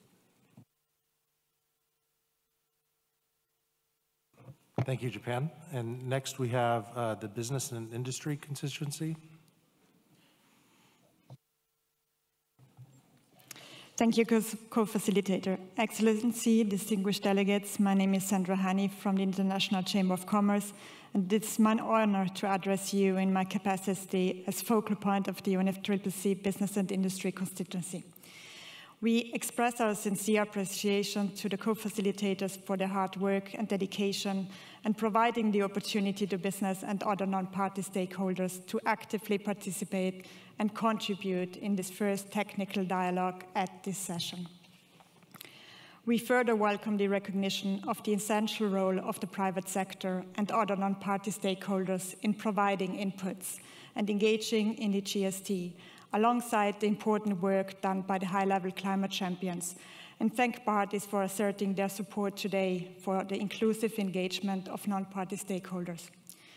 Thank you, Japan. And next we have the Business and Industry constituency. Thank you, co-facilitator. Excellency, distinguished delegates, my name is Sandra Hani from the International Chamber of Commerce, and it's my honor to address you in my capacity as focal point of the UNFCCC Business and Industry constituency. We express our sincere appreciation to the co-facilitators for their hard work and dedication and providing the opportunity to business and other non-party stakeholders to actively participate and contribute in this first technical dialogue at this session. We further welcome the recognition of the essential role of the private sector and other non-party stakeholders in providing inputs and engaging in the GST, alongside the important work done by the high-level climate champions, and thank parties for asserting their support today for the inclusive engagement of non-party stakeholders.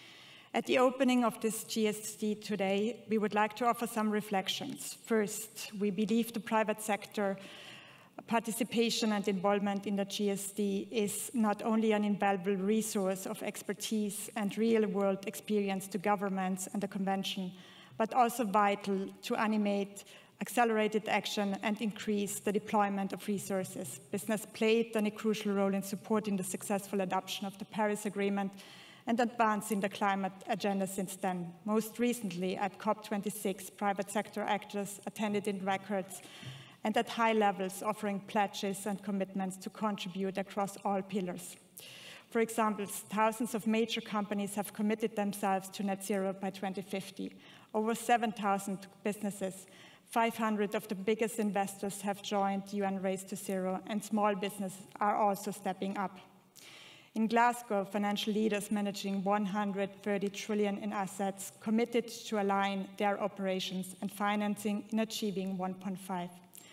At the opening of this GST today, we would like to offer some reflections. First, we believe the private sector participation and involvement in the GST is not only an invaluable resource of expertise and real-world experience to governments and the Convention, but also vital to animate accelerated action and increase the deployment of resources. Business played a crucial role in supporting the successful adoption of the Paris Agreement and advancing the climate agenda since then. Most recently, at COP26, private sector actors attended in records and at high levels, offering pledges and commitments to contribute across all pillars. For example, thousands of major companies have committed themselves to net zero by 2050. Over 7,000 businesses, 500 of the biggest investors have joined the UN Race to Zero, and small businesses are also stepping up. In Glasgow, financial leaders managing 130 trillion in assets committed to align their operations and financing in achieving 1.5.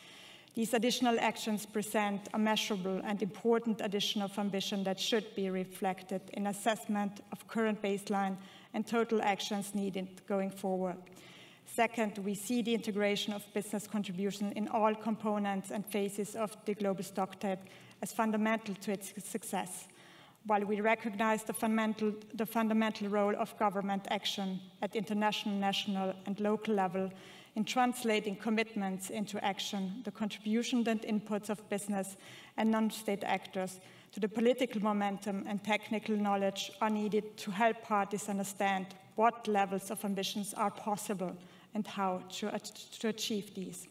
These additional actions present a measurable and important addition of ambition that should be reflected in assessment of current baseline and total actions needed going forward. Second, we see the integration of business contribution in all components and phases of the global Stocktake as fundamental to its success. While we recognize the fundamental role of government action at international, national, and local level in translating commitments into action, the contribution and inputs of business and non-state actors to the political momentum and technical knowledge are needed to help parties understand what levels of ambitions are possible and how to achieve these.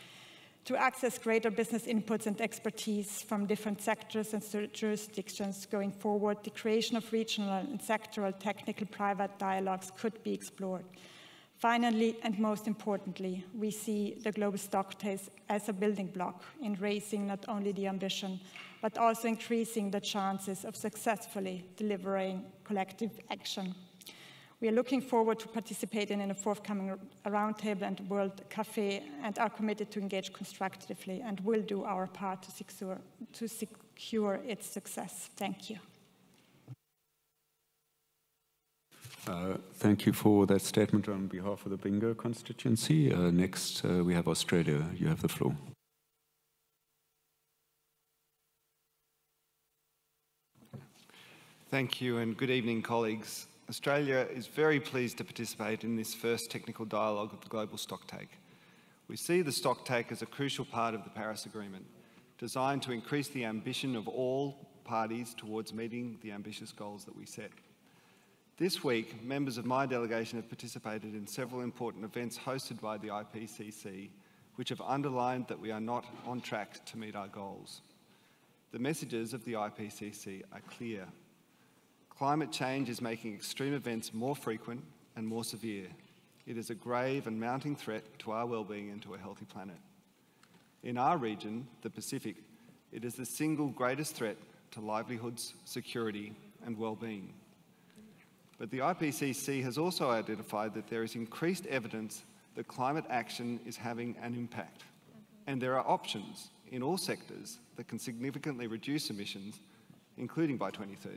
To access greater business inputs and expertise from different sectors and jurisdictions going forward, the creation of regional and sectoral technical private dialogues could be explored. Finally, and most importantly, we see the global Stocktake as a building block in raising not only the ambition, but also increasing the chances of successfully delivering collective action. We are looking forward to participating in a forthcoming roundtable and World Café, and are committed to engage constructively and will do our part to secure its success. Thank you. Thank you for that statement on behalf of the Bingo constituency. Next, we have Australia. You have the floor. Thank you, and good evening, colleagues. Australia is very pleased to participate in this first technical dialogue of the global Stocktake. We see the Stocktake as a crucial part of the Paris Agreement, designed to increase the ambition of all parties towards meeting the ambitious goals that we set. This week, members of my delegation have participated in several important events hosted by the IPCC, which have underlined that we are not on track to meet our goals. The messages of the IPCC are clear. Climate change is making extreme events more frequent and more severe. It is a grave and mounting threat to our well-being and to a healthy planet. In our region, the Pacific, it is the single greatest threat to livelihoods, security, and well-being. But the IPCC has also identified that there is increased evidence that climate action is having an impact, and there are options in all sectors that can significantly reduce emissions, including by 2030.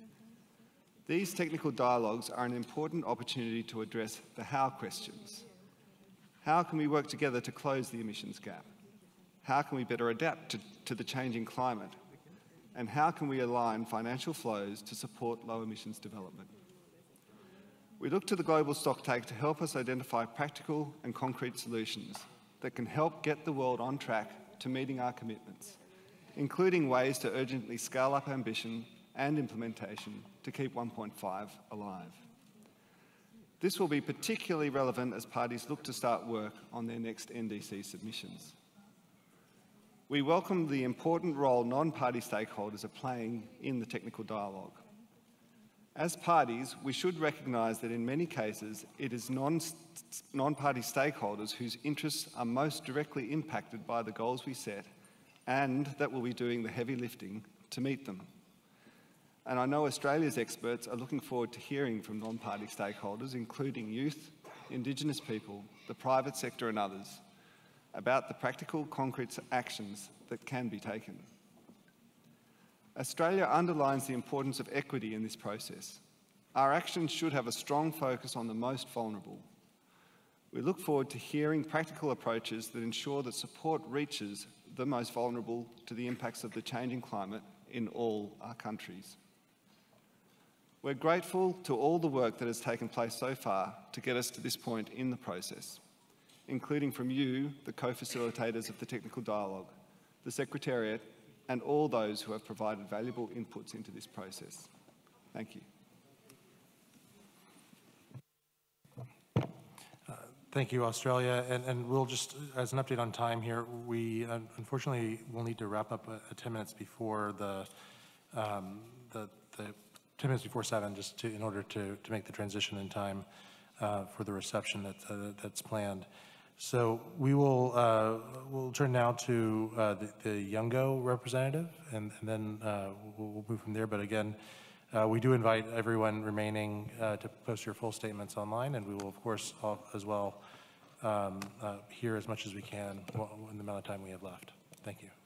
These technical dialogues are an important opportunity to address the how questions. How can we work together to close the emissions gap? How can we better adapt to the changing climate? And how can we align financial flows to support low emissions development? We look to the global stocktake to help us identify practical and concrete solutions that can help get the world on track to meeting our commitments, including ways to urgently scale up ambition and implementation to keep 1.5 alive. This will be particularly relevant as parties look to start work on their next NDC submissions. We welcome the important role non-party stakeholders are playing in the technical dialogue. As parties, we should recognise that in many cases it is non-party stakeholders whose interests are most directly impacted by the goals we set and that will be doing the heavy lifting to meet them. And I know Australia's experts are looking forward to hearing from non-party stakeholders, including youth, Indigenous people, the private sector and others, about the practical, concrete actions that can be taken. Australia underlines the importance of equity in this process. Our actions should have a strong focus on the most vulnerable. We look forward to hearing practical approaches that ensure that support reaches the most vulnerable to the impacts of the changing climate in all our countries. We're grateful to all the work that has taken place so far to get us to this point in the process, including from you, the co-facilitators of the technical dialogue, the Secretariat, and all those who have provided valuable inputs into this process. Thank you. Thank you, Australia. And we'll just, as an update on time here, we unfortunately will need to wrap up 10 minutes before 10 minutes before 7, just in order to make the transition in time for the reception that's planned. So we will we'll turn now to the Youngo representative, and then we'll move from there. But again, we do invite everyone remaining to post your full statements online, and we will, of course, as well hear as much as we can in the amount of time we have left. Thank you.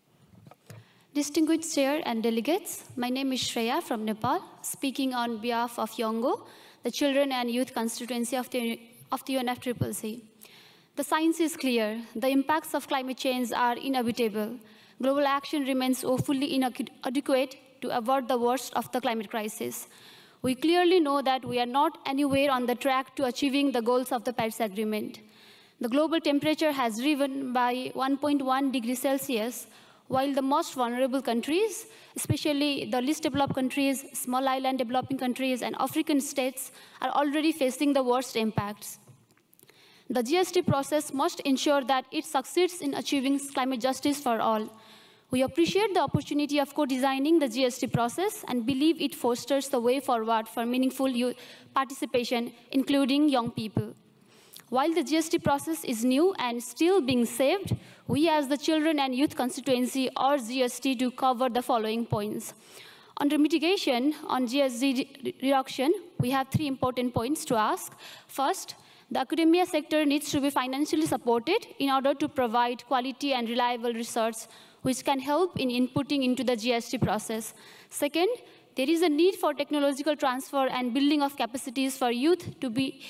Distinguished Chair and delegates, my name is Shreya from Nepal, speaking on behalf of Youngo, the Children and Youth Constituency of the UNFCCC. The science is clear. The impacts of climate change are inevitable. Global action remains woefully inadequate to avert the worst of the climate crisis. We clearly know that we are not anywhere on the track to achieving the goals of the Paris Agreement. The global temperature has risen by 1.1 degrees Celsius, while the most vulnerable countries, especially the least developed countries, small island developing countries, and African states, are already facing the worst impacts. The GST process must ensure that it succeeds in achieving climate justice for all. We appreciate the opportunity of co-designing the GST process and believe it fosters the way forward for meaningful youth participation, including young people. While the GST process is new and still being shaped, we as the Children and Youth Constituency urge GST to cover the following points. Under mitigation on GST reduction, we have 3 important points to ask. First, the academia sector needs to be financially supported in order to provide quality and reliable research, which can help in inputting into the GST process. Second, there is a need for technological transfer and building of capacities for youth to be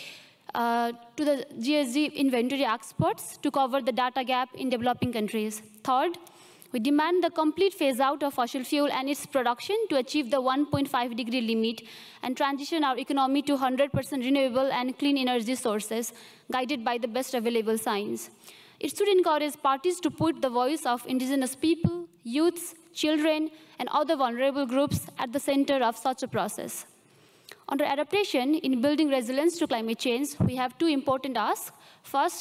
to the GST inventory experts to cover the data gap in developing countries. Third, we demand the complete phase-out of fossil fuel and its production to achieve the 1.5-degree limit and transition our economy to 100% renewable and clean energy sources, guided by the best available science. It should encourage parties to put the voice of indigenous people, youths, children, and other vulnerable groups at the center of such a process. Under adaptation, in building resilience to climate change, we have 2 important asks. First,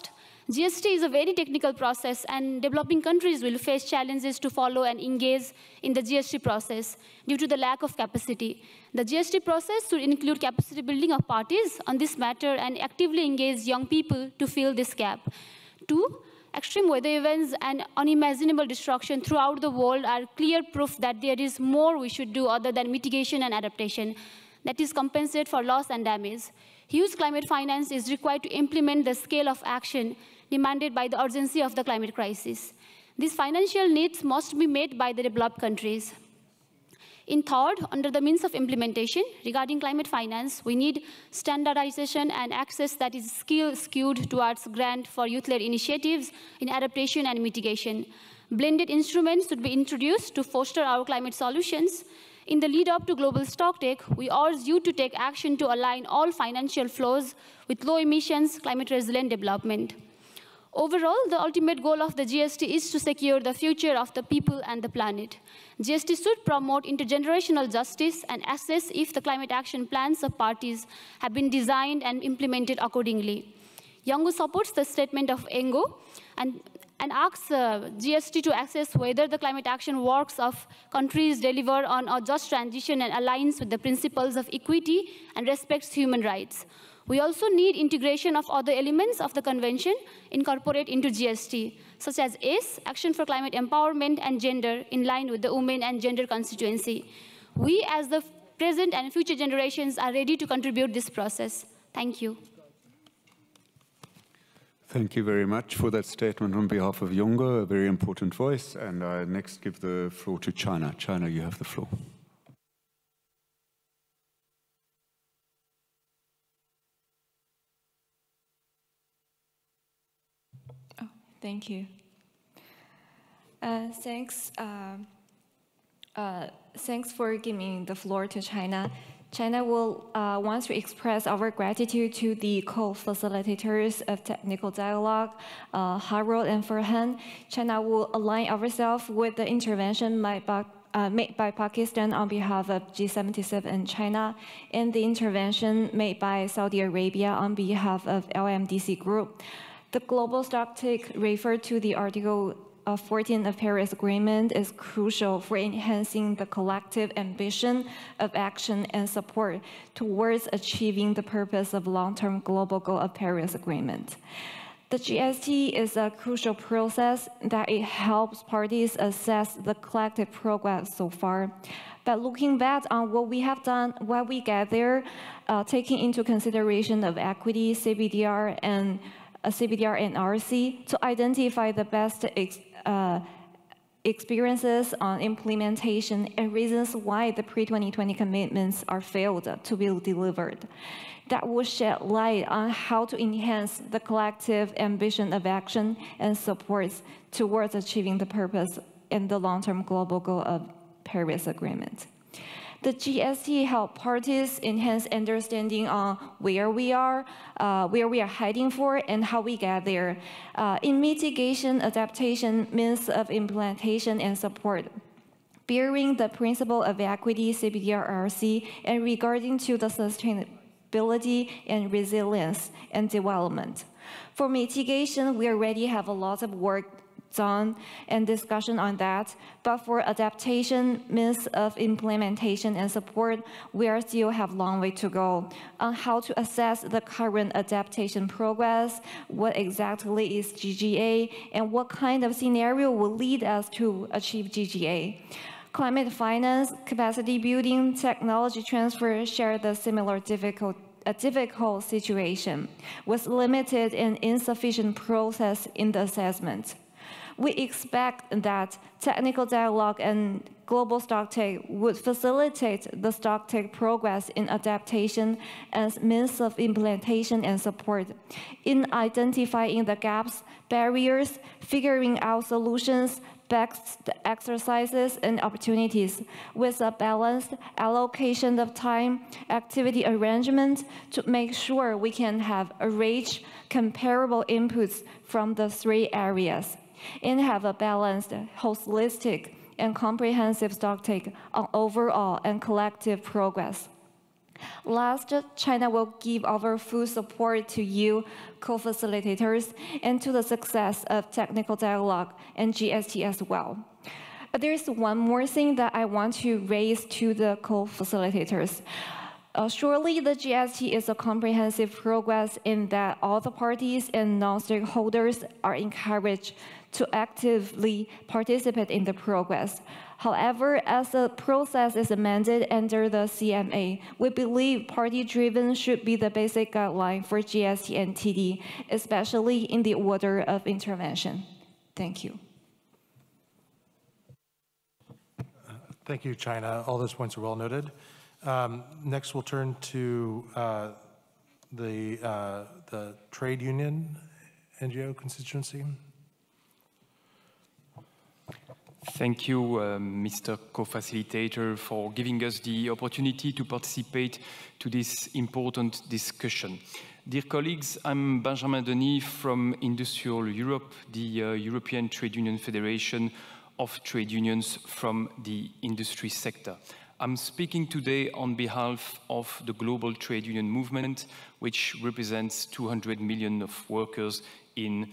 GST is a very technical process, and developing countries will face challenges to follow and engage in the GST process due to the lack of capacity. The GST process should include capacity building of parties on this matter and actively engage young people to fill this gap. 2, extreme weather events and unimaginable destruction throughout the world are clear proof that there is more we should do other than mitigation and adaptation, that is compensate for loss and damage. Huge climate finance is required to implement the scale of action demanded by the urgency of the climate crisis. These financial needs must be met by the developed countries. In third, under the means of implementation, regarding climate finance, we need standardization and access that is skewed towards grant for youth-led initiatives in adaptation and mitigation. Blended instruments should be introduced to foster our climate solutions. In the lead up to global stocktake, we urge you to take action to align all financial flows with low emissions, climate resilient development. Overall, the ultimate goal of the GST is to secure the future of the people and the planet. GST should promote intergenerational justice and assess if the climate action plans of parties have been designed and implemented accordingly. Yongo supports the statement of Engo and asks GST to assess whether the climate action works of countries deliver on a just transition and aligns with the principles of equity and respects human rights. We also need integration of other elements of the convention incorporate into GST, such as ACE, Action for Climate Empowerment and Gender, in line with the women and gender constituency. We, as the present and future generations, are ready to contribute this process. Thank you. Thank you very much for that statement on behalf of Yongo, a very important voice. And I next give the floor to China. China, you have the floor. Thank you. Thanks for giving the floor to China. China will want to express our gratitude to the co-facilitators of technical dialogue, Harold and Farhan. China will align ourselves with the intervention made by Pakistan on behalf of G77 and China, and the intervention made by Saudi Arabia on behalf of LMDC Group. The global stocktake referred to the Article 14 of Paris Agreement is crucial for enhancing the collective ambition of action and support towards achieving the purpose of long-term global goal of Paris Agreement. The GST is a crucial process that it helps parties assess the collective progress so far. But looking back on what we have done, what we get there, taking into consideration of equity, CBDR, and RC to identify the best experiences on implementation and reasons why the pre-2020 commitments are failed to be delivered. That will shed light on how to enhance the collective ambition of action and supports towards achieving the purpose and the long-term global goal of Paris Agreement. The GST help parties enhance understanding on where we are heading for, and how we get there. In mitigation, adaptation, means of implementation, and support, bearing the principle of equity, CBDR-RC, and regarding to the sustainability and resilience and development. For mitigation, we already have a lot of work done and discussion on that, but for adaptation, means of implementation and support, we still have a long way to go on how to assess the current adaptation progress, what exactly is GGA, and what kind of scenario will lead us to achieve GGA. Climate finance, capacity building, technology transfer share the similar difficult situation with limited and insufficient process in the assessment. We expect that technical dialogue and global stocktake would facilitate the stocktake progress in adaptation as means of implementation and support, in identifying the gaps, barriers, figuring out solutions, best exercises and opportunities with a balanced allocation of time, activity arrangement to make sure we can have a rich, comparable inputs from the three areas, and have a balanced, holistic, and comprehensive stocktake on overall and collective progress. Last, China will give our full support to you, co-facilitators, and to the success of technical dialogue and GST as well. But there's one more thing that I want to raise to the co-facilitators. Surely the GST is a comprehensive progress in that all the parties and non-stakeholders are encouraged to actively participate in the progress. However, as the process is amended under the CMA, we believe party-driven should be the basic guideline for GST and TD, especially in the order of intervention. Thank you. Thank you, China. All those points are well noted. Next, we'll turn to the trade union NGO constituency. Thank you, Mr. Co-Facilitator, for giving us the opportunity to participate to this important discussion. Dear colleagues, I'm Benjamin Denis from Industrial Europe, the European Trade Union Federation of trade unions from the industry sector. I'm speaking today on behalf of the global trade union movement, which represents 200 million of workers in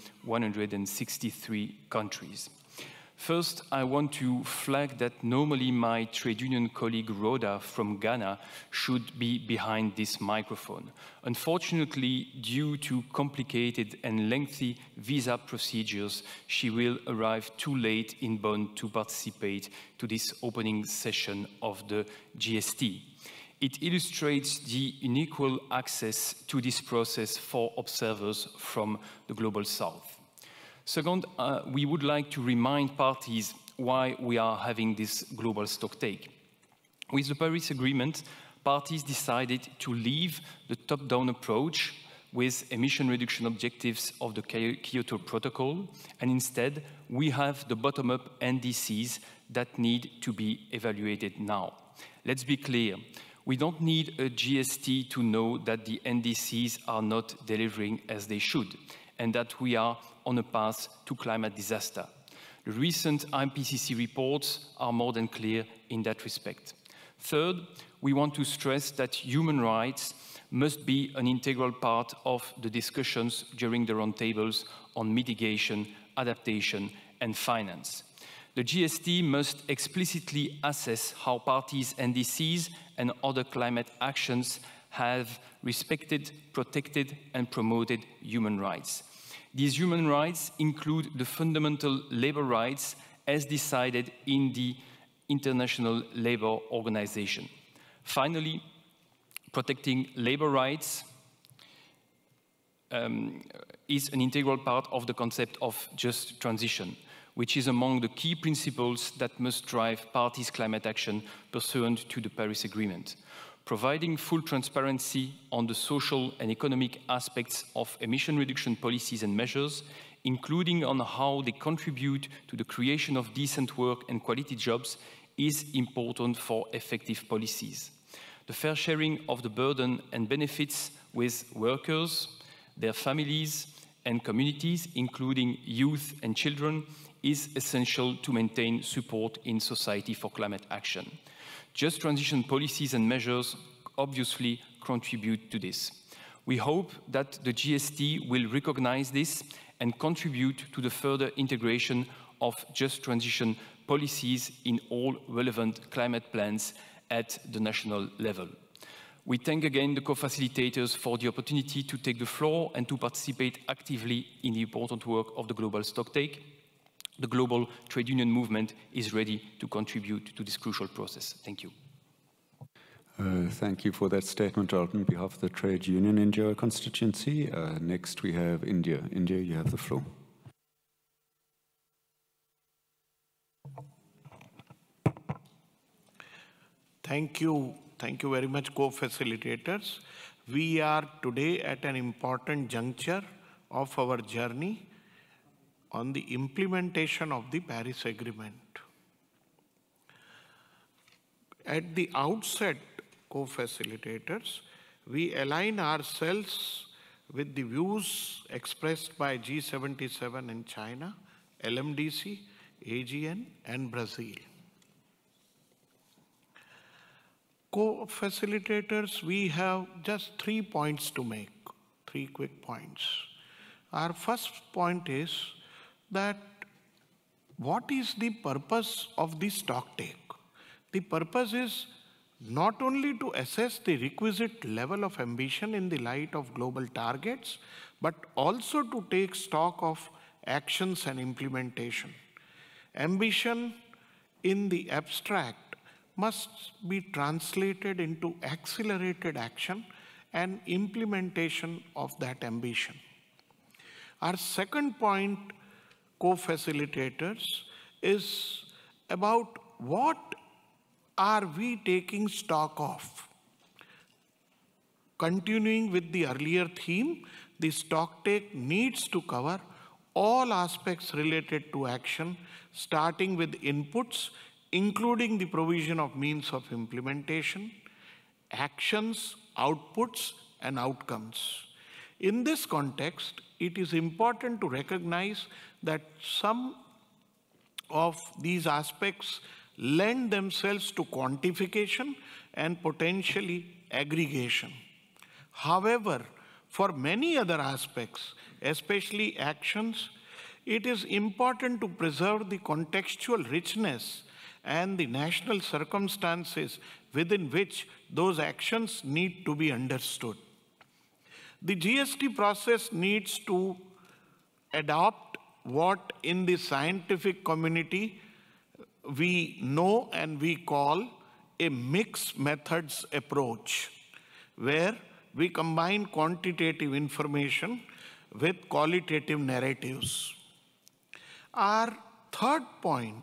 163 countries. First, I want to flag that normally my trade union colleague Rhoda from Ghana should be behind this microphone. Unfortunately, due to complicated and lengthy visa procedures, she will arrive too late in Bonn to participate to this opening session of the GST. It illustrates the unequal access to this process for observers from the Global South. Second, we would like to remind parties why we are having this global stocktake. With the Paris Agreement, parties decided to leave the top-down approach with emission reduction objectives of the Kyoto Protocol, and instead we have the bottom-up NDCs that need to be evaluated now. Let's be clear. We don't need a GST to know that the NDCs are not delivering as they should, and that we are on a path to climate disaster. The recent IPCC reports are more than clear in that respect. Third, we want to stress that human rights must be an integral part of the discussions during the roundtables on mitigation, adaptation, and finance. The GST must explicitly assess how parties' NDCs and other climate actions have respected, protected, and promoted human rights. These human rights include the fundamental labor rights as decided in the International Labour Organization. Finally, protecting labor rights is an integral part of the concept of just transition, which is among the key principles that must drive parties' climate action pursuant to the Paris Agreement. Providing full transparency on the social and economic aspects of emission reduction policies and measures, including on how they contribute to the creation of decent work and quality jobs, is important for effective policies. The fair sharing of the burden and benefits with workers, their families, and communities, including youth and children, is essential to maintain support in society for climate action. Just transition policies and measures obviously contribute to this. We hope that the GST will recognize this and contribute to the further integration of just transition policies in all relevant climate plans at the national level. We thank again the co-facilitators for the opportunity to take the floor and to participate actively in the important work of the global stocktake. The global trade union movement is ready to contribute to this crucial process. Thank you. Thank you for that statement on behalf of the trade union NGO constituency. Next we have India. India, you have the floor. Thank you. Thank you very much, co-facilitators. We are today at an important juncture of our journey on the implementation of the Paris Agreement. At the outset, co-facilitators, we align ourselves with the views expressed by G77 in China, LMDC, AGN, and Brazil. co-facilitators, we have just 3 points to make, 3 quick points. Our first point is that what is the purpose of the stocktake? The purpose is not only to assess the requisite level of ambition in the light of global targets, but also to take stock of actions and implementation. Ambition in the abstract must be translated into accelerated action and implementation of that ambition. Our second point, co-facilitators, is about what are we taking stock of. Continuing with the earlier theme, the stocktake needs to cover all aspects related to action, starting with inputs, including the provision of means of implementation, actions, outputs, and outcomes. In this context, it is important to recognize that some of these aspects lend themselves to quantification and potentially aggregation. However, for many other aspects, especially actions, it is important to preserve the contextual richness and the national circumstances within which those actions need to be understood. The GST process needs to adopt what in the scientific community we know and we call a mixed methods approach, where we combine quantitative information with qualitative narratives. Our third point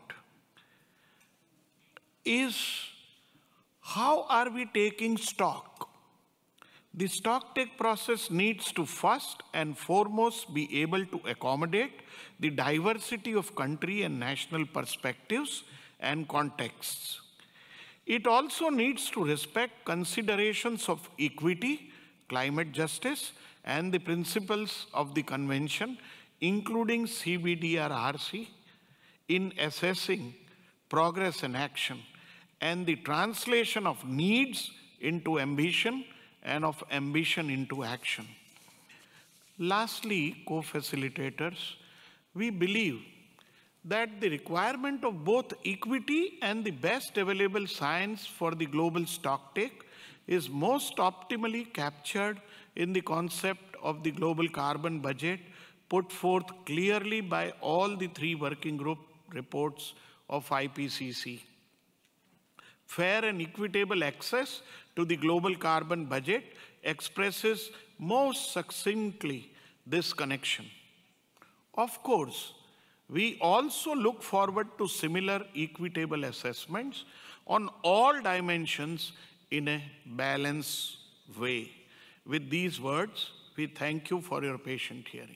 is, how are we taking stock? The stocktake process needs to first and foremost be able to accommodate the diversity of country and national perspectives and contexts. It also needs to respect considerations of equity, climate justice, and the principles of the convention, including CBDRRC, in assessing progress and action, and the translation of needs into ambition and of ambition into action. Lastly, co-facilitators, we believe that the requirement of both equity and the best available science for the global stocktake is most optimally captured in the concept of the global carbon budget put forth clearly by all the 3 working group reports of IPCC. Fair and equitable access to the global carbon budget expresses most succinctly this connection. Of course, we also look forward to similar equitable assessments on all dimensions in a balanced way. With these words, we thank you for your patient hearing.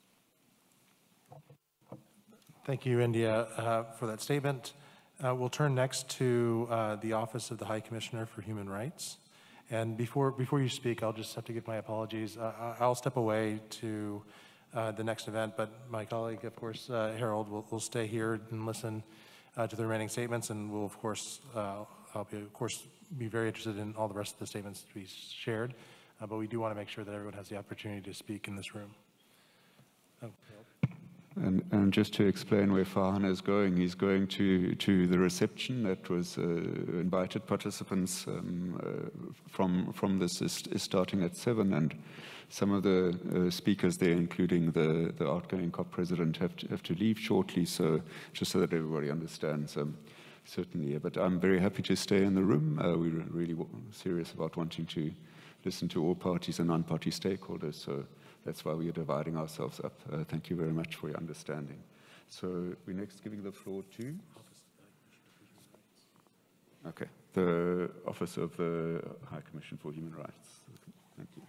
Thank you, India, for that statement. We'll turn next to the Office of the High Commissioner for Human Rights. And before you speak, I'll just have to give my apologies. I'll step away to the next event, but my colleague, of course, Harold, will stay here and listen to the remaining statements, and will, of course, I'll be very interested in all the rest of the statements to be shared, but we do want to make sure that everyone has the opportunity to speak in this room. Oh, And just to explain where Farhan is going, he's going to the reception that was invited participants from this is starting at 7, and some of the speakers there, including the outgoing COP president, have to leave shortly, so just so that everybody understands. Certainly, but I'm very happy to stay in the room. We're really serious about wanting to listen to all parties and non-party stakeholders, so that's why we are dividing ourselves up. Thank you very much for your understanding. So we're next giving the floor to? Okay, the Office of the High Commission for Human Rights. Thank you.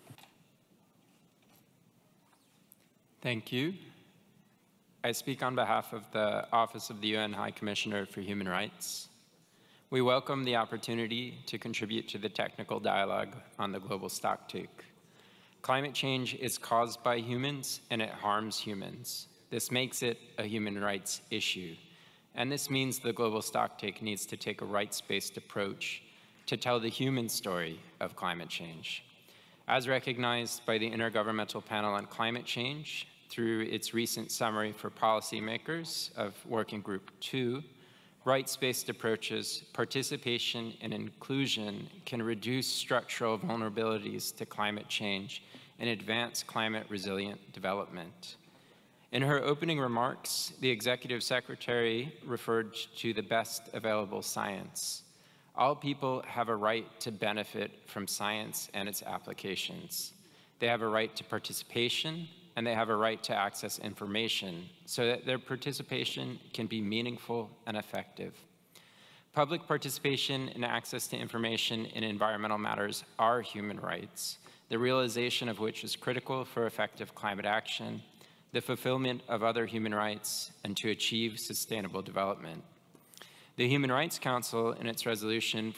Thank you. I speak on behalf of the Office of the UN High Commissioner for Human Rights. We welcome the opportunity to contribute to the technical dialogue on the global stocktake. Climate change is caused by humans and it harms humans. This makes it a human rights issue. And this means the global stocktake needs to take a rights-based approach to tell the human story of climate change. As recognized by the Intergovernmental Panel on Climate Change through its recent summary for policymakers of Working Group 2, rights-based approaches, participation, and inclusion can reduce structural vulnerabilities to climate change and advance climate-resilient development. In her opening remarks, the Executive Secretary referred to the best available science. All people have a right to benefit from science and its applications. They have a right to participation, and they have a right to access information so that their participation can be meaningful and effective. Public participation and access to information in environmental matters are human rights, the realization of which is critical for effective climate action, the fulfillment of other human rights, and to achieve sustainable development. The Human Rights Council, in its resolution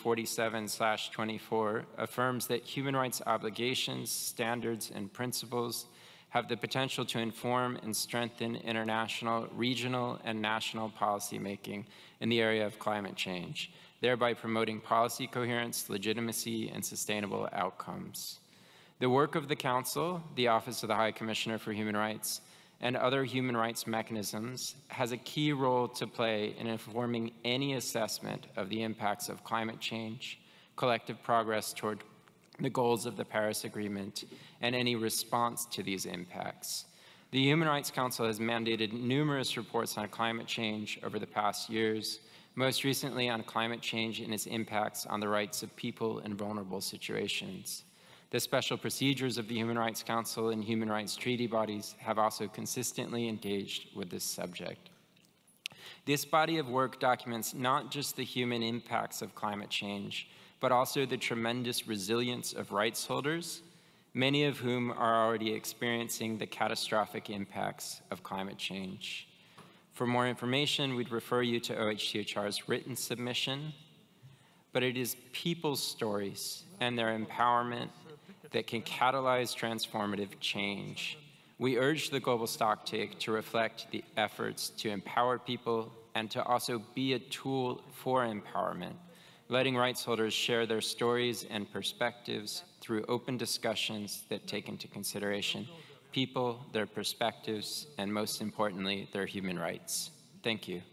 47/24, affirms that human rights obligations, standards, and principles have the potential to inform and strengthen international, regional, and national policymaking in the area of climate change, thereby promoting policy coherence, legitimacy, and sustainable outcomes. The work of the Council, the Office of the High Commissioner for Human Rights, and other human rights mechanisms has a key role to play in informing any assessment of the impacts of climate change, collective progress toward the goals of the Paris Agreement, and any response to these impacts. The Human Rights Council has mandated numerous reports on climate change over the past years, most recently on climate change and its impacts on the rights of people in vulnerable situations. The special procedures of the Human Rights Council and human rights treaty bodies have also consistently engaged with this subject. This body of work documents not just the human impacts of climate change, but also the tremendous resilience of rights holders, many of whom are already experiencing the catastrophic impacts of climate change. For more information, we'd refer you to OHCHR's written submission, but it is people's stories and their empowerment that can catalyze transformative change. We urge the Global Stocktake to reflect the efforts to empower people and to also be a tool for empowerment, letting rights holders share their stories and perspectives through open discussions that take into consideration people, their perspectives, and most importantly, their human rights. Thank you.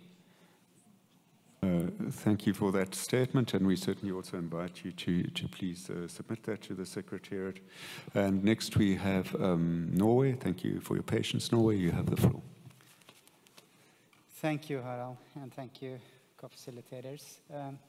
Thank you for that statement, and we certainly also invite you to please submit that to the Secretariat. And next we have Norway. Thank you for your patience, Norway. You have the floor. Thank you, Harald, and thank you, co-facilitators.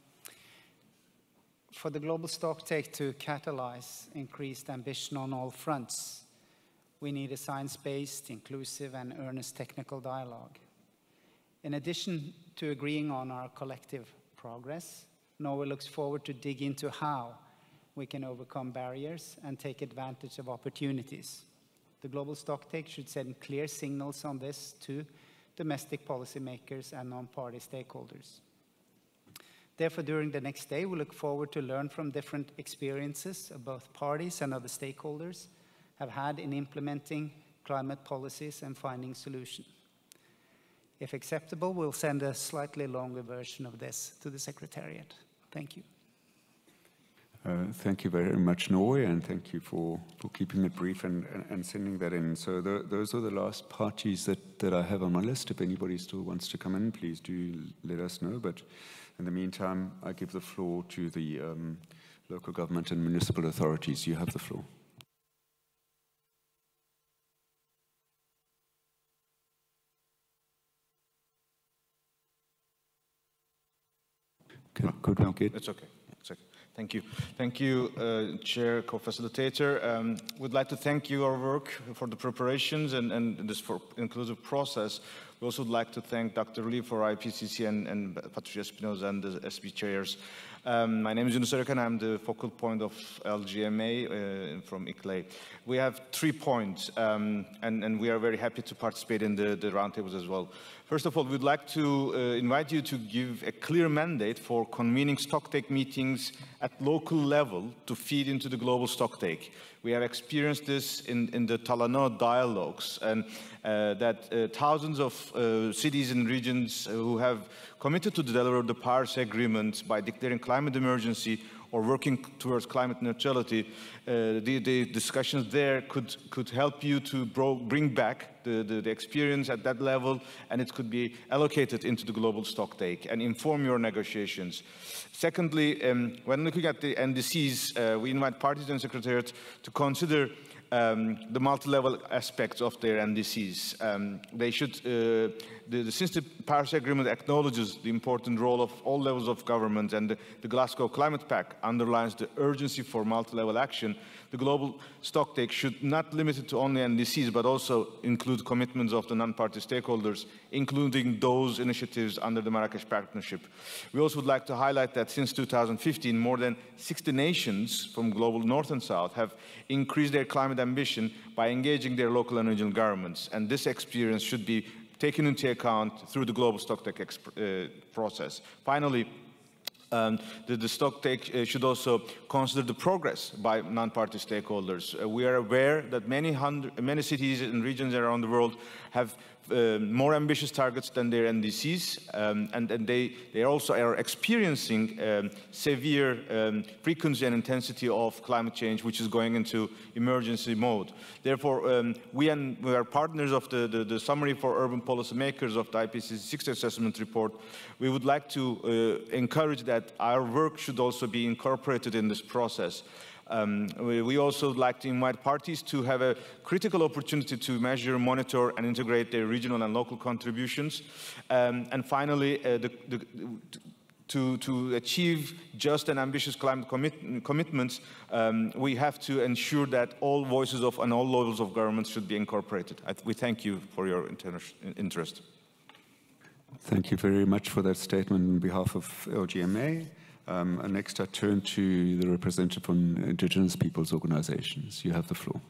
For the Global Stocktake to catalyze increased ambition on all fronts, we need a science-based, inclusive, and earnest technical dialogue. In addition to agreeing on our collective progress, Norway looks forward to dig into how we can overcome barriers and take advantage of opportunities. The Global Stocktake should send clear signals on this to domestic policymakers and non-party stakeholders. Therefore, during the next day, we look forward to learn from different experiences of both parties and other stakeholders have had in implementing climate policies and finding solutions. If acceptable, we'll send a slightly longer version of this to the Secretariat. Thank you. Thank you very much, Norway, and thank you for keeping it brief and sending that in. So those are the last parties that I have on my list. If anybody still wants to come in, please do let us know. But in the meantime, I give the floor to the local government and municipal authorities. You have the floor. Could we get... It's okay. It's okay. Thank you. Thank you, Chair, co-facilitator. We'd like to thank you, our work, for the preparations and this inclusive process. We also would like to thank Dr. Lee for IPCC and Patricia Espinosa and the SB chairs. My name is Yunus Erkan. I'm the focal point of LGMA from ICLE. We have 3 points, and we are very happy to participate in the roundtables as well. First of all, we'd like to invite you to give a clear mandate for convening stocktake meetings at local level to feed into the global stocktake. We have experienced this in the Talanoa dialogues, and that thousands of cities and regions who have committed to deliver the Paris Agreement by declaring climate emergency or working towards climate neutrality, the discussions there could help you to bring back the experience at that level, and it could be allocated into the global stocktake and inform your negotiations. Secondly, when looking at the NDCs, we invite parties and secretariat to consider the multi-level aspects of their NDCs. They should, since the Paris Agreement acknowledges the important role of all levels of government and the Glasgow Climate Pact underlines the urgency for multi-level action, the global stocktake should not limit it to only NDCs, but also include commitments of the non-party stakeholders, including those initiatives under the Marrakesh Partnership. We also would like to highlight that since 2015, more than 60 nations from global north and south have increased their climate ambition by engaging their local and regional governments, and this experience should be taken into account through the global stocktake process. Finally, the stocktake should also consider the progress by non-party stakeholders. We are aware that many cities and regions around the world have more ambitious targets than their NDCs, and they also are experiencing severe frequency and intensity of climate change, which is going into emergency mode. Therefore, we are partners of the Summary for Urban Policymakers of the IPCC 6th Assessment Report. We would like to encourage that our work should also be incorporated in this process. We also would like to invite parties to have a critical opportunity to measure, monitor, and integrate their regional and local contributions. And finally, to achieve just and ambitious climate commitments, we have to ensure that all voices of and all levels of government should be incorporated. We thank you for your interest. Thank you very much for that statement on behalf of LGMA. And next I turn to the representative from Indigenous Peoples Organizations. You have the floor.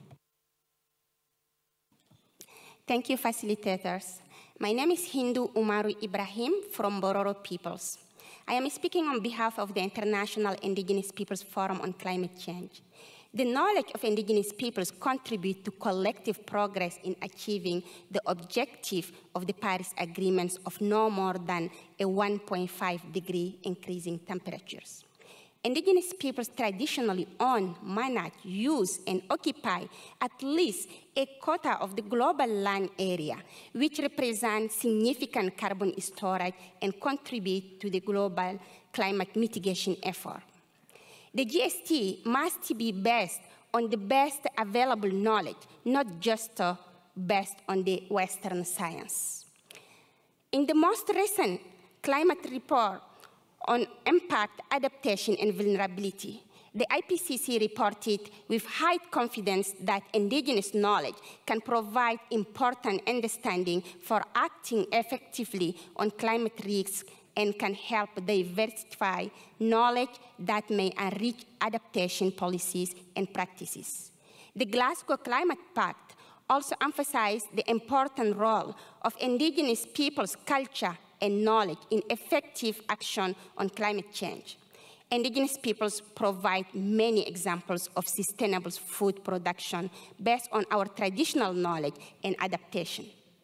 Thank you, facilitators. My name is Hindu Umaru Ibrahim from Bororo Peoples. I am speaking on behalf of the International Indigenous Peoples Forum on Climate Change. The knowledge of indigenous peoples contribute to collective progress in achieving the objective of the Paris Agreements of no more than a 1.5-degree increase in temperatures. Indigenous peoples traditionally own, manage, use, and occupy at least a quarter of the global land area, which represents significant carbon storage and contribute to the global climate mitigation effort. The GST must be based on the best available knowledge, not just based on the Western science. In the most recent climate report on impact, adaptation, and vulnerability, the IPCC reported with high confidence that indigenous knowledge can provide important understanding for acting effectively on climate risks and can help diversify knowledge that may enrich adaptation policies and practices. The Glasgow Climate Pact also emphasized the important role of indigenous peoples' culture and knowledge in effective action on climate change. Indigenous peoples provide many examples of sustainable food production based on our traditional knowledge and adaptation.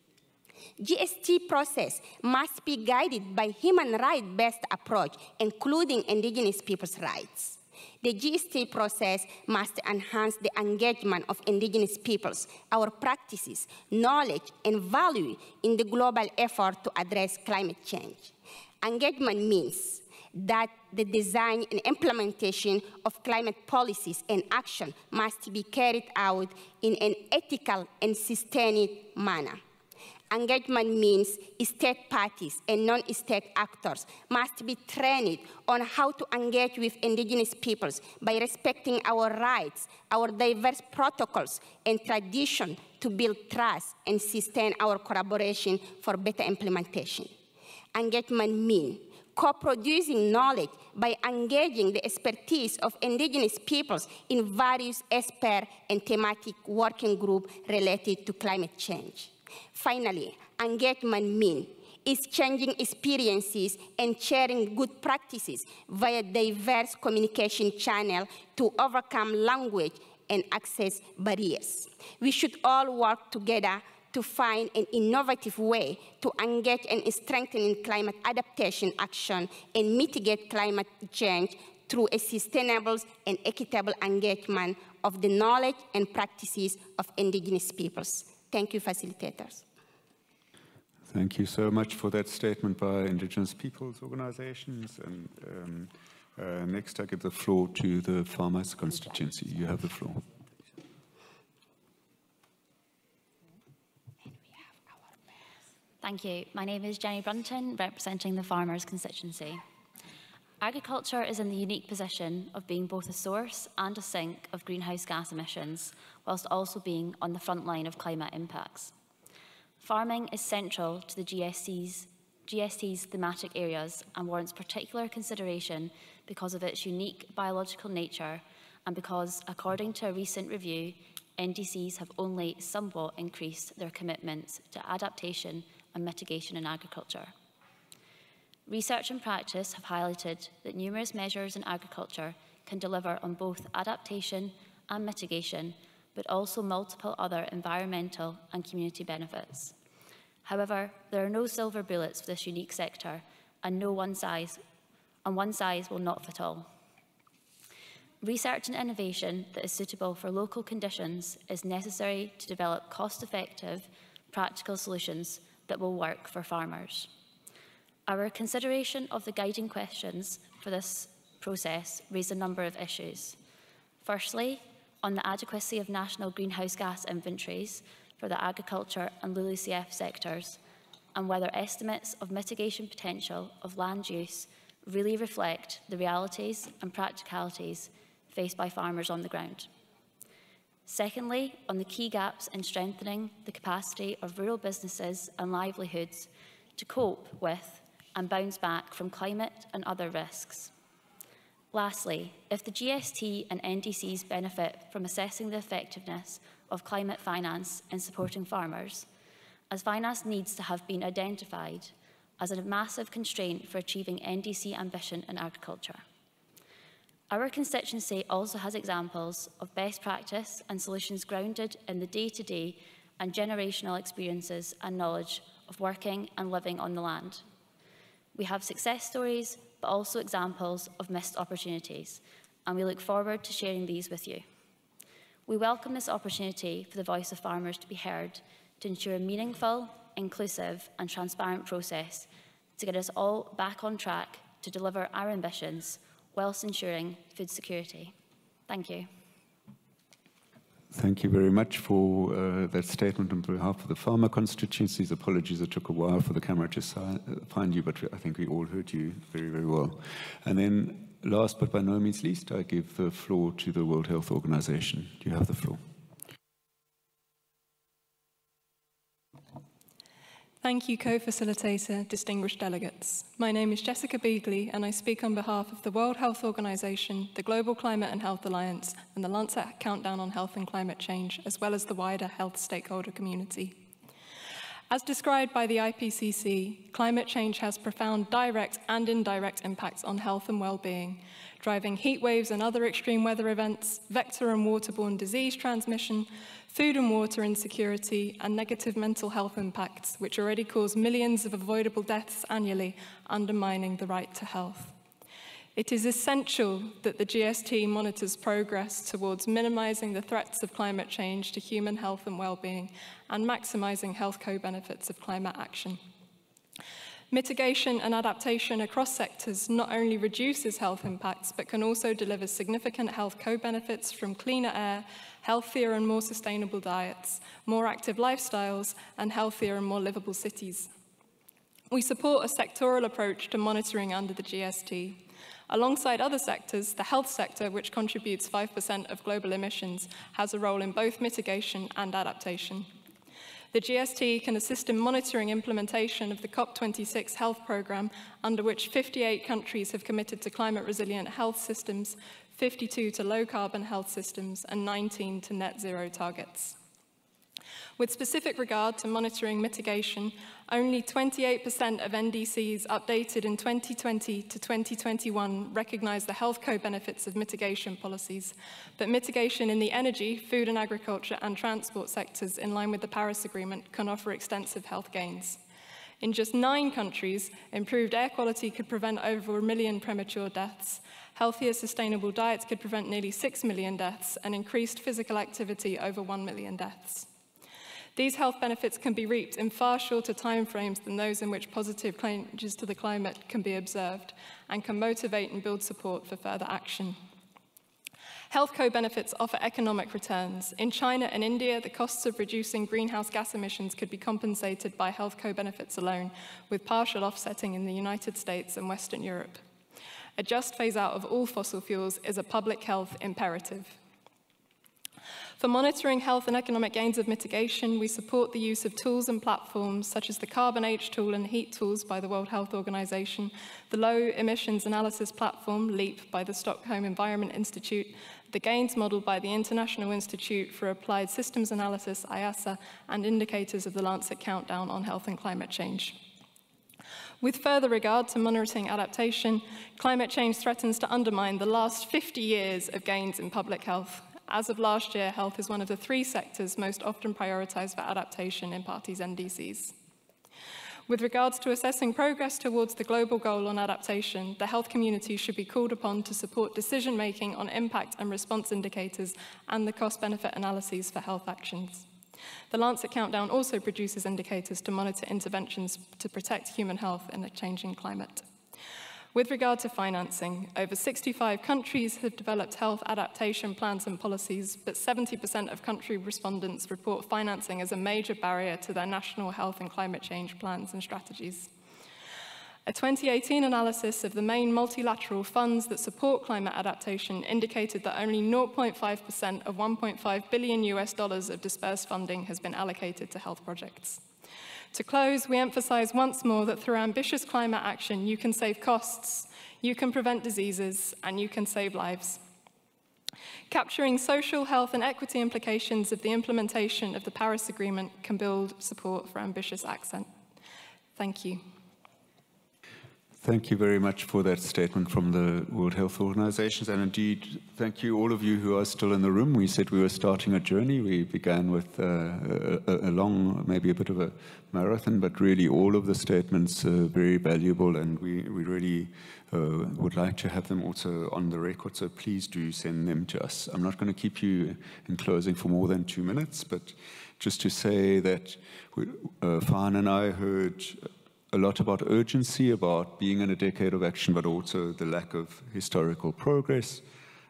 GST process must be guided by human rights-based approach, including indigenous people's rights. The GST process must enhance the engagement of indigenous peoples, our practices, knowledge, and value in the global effort to address climate change. Engagement means that the design and implementation of climate policies and action must be carried out in an ethical and sustained manner. Engagement means state parties and non-state actors must be trained on how to engage with indigenous peoples by respecting our rights, our diverse protocols, and tradition to build trust and sustain our collaboration for better implementation. Engagement means co-producing knowledge by engaging the expertise of indigenous peoples in various expert and thematic working groups related to climate change. Finally, engagement means exchanging experiences and sharing good practices via diverse communication channels to overcome language and access barriers. We should all work together to find an innovative way to engage and strengthen in climate adaptation action and mitigate climate change through a sustainable and equitable engagement of the knowledge and practices of indigenous peoples. Thank you, facilitators. Thank you so much for that statement by indigenous peoples organizations. And next I give the floor to the Farmers constituency. You have the floor. Thank you. My name is Jenny Brunton, representing the Farmers constituency. Agriculture is in the unique position of being both a source and a sink of greenhouse gas emissions, whilst also being on the front line of climate impacts. Farming is central to the GST's thematic areas and warrants particular consideration because of its unique biological nature and because, according to a recent review, NDCs have only somewhat increased their commitments to adaptation and mitigation in agriculture. Research and practice have highlighted that numerous measures in agriculture can deliver on both adaptation and mitigation, but also multiple other environmental and community benefits. However, there are no silver bullets for this unique sector, and one size will not fit all. Research and innovation that is suitable for local conditions is necessary to develop cost-effective, practical solutions that will work for farmers. Our consideration of the guiding questions for this process raised a number of issues. Firstly, on the adequacy of national greenhouse gas inventories for the agriculture and LULUCF sectors, and whether estimates of mitigation potential of land use really reflect the realities and practicalities faced by farmers on the ground. Secondly, on the key gaps in strengthening the capacity of rural businesses and livelihoods to cope with and bounce back from climate and other risks. Lastly, if the GST and NDCs benefit from assessing the effectiveness of climate finance in supporting farmers, as finance needs to have been identified as a massive constraint for achieving NDC ambition in agriculture. Our constituency also has examples of best practice and solutions grounded in the day-to-day and generational experiences and knowledge of working and living on the land. We have success stories, but also examples of missed opportunities, and we look forward to sharing these with you. We welcome this opportunity for the voice of farmers to be heard to ensure a meaningful, inclusive and transparent process to get us all back on track to deliver our ambitions whilst ensuring food security. Thank you. Thank you very much for that statement on behalf of the farmer constituencies. Apologies, it took a while for the camera to find you, but I think we all heard you very, very well. And then last but by no means least, I give the floor to the World Health Organization. You have the floor. Thank you, co-facilitator, distinguished delegates. My name is Jessica Beagley, and I speak on behalf of the World Health Organization, the Global Climate and Health Alliance, and the Lancet Countdown on Health and Climate Change, as well as the wider health stakeholder community. As described by the IPCC, climate change has profound direct and indirect impacts on health and well-being, driving heat waves and other extreme weather events, vector and waterborne disease transmission, food and water insecurity, and negative mental health impacts, which already cause millions of avoidable deaths annually, undermining the right to health. It is essential that the GST monitors progress towards minimizing the threats of climate change to human health and well-being and maximizing health co-benefits of climate action. Mitigation and adaptation across sectors not only reduces health impacts, but can also deliver significant health co-benefits from cleaner air, healthier and more sustainable diets, more active lifestyles, and healthier and more livable cities. We support a sectoral approach to monitoring under the GST. Alongside other sectors, the health sector, which contributes 5% of global emissions, has a role in both mitigation and adaptation. The GST can assist in monitoring implementation of the COP26 health programme, under which 58 countries have committed to climate-resilient health systems, 52 to low-carbon health systems, and 19 to net zero targets. With specific regard to monitoring mitigation, only 28% of NDCs updated in 2020 to 2021 recognize the health co-benefits of mitigation policies, but mitigation in the energy, food and agriculture and transport sectors in line with the Paris Agreement can offer extensive health gains. In just 9 countries, improved air quality could prevent over 1 million premature deaths, healthier sustainable diets could prevent nearly 6 million deaths, and increased physical activity over 1 million deaths. These health benefits can be reaped in far shorter timeframes than those in which positive changes to the climate can be observed, and can motivate and build support for further action. Health co-benefits offer economic returns. In China and India, the costs of reducing greenhouse gas emissions could be compensated by health co-benefits alone, with partial offsetting in the United States and Western Europe. A just phase-out of all fossil fuels is a public health imperative. For monitoring health and economic gains of mitigation, we support the use of tools and platforms such as the Carbon H tool and heat tools by the World Health Organization, the Low Emissions Analysis Platform, LEAP, by the Stockholm Environment Institute, the GAINS model by the International Institute for Applied Systems Analysis, IASA, and indicators of the Lancet Countdown on Health and Climate Change. With further regard to monitoring adaptation, climate change threatens to undermine the last 50 years of gains in public health. As of last year, health is one of the 3 sectors most often prioritized for adaptation in parties' NDCs. With regards to assessing progress towards the global goal on adaptation, the health community should be called upon to support decision-making on impact and response indicators and the cost-benefit analyses for health actions. The Lancet Countdown also produces indicators to monitor interventions to protect human health in a changing climate. With regard to financing, over 65 countries have developed health adaptation plans and policies, but 70% of country respondents report financing as a major barrier to their national health and climate change plans and strategies. A 2018 analysis of the main multilateral funds that support climate adaptation indicated that only 0.5% of $1.5 billion of dispersed funding has been allocated to health projects. To close, we emphasize once more that through ambitious climate action, you can save costs, you can prevent diseases, and you can save lives. Capturing social, health, and equity implications of the implementation of the Paris Agreement can build support for ambitious action. Thank you. Thank you very much for that statement from the World Health Organization, and indeed, thank you all of you who are still in the room. We said we were starting a journey. We began with a long, maybe a bit of a marathon, but really all of the statements are very valuable, and we really would like to have them also on the record, so please do send them to us. I'm not going to keep you in closing for more than 2 minutes, but just to say that Farhan and I heard a lot about urgency, about being in a decade of action, but also the lack of historical progress.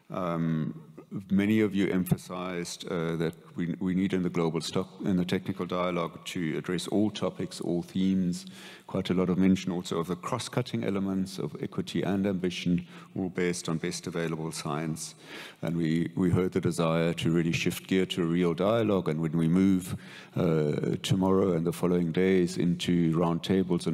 Many of you emphasized that we need in the technical dialogue to address all topics, all themes, quite a lot of mention also of the cross-cutting elements of equity and ambition, all based on best available science. And we heard the desire to really shift gear to a real dialogue, and when we move tomorrow and the following days into roundtables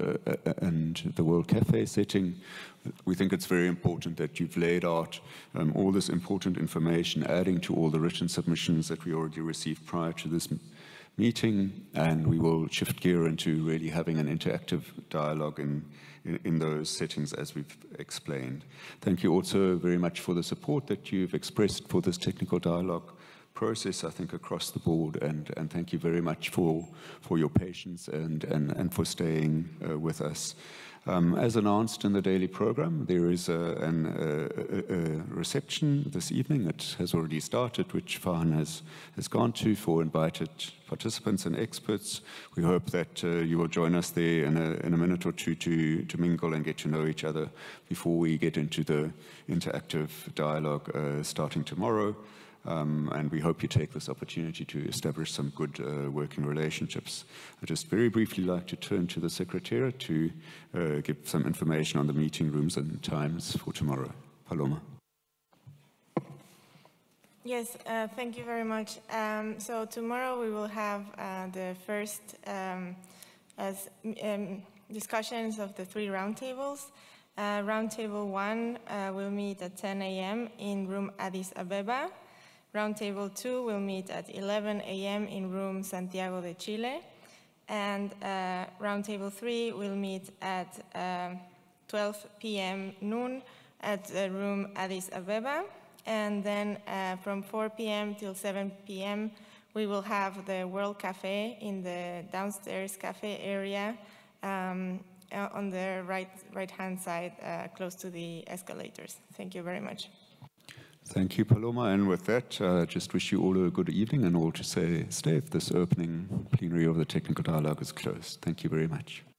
and the World Cafe setting, we think it's very important that you've laid out all this important information, adding to all the written submissions that we already received prior to this meeting, and we will shift gear into really having an interactive dialogue in those settings as we've explained. Thank you also very much for the support that you've expressed for this technical dialogue process, I think, across the board, and thank you very much for your patience and for staying with us. As announced in the daily program, there is a reception this evening. It has already started, which Farhan has gone to for invited participants and experts. We hope that you will join us there in a minute or two to mingle and get to know each other before we get into the interactive dialogue starting tomorrow. And we hope you take this opportunity to establish some good working relationships. I'd just very briefly like to turn to the Secretariat to give some information on the meeting rooms and times for tomorrow. Paloma. Yes, thank you very much. So tomorrow we will have the first discussions of the 3 roundtables. Roundtable 1 will meet at 10 a.m. in room Addis Abeba. Roundtable 2 will meet at 11 a.m. in room Santiago de Chile. And Roundtable 3 will meet at 12 p.m. noon at room Addis Abeba. And then from 4 p.m. till 7 p.m., we will have the World Cafe in the downstairs cafe area on the right-hand side, close to the escalators. Thank you very much. Thank you, Paloma. And with that, just wish you all a good evening and all to stay if this opening plenary of the technical dialogue is closed. Thank you very much.